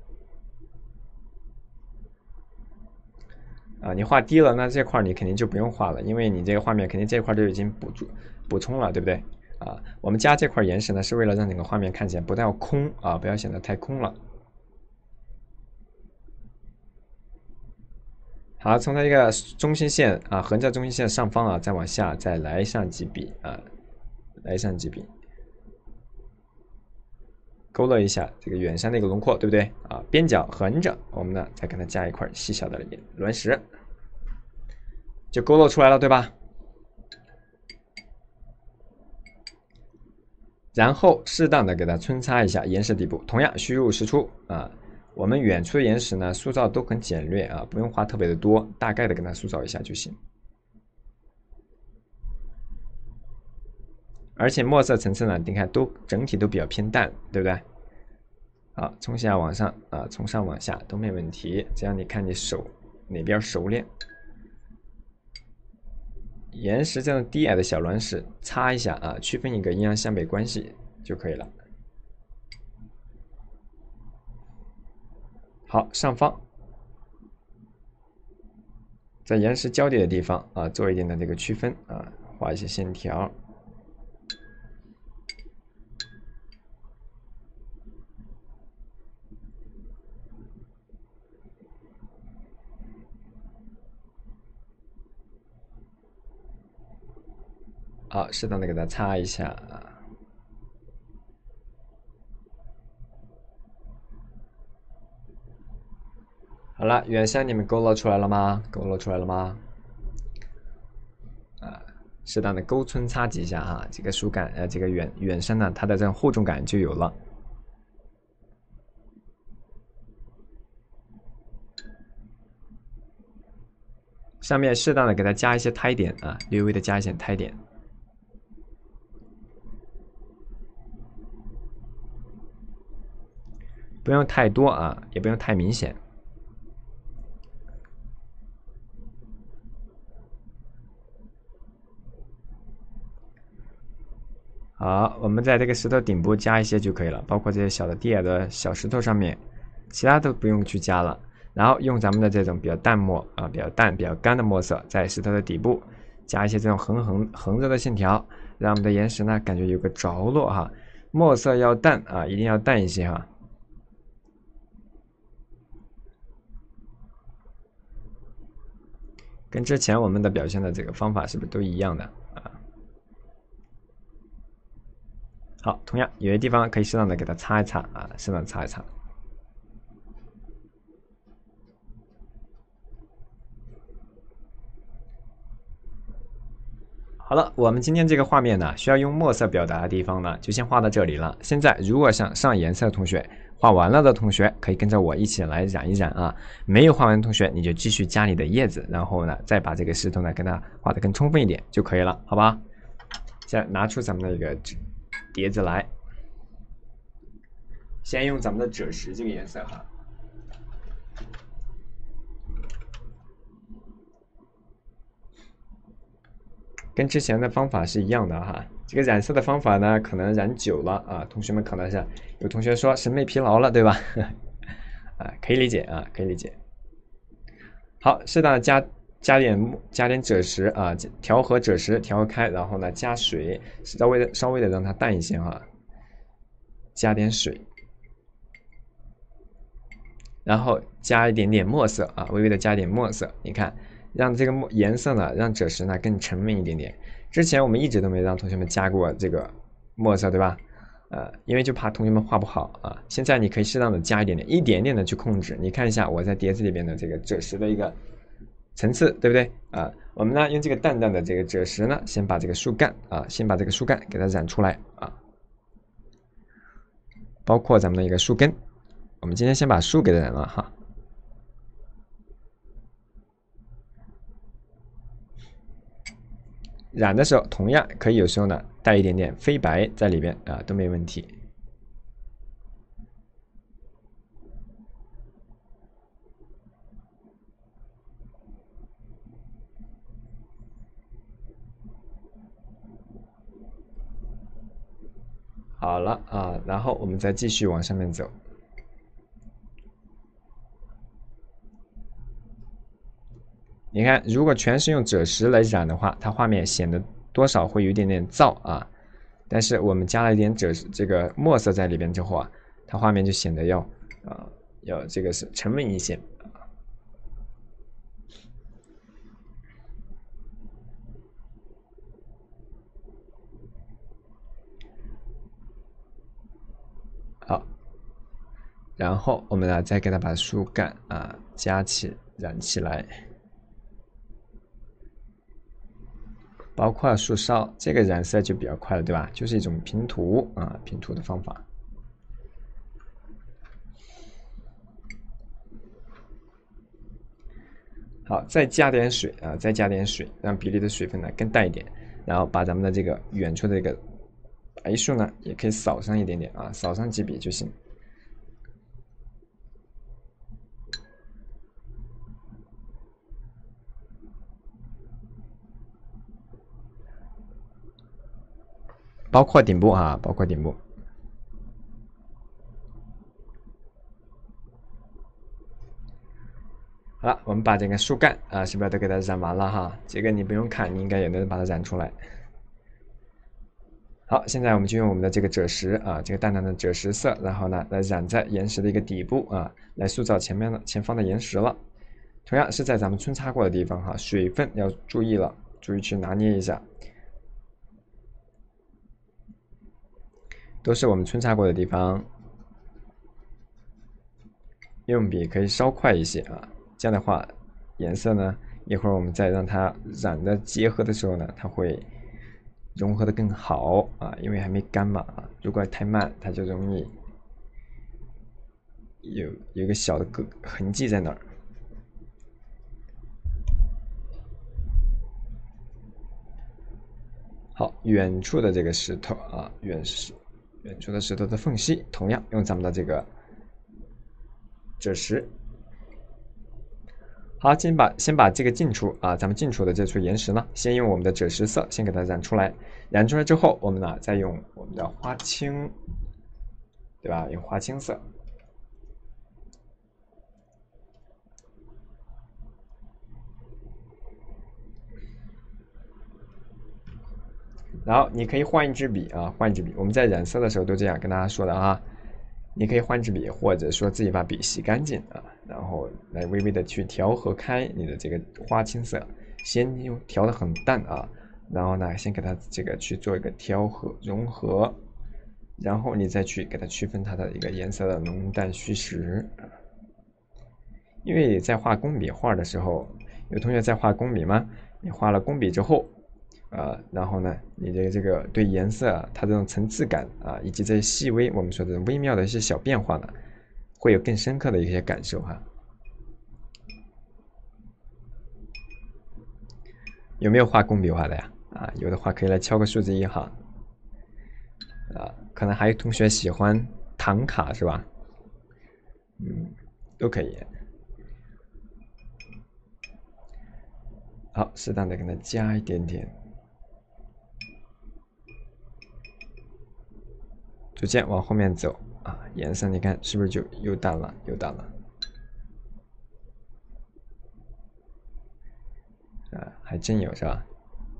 S1: 啊，你画低了，那这块你肯定就不用画了，因为你这个画面肯定这块就已经补助补充了，对不对？啊，我们加这块岩石呢，是为了让整个画面看起来不太空啊，不要显得太空了。好，从它这个中心线啊，横着中心线上方啊，再往下再来上几笔啊，来上几笔，勾勒一下这个远山的一个轮廓，对不对啊？边角横着，我们呢再给它加一块细小的卵石，就勾勒出来了，对吧？然后适当的给它穿插一下岩石底部，同样虚入实出啊。我们远处的岩石呢，塑造都很简略啊，不用画特别的多，大概的给它塑造一下就行。而且墨色层次呢，你看都整体都比较偏淡，对不对？好，从下往上啊，从上往下都没问题，这样你看你手哪边熟练。岩石这种低矮的小卵石擦一下啊，区分一个阴阳向北关系就可以了。好，上方在岩石交叠的地方啊，做一点的这个区分啊，画一些线条。好，适当的给它擦一下啊。好了，远山你们勾勒出来了吗？勾勒出来了吗？啊，适当的勾皴擦几下哈，这个树干呃，这个远远山呢，它的这种厚重感就有了。上面适当的给它加一些胎点啊，略微的加一些胎点。不用太多啊，也不用太明显。好，我们在这个石头顶部加一些就可以了，包括这些小的低矮的小石头上面，其他都不用去加了。然后用咱们的这种比较淡墨啊，比较淡、比较干的墨色，在石头的底部加一些这种横横横着的线条，让我们的岩石呢感觉有个着落哈。墨色要淡啊，一定要淡一些哈。跟之前我们的表现的这个方法是不是都一样的啊？好，同样有些地方可以适当的给它擦一擦啊，适当擦一擦。好了，我们今天这个画面呢，需要用墨色表达的地方呢，就先画到这里了。现在如果想上颜色的同学，画完了的同学可以跟着我一起来染一染啊。没有画完的同学，你就继续加你的叶子，然后呢，再把这个石头呢跟它画的更充分一点就可以了，好吧？现在拿出咱们的一个碟子来，先用咱们的赭石这个颜色哈。跟之前的方法是一样的哈，这个染色的方法呢，可能染久了啊，同学们可能是有同学说审美疲劳了，对吧？啊，可以理解啊，可以理解。好，适当的加加点加点赭石啊，调和赭石调和开，然后呢加水，稍微的稍微的让它淡一些哈，加点水，然后加一点点墨色啊，微微的加点墨色，你看。让这个墨颜色呢，让赭石呢更沉稳一点点。之前我们一直都没让同学们加过这个墨色，对吧？呃，因为就怕同学们画不好啊。现在你可以适当的加一点点，一点点的去控制。你看一下我在碟子里边的这个赭石的一个层次，对不对啊？我们呢用这个淡淡的这个赭石呢，先把这个树干啊，先把这个树干给它染出来啊，包括咱们的一个树根。我们今天先把树给它染了哈。染的时候，同样可以有时候呢带一点点飞白在里边啊，都没问题。 好了啊，然后我们再继续往上面走。你看，如果全是用赭石来染的话，它画面显得多少会有一点点燥啊。但是我们加了一点赭石这个墨色在里边之后啊，它画面就显得要啊要这个是沉稳一些。好，然后我们呢再给它把树干啊加起染起来。包括树梢，这个染色就比较快了，对吧？就是一种平涂啊，平涂的方法。好，再加点水啊，再加点水，让比例的水分呢更淡一点。然后把咱们的这个远处的这个白树呢，也可以扫上一点点啊，扫上几笔就行。包括顶部啊，包括顶部。好了，我们把这个树干啊，是不是都给它染完了哈？这个你不用看，你应该也能把它染出来。好，现在我们就用我们的这个赭石啊，这个淡淡的赭石色，然后呢，来染在岩石的一个底部啊，来塑造前面的前方的岩石了。同样是在咱们皴擦过的地方哈，水分要注意了，注意去拿捏一下。都是我们皴擦过的地方，用笔可以稍快一些啊，这样的话，颜色呢，一会儿我们再让它染的结合的时候呢，它会融合的更好啊，因为还没干嘛啊，如果太慢，它就容易有有一个小的个痕迹在那儿。好，远处的这个石头啊，远石，远处的石头的缝隙，同样用咱们的这个赭石。好，先把先把这个近处啊，咱们近处的这处岩石呢，先用我们的赭石色先给它染出来。染出来之后，我们呢再用我们的花青，对吧？用花青色。然后你可以换一支笔啊，换一支笔。我们在染色的时候都这样跟大家说的啊。你可以换支笔，或者说自己把笔洗干净啊，然后来微微的去调和开你的这个花青色，先用调的很淡啊，然后呢，先给它这个去做一个调和融合，然后你再去给它区分它的一个颜色的浓淡虚实。因为在画工笔画的时候，有同学在画工笔吗？你画了工笔之后。啊，然后呢，你的这个对颜色啊，它这种层次感啊，以及这些细微我们说的微妙的一些小变化呢，会有更深刻的一些感受哈。有没有画工笔画的呀？啊，有的话可以来敲个数字一哈。啊，可能还有同学喜欢唐卡是吧？嗯，都可以。好，适当的给它加一点点。逐渐往后面走啊，颜色你看是不是就又淡了，又淡了？啊，还真有是吧？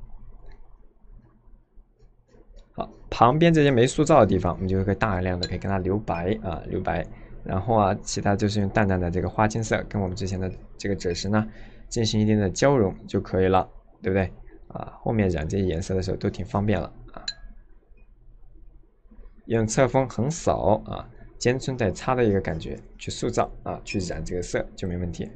S1: 好，旁边这些没塑造的地方，我们就可以大量的可以跟它留白啊，留白。然后啊，其他就是用淡淡的这个花青色跟我们之前的这个赭石呢，进行一定的交融就可以了，对不对？啊，后面染这些颜色的时候都挺方便了啊。用侧锋横扫啊，尖寸带擦的一个感觉去塑造啊，去染这个色就没问题。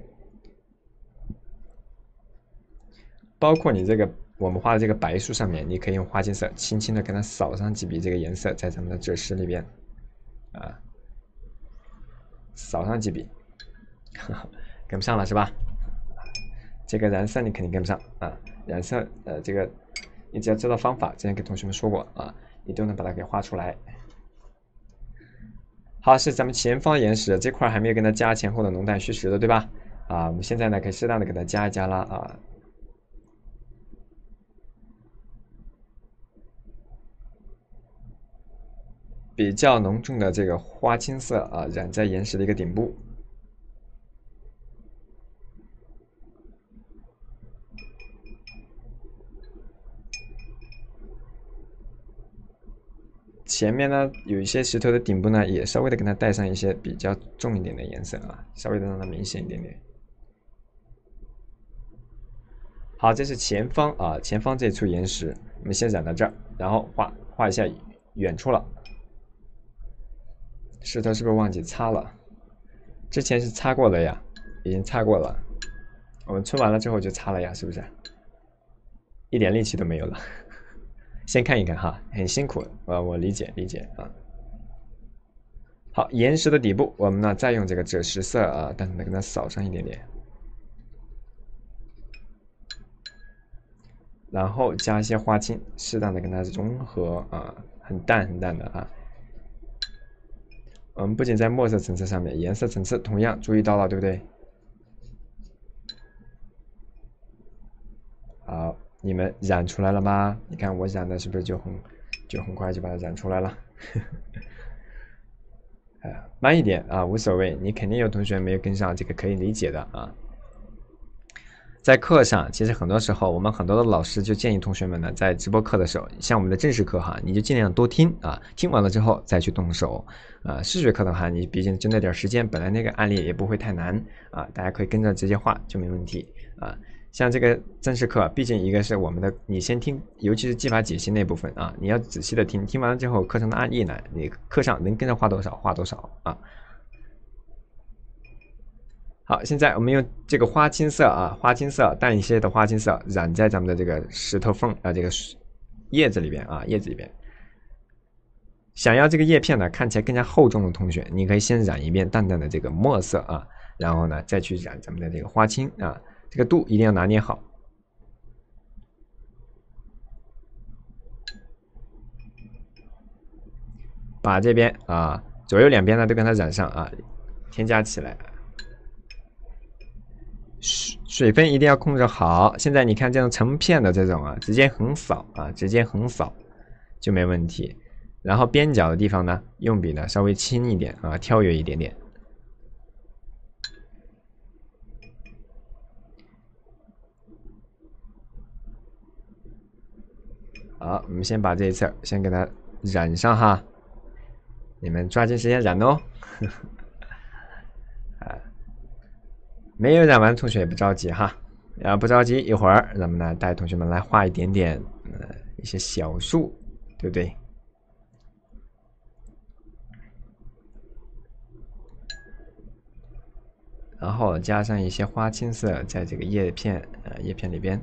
S1: 包括你这个我们画的这个白树上面，你可以用花青色轻轻的给它扫上几笔这个颜色，在咱们的赭石里边啊，扫上几笔，呵呵，跟不上了是吧？这个染色你肯定跟不上啊，染色呃这个你只要知道方法，之前给同学们说过啊，你都能把它给画出来。好，是咱们前方岩石这块还没有跟它加前后的浓淡虚实的，对吧？啊，我们现在呢可以适当的给它加一加啦啊。 比较浓重的这个花青色啊，染在岩石的一个顶部。前面呢，有一些石头的顶部呢，也稍微的给它带上一些比较重一点的颜色啊，稍微的让它明显一点点。好，这是前方啊，前方这处岩石，我们先染到这儿，然后画画一下远处了。石头是不是忘记擦了？之前是擦过了呀，已经擦过了。我们吹完了之后就擦了呀，是不是？一点力气都没有了。先看一看哈，很辛苦啊，我理解理解啊。好，岩石的底部，我们呢再用这个赭石色啊，淡淡的给它扫上一点点，然后加一些花青，适当的跟它融合啊，很淡很淡的啊。我们不仅在墨色层次上面，颜色层次同样注意到了，对不对？好，你们染出来了吗？你看我染的是不是就很就很快就把它染出来了？哎，慢一点啊，无所谓，你肯定有同学没有跟上，这个可以理解的啊。在课上，其实很多时候，我们很多的老师就建议同学们呢，在直播课的时候，像我们的正式课哈，你就尽量多听啊，听完了之后再去动手。啊，视觉课的话，你毕竟就那点时间，本来那个案例也不会太难啊，大家可以跟着直接画就没问题啊。像这个正式课，毕竟一个是我们的，你先听，尤其是技法解析那部分啊，你要仔细的听，听完了之后，课程的案例呢，你课上能跟着画多少画多少啊。好，现在我们用这个花青色啊，花青色淡一些的花青色染在咱们的这个石头缝啊，这个叶子里边啊，叶子里边。想要这个叶片呢看起来更加厚重的同学，你可以先染一遍淡淡的这个墨色啊，然后呢再去染咱们的这个花青啊，这个度一定要拿捏好。把这边啊左右两边呢都跟它染上啊，添加起来。水分一定要控制好。现在你看这种成片的这种啊，直接横扫啊，直接横扫就没问题。然后边角的地方呢，用笔呢稍微轻一点啊，跳跃一点点。好，我们先把这一侧先给它染上哈，你们抓紧时间染哦。啊，没有染完的同学也不着急哈，啊不着急，一会儿咱们呢带同学们来画一点点呃一些小树，对不对？然后加上一些花青色在这个叶片呃叶片里边。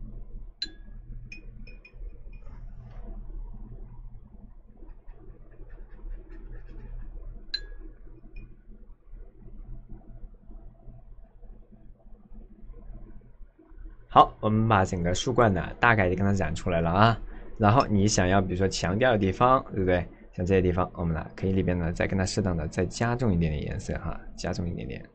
S1: 好，我们把整个树冠呢大概就跟它染出来了啊。然后你想要比如说强调的地方，对不对？像这些地方，我们呢可以里边呢再跟它适当的再加重一点点颜色哈，加重一点点。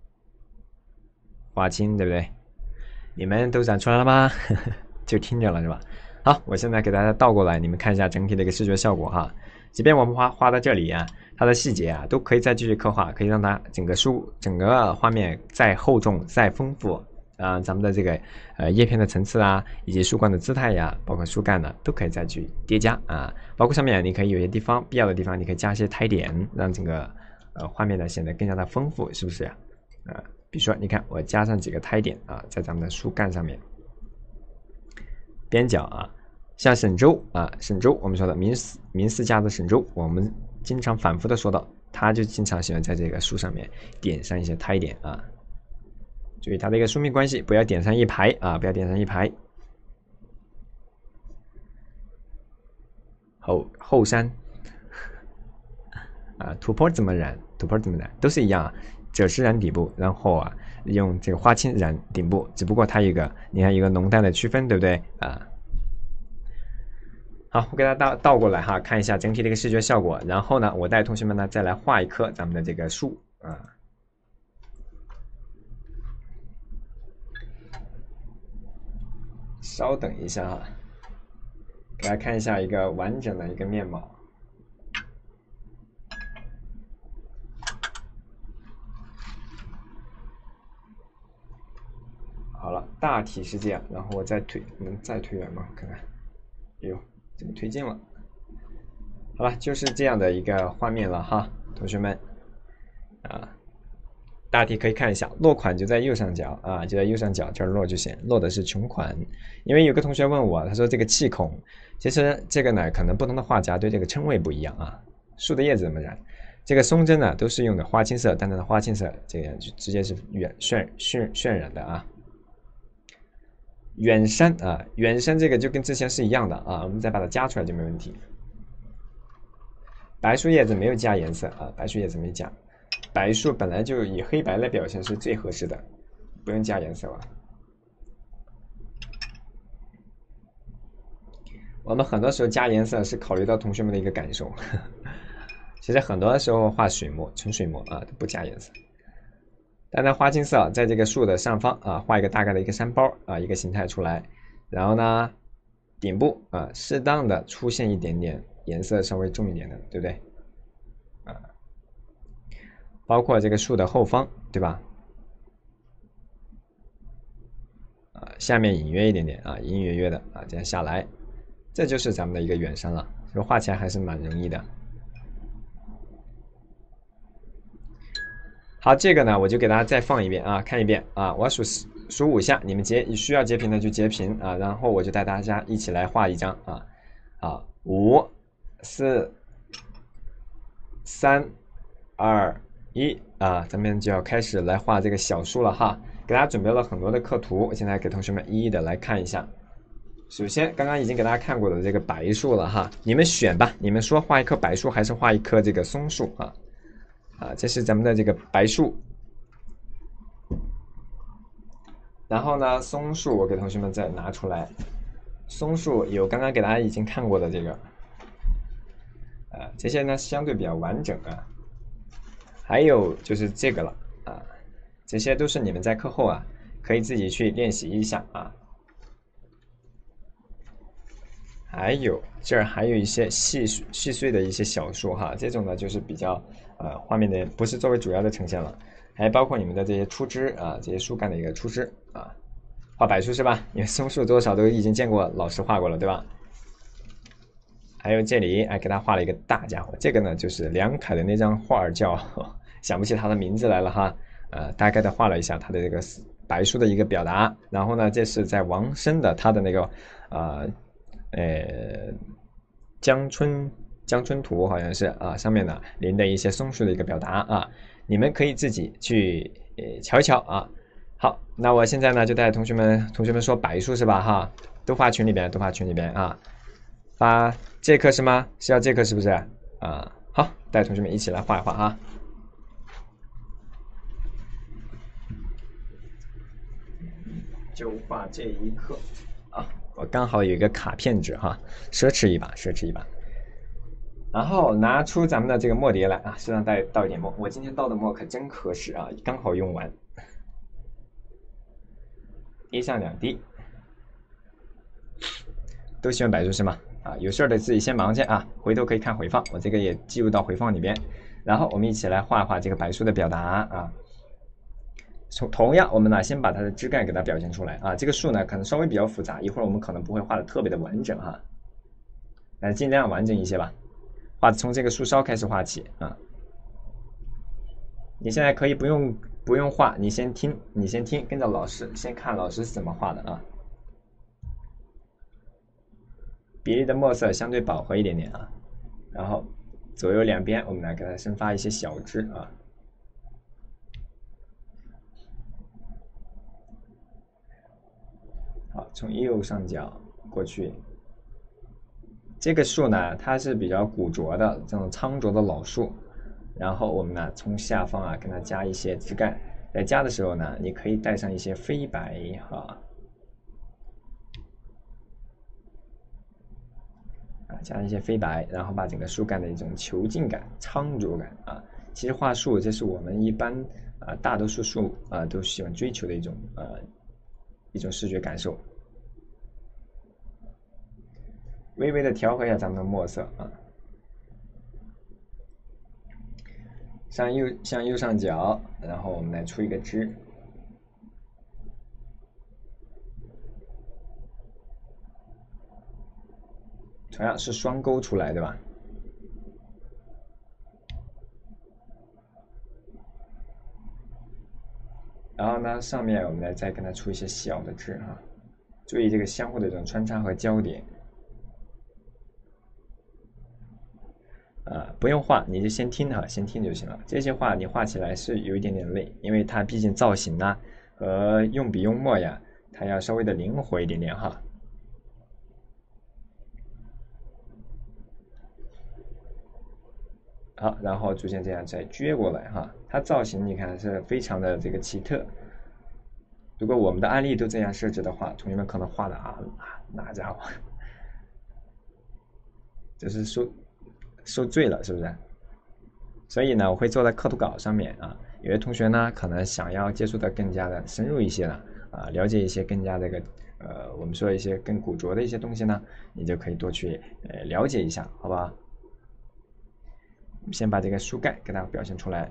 S1: 花青，对不对？你们都染出来了吗？就听着了是吧？好，我现在给大家倒过来，你们看一下整体的一个视觉效果哈。即便我们画画到这里啊，它的细节啊都可以再继续刻画，可以让它整个书整个画面再厚重、再丰富。啊、呃，咱们的这个呃叶片的层次啊，以及树冠的姿态呀，包括树干呢，都可以再去叠加啊。包括上面你可以有些地方必要的地方，你可以加一些苔点，让整个呃画面呢显得更加的丰富，是不是啊？啊、呃，比如说你看我加上几个苔点啊，在咱们的树干上面。边角啊，像沈周啊，沈周我们说的明四明四家的沈周，我们经常反复的说到，他就经常喜欢在这个树上面点上一些苔点啊。注意它的一个疏密关系，不要点上一排啊，不要点上一排。后后山啊，土坡怎么染？土坡怎么染？都是一样啊，赭石染底部，然后啊用这个花青染顶部，只不过它一个你看一个浓淡的区分，对不对啊？好，我给大家倒倒过来哈，看一下整体的一个视觉效果。然后呢，我带同学们呢再来画一棵咱们的这个树啊。稍等一下哈，给大家看一下一个完整的一个面貌。 大体是这样，然后我再推，我们再推远嘛，看看，哎呦，怎么推进了？好吧，就是这样的一个画面了哈，同学们啊，大体可以看一下，落款就在右上角啊，就在右上角这儿落就行，落的是穷款。因为有个同学问我，他说这个气孔，其实这个呢，可能不同的画家对这个称谓不一样啊。树的叶子怎么染？这个松针呢，都是用的花青色，淡淡的花青色，这个就直接是远渲渲渲染的啊。远山啊，远山这个就跟之前是一样的啊，我们再把它加出来就没问题。白树叶子没有加颜色啊，白树叶子没加。白树本来就以黑白来表现是最合适的，不用加颜色了。我们很多时候加颜色是考虑到同学们的一个感受，其实很多时候画水墨、纯水墨啊都不加颜色。淡淡花青色在这个树的上方啊，画一个大概的一个山包啊，一个形态出来，然后呢，顶部啊适当的出现一点点颜色稍微重一点的，对不对？啊，包括这个树的后方，对吧？啊，下面隐约一点点啊，隐隐约约的啊，这样下来，这就是咱们的一个远山了。这个画起来还是蛮容易的。好，这个呢，我就给大家再放一遍啊，看一遍啊，我数数五下，你们截需要截屏的就截屏啊，然后我就带大家一起来画一张啊，啊，五、四、三、二、一啊，咱们就要开始来画这个小树了哈。给大家准备了很多的课图，现在给同学们一一的来看一下。首先，刚刚已经给大家看过的这个白树了哈，你们选吧，你们说画一棵白树还是画一棵这个松树啊？啊，这是咱们的这个白树，然后呢，松树我给同学们再拿出来，松树有刚刚给大家已经看过的这个，啊，这些呢相对比较完整啊，还有就是这个了啊，这些都是你们在课后啊可以自己去练习一下啊。还有这儿还有一些细细碎的一些小树哈，这种呢就是比较呃画面的不是作为主要的呈现了，还包括你们的这些出枝啊，这些树干的一个出枝啊，画柏树是吧？因为松树多少都已经见过老师画过了，对吧？还有这里哎给他画了一个大家伙，这个呢就是梁楷的那张画叫想不起他的名字来了哈，呃大概的画了一下他的这个白树的一个表达，然后呢这是在王生的他的那个呃。呃，江春江春图好像是啊，上面呢临的一些松树的一个表达啊，你们可以自己去呃瞧一瞧啊。好，那我现在呢就带同学们，同学们说白树是吧？哈，都发群里边，都发群里边啊。发这课是吗？是要这课是不是？啊，好，带同学们一起来画一画啊。就画这一课啊。我刚好有一个卡片纸哈，奢侈一把，奢侈一把。然后拿出咱们的这个墨碟来啊，身上带倒一点墨。我今天倒的墨可真合适啊，刚好用完。滴上两滴。都喜欢百度是吗？啊，有事的自己先忙去啊，回头可以看回放，我这个也记录到回放里边。然后我们一起来画画这个白树的表达啊。同同样，我们呢先把它的枝干给它表现出来啊。这个树呢可能稍微比较复杂，一会儿我们可能不会画的特别的完整哈，但尽量完整一些吧。画从这个树梢开始画起啊。你现在可以不用不用画，你先听，你先听，跟着老师先看老师是怎么画的啊。比例的墨色相对饱和一点点啊，然后左右两边我们来给它生发一些小枝啊。好，从右上角过去。这个树呢，它是比较古拙的这种苍拙的老树，然后我们呢从下方啊跟它加一些枝干，在加的时候呢，你可以带上一些飞白哈，啊，加一些飞白，然后把整个树干的一种遒劲感、苍拙感啊，其实画树这是我们一般啊大多数树啊都喜欢追求的一种呃一种视觉感受。微微的调和一下咱们的墨色啊，向右向右上角，然后我们来出一个枝， 同样是双钩出来，对吧？然后呢，上面我们来再跟它出一些小的字哈，注意这个相互的这种穿插和交叠。啊，不用画，你就先听哈，先听就行了。这些画你画起来是有一点点累，因为它毕竟造型啊和用笔用墨呀，它要稍微的灵活一点点哈。好，然后逐渐这样再撅过来哈，它造型你看是非常的这个奇特。如果我们的案例都这样设置的话，同学们可能画的啊，那家伙，就是受受罪了，是不是？所以呢，我会做在课图稿上面啊。有些同学呢，可能想要接触的更加的深入一些了啊，了解一些更加这个呃，我们说一些更古拙的一些东西呢，你就可以多去呃了解一下，好不好？先把这个书盖给它表现出来。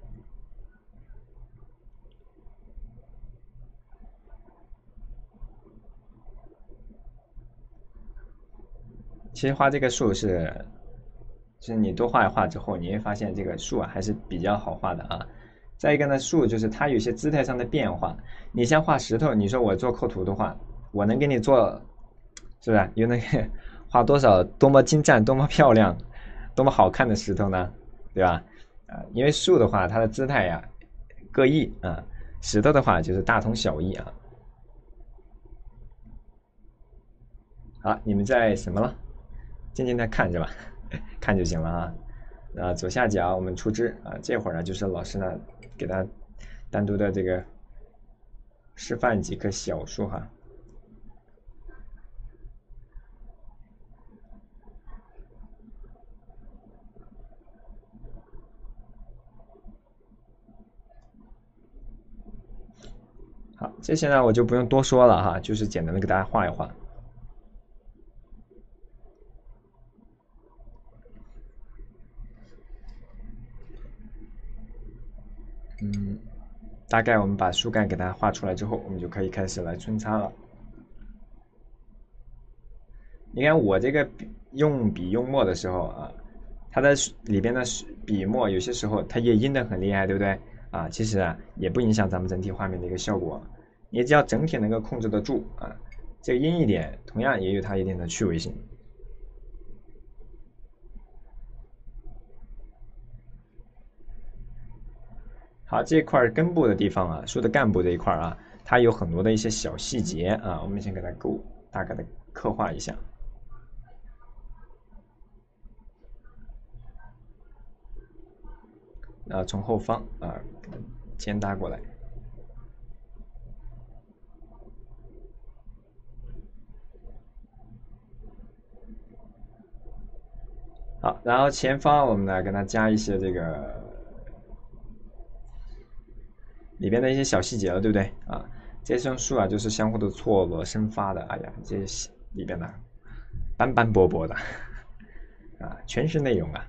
S1: 其实画这个树是，是你多画一画之后，你会发现这个树啊还是比较好画的啊。再一个呢，树就是它有些姿态上的变化。你像画石头，你说我做构图的话，我能给你做，是不是有那个画多少多么精湛、多么漂亮、多么好看的石头呢？对吧？啊，因为树的话，它的姿态呀各异啊，石头的话就是大同小异啊。好，你们在什么了？静静的看着吧，看就行了啊。啊，左下角我们出枝啊，这会儿呢就是老师呢给他单独的这个示范几棵小树哈。好，这些呢我就不用多说了哈，就是简单的给大家画一画。嗯，大概我们把树干给它画出来之后，我们就可以开始来穿插了。你看我这个用笔用墨的时候啊，它的里边的笔墨有些时候它也阴的很厉害，对不对？啊，其实啊也不影响咱们整体画面的一个效果，你只要整体能够控制得住啊，这个阴一点同样也有它一定的趣味性。好，这块根部的地方啊，树的干部这一块啊，它有很多的一些小细节啊，我们先给它勾，大概的刻画一下。啊，从后方啊肩搭过来。好，然后前方我们呢给它加一些这个里边的一些小细节了，对不对啊？这些树啊就是相互的错落生发的，哎呀，这些里边的斑斑驳驳的啊，全是内容啊。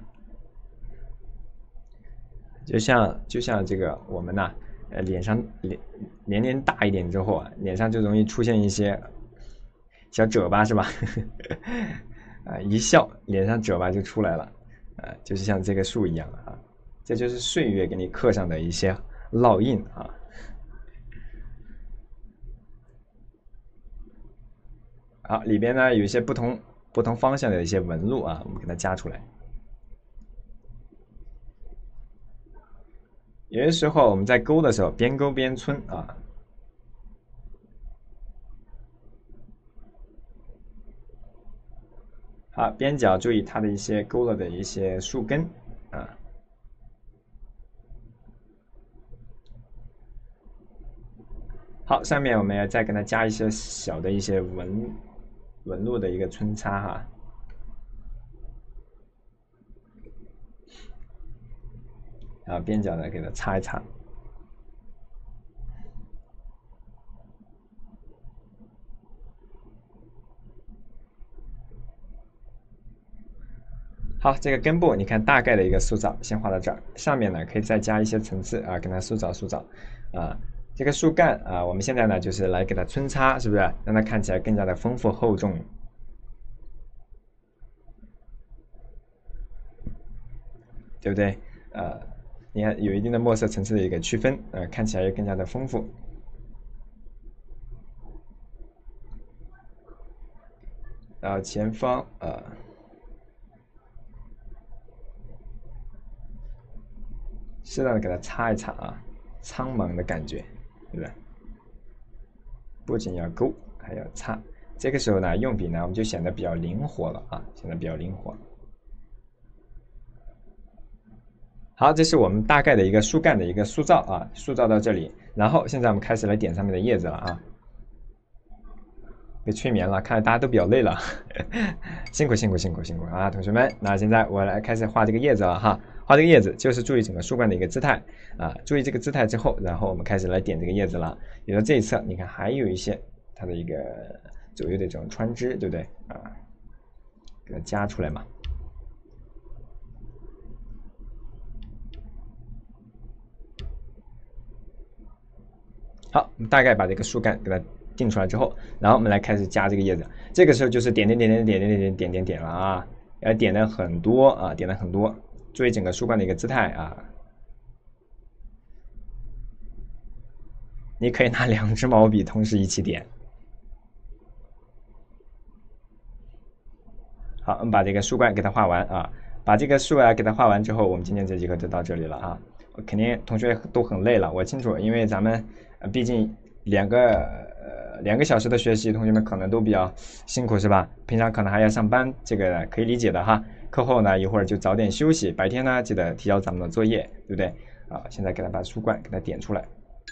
S1: 就像就像这个我们呐、啊，呃，脸上脸年龄大一点之后啊，脸上就容易出现一些小褶巴，是吧？啊，一笑脸上褶巴就出来了，啊，就是像这个树一样啊，这就是岁月给你刻上的一些烙印啊。好，里边呢有一些不同不同方向的一些纹路啊，我们给它加出来。有些时候我们在勾的时候，边勾边皴啊。好，边角注意它的一些勾勒的一些树根啊。好，上面我们要再给它加一些小的一些纹纹路的一个穿插哈。然后边角呢给它擦一擦。好，这个根部你看大概的一个塑造，先画到这儿。上面呢可以再加一些层次啊，给它塑造塑造啊。这个树干啊，我们现在呢就是来给它穿插，是不是让它看起来更加的丰富厚重？ 对不对？呃，你看有一定的墨色层次的一个区分，呃，看起来也更加的丰富。然后前方呃，适当的给它擦一擦啊，苍茫的感觉，对不对？不仅要勾，还要擦。这个时候呢，用笔呢，我们就显得比较灵活了啊，显得比较灵活。好，这是我们大概的一个树干的一个塑造啊，塑造到这里。然后现在我们开始来点上面的叶子了啊。被催眠了，看来大家都比较累了，辛苦辛苦辛苦辛苦啊，同学们。那现在我来开始画这个叶子了哈，画这个叶子就是注意整个树干的一个姿态啊，注意这个姿态之后，然后我们开始来点这个叶子了。比如说这一侧，你看还有一些它的一个左右的这种穿枝，对不对啊？给它夹出来嘛。好，我们大概把这个树干给它定出来之后，然后我们来开始加这个叶子。这个时候就是点点点点点点点点点点点了啊，要点的很多啊，点的很多，注意整个树干的一个姿态啊。你可以拿两支毛笔同时一起点。好，我们把这个树干给它画完啊，把这个树啊给它画完之后，我们今天这节课就到这里了啊。肯定同学都很累了，我清楚，因为咱们呃毕竟两个呃两个小时的学习，同学们可能都比较辛苦是吧？平常可能还要上班，这个可以理解的哈。课后呢一会儿就早点休息，白天呢记得提交咱们的作业，对不对？啊，现在给它把树冠给它点出来。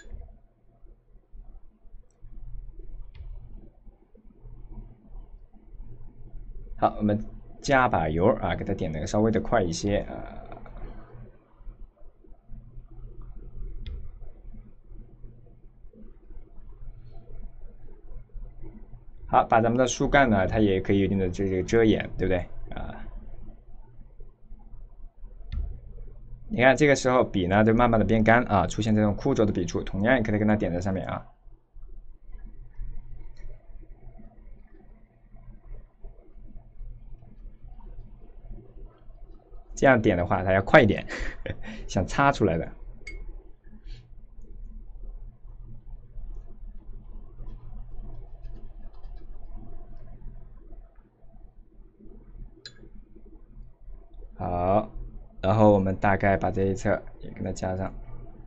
S1: 好，我们加把油啊，给它点的稍微的快一些啊。好，把咱们的树干呢，它也可以有一定的这个遮掩，对不对啊？你看这个时候笔呢就慢慢的变干啊，出现这种枯浊的笔触，同样也可以跟它点在上面啊。这样点的话，它要快一点，想擦出来的。好，然后我们大概把这一侧也给它加上。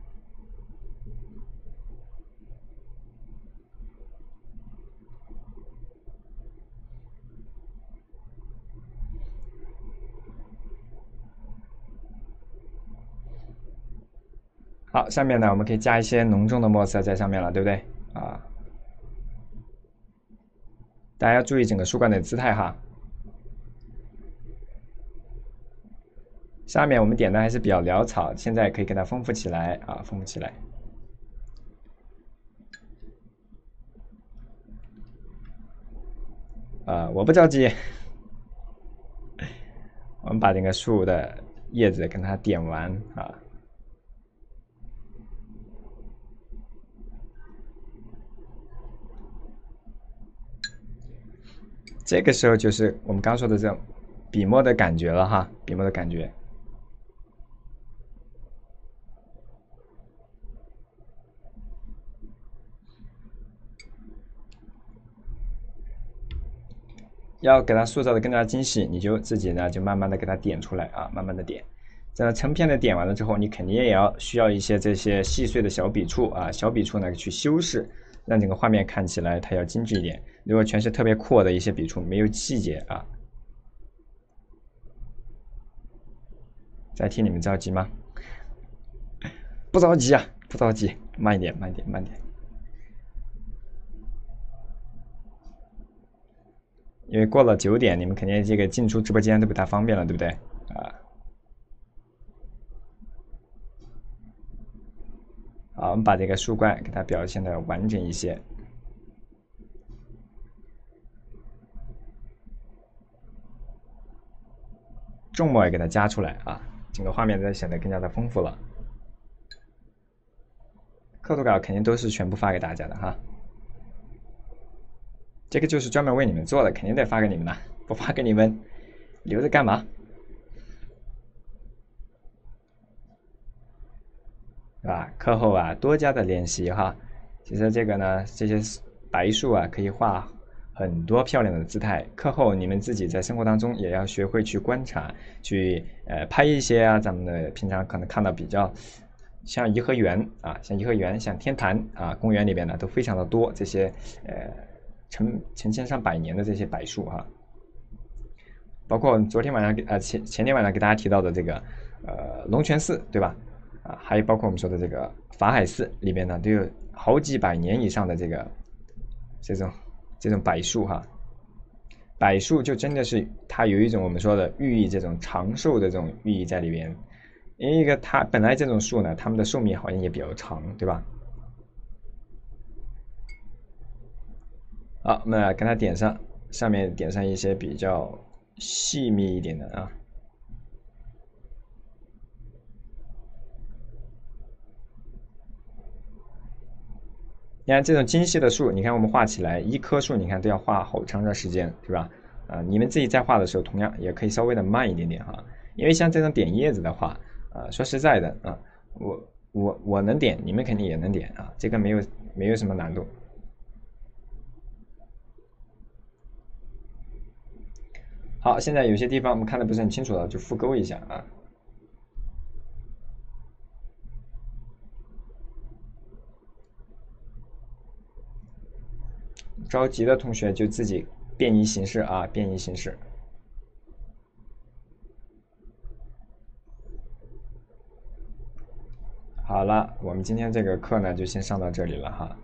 S1: 好，下面呢，我们可以加一些浓重的墨色在上面了，对不对啊？大家要注意整个树干的姿态哈。下面我们点的还是比较潦草，现在可以给它丰富起来啊，丰富起来。啊，我不着急，我们把这个树的叶子跟它点完啊。这个时候就是我们刚说的这种笔墨的感觉了哈，笔墨的感觉。要给它塑造的更加精细，你就自己呢就慢慢的给它点出来啊，慢慢的点。这样成片的点完了之后，你肯定也要需要一些这些细碎的小笔触啊，小笔触呢去修饰，让整个画面看起来它要精致一点。如果全是特别阔的一些笔触，没有细节啊。在替你们着急吗？不着急啊，不着急，慢一点，慢一点，慢点。因为过了九点，你们肯定这个进出直播间都不太方便了，对不对？啊，好，我们把这个树冠给它表现的完整一些。重墨也给它加出来啊，整个画面就显得更加的丰富了。课图稿肯定都是全部发给大家的哈，这个就是专门为你们做的，肯定得发给你们的，不发给你们留着干嘛？ 对吧？课后啊多加的练习哈。其实这个呢，这些白树啊可以画很多漂亮的姿态。课后你们自己在生活当中也要学会去观察，去呃拍一些啊，咱们的平常可能看到比较像颐和园啊，像颐和园、像天坛啊，公园里边呢都非常的多这些呃成成千上百年的这些柏树哈。包括昨天晚上呃前前天晚上给大家提到的这个呃龙泉寺，对吧？啊，还有包括我们说的这个法海寺里边呢，都有好几百年以上的这个这种这种柏树哈。柏树就真的是它有一种我们说的寓意这种长寿的这种寓意在里边，因为一个它本来这种树呢，它们的寿命好像也比较长，对吧？好，那跟它点上，上面点上一些比较细密一点的啊。你看这种精细的树，你看我们画起来，一棵树你看都要画好长的时间，是吧？啊，你们自己在画的时候，同样也可以稍微的慢一点点哈，因为像这种点叶子的话，啊，说实在的啊，我我我能点，你们肯定也能点啊，这个没有没有什么难度。好，现在有些地方我们看的不是很清楚了，就复勾一下啊。着急的同学就自己变移形式啊，变移形式。好了，我们今天这个课呢就先上到这里了哈。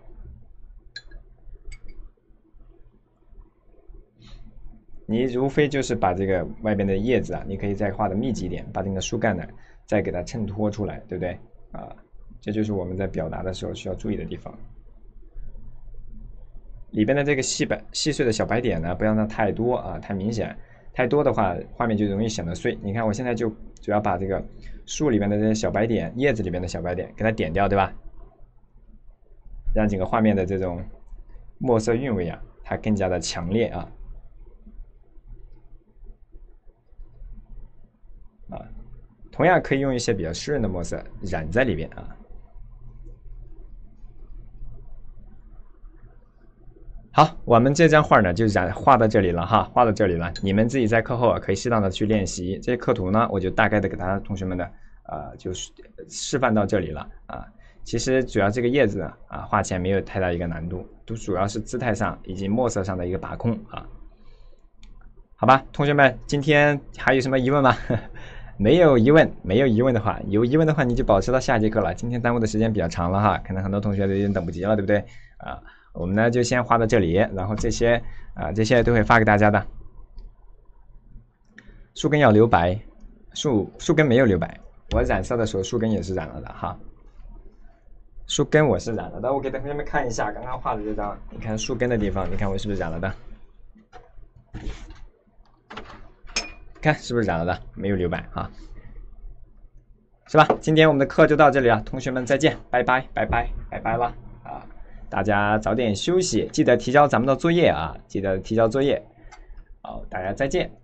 S1: 你无非就是把这个外边的叶子啊，你可以再画的密集一点，把这个树干呢再给它衬托出来，对不对啊？这就是我们在表达的时候需要注意的地方。里边的这个细白细碎的小白点呢，不要让它太多啊，太明显。太多的话，画面就容易显得碎。你看，我现在就主要把这个树里面的这些小白点、叶子里面的小白点给它点掉，对吧？让整个画面的这种墨色韵味啊，它更加的强烈啊。啊，同样可以用一些比较湿润的墨色染在里边啊。好，我们这张画呢就染画到这里了哈，画到这里了。你们自己在课后啊可以适当的去练习。这些课图呢，我就大概的给大家同学们的呃就是示范到这里了啊。其实主要这个叶子呢啊画起来没有太大一个难度，都主要是姿态上以及墨色上的一个把控啊。好吧，同学们，今天还有什么疑问吗？没有疑问，没有疑问的话，有疑问的话你就保持到下节课了。今天耽误的时间比较长了哈，可能很多同学都有点等不及了，对不对啊？我们呢就先画到这里，然后这些啊这些都会发给大家的。树根要留白，树树根没有留白，我染色的时候树根也是染了的哈。树根我是染了的，我给同学们看一下刚刚画的这张，你看树根的地方，你看我是不是染了的？看是不是染了的？没有留白啊，是吧？今天我们的课就到这里了，同学们再见，拜拜拜拜拜拜了啊！大家早点休息，记得提交咱们的作业啊，记得提交作业。好，大家再见。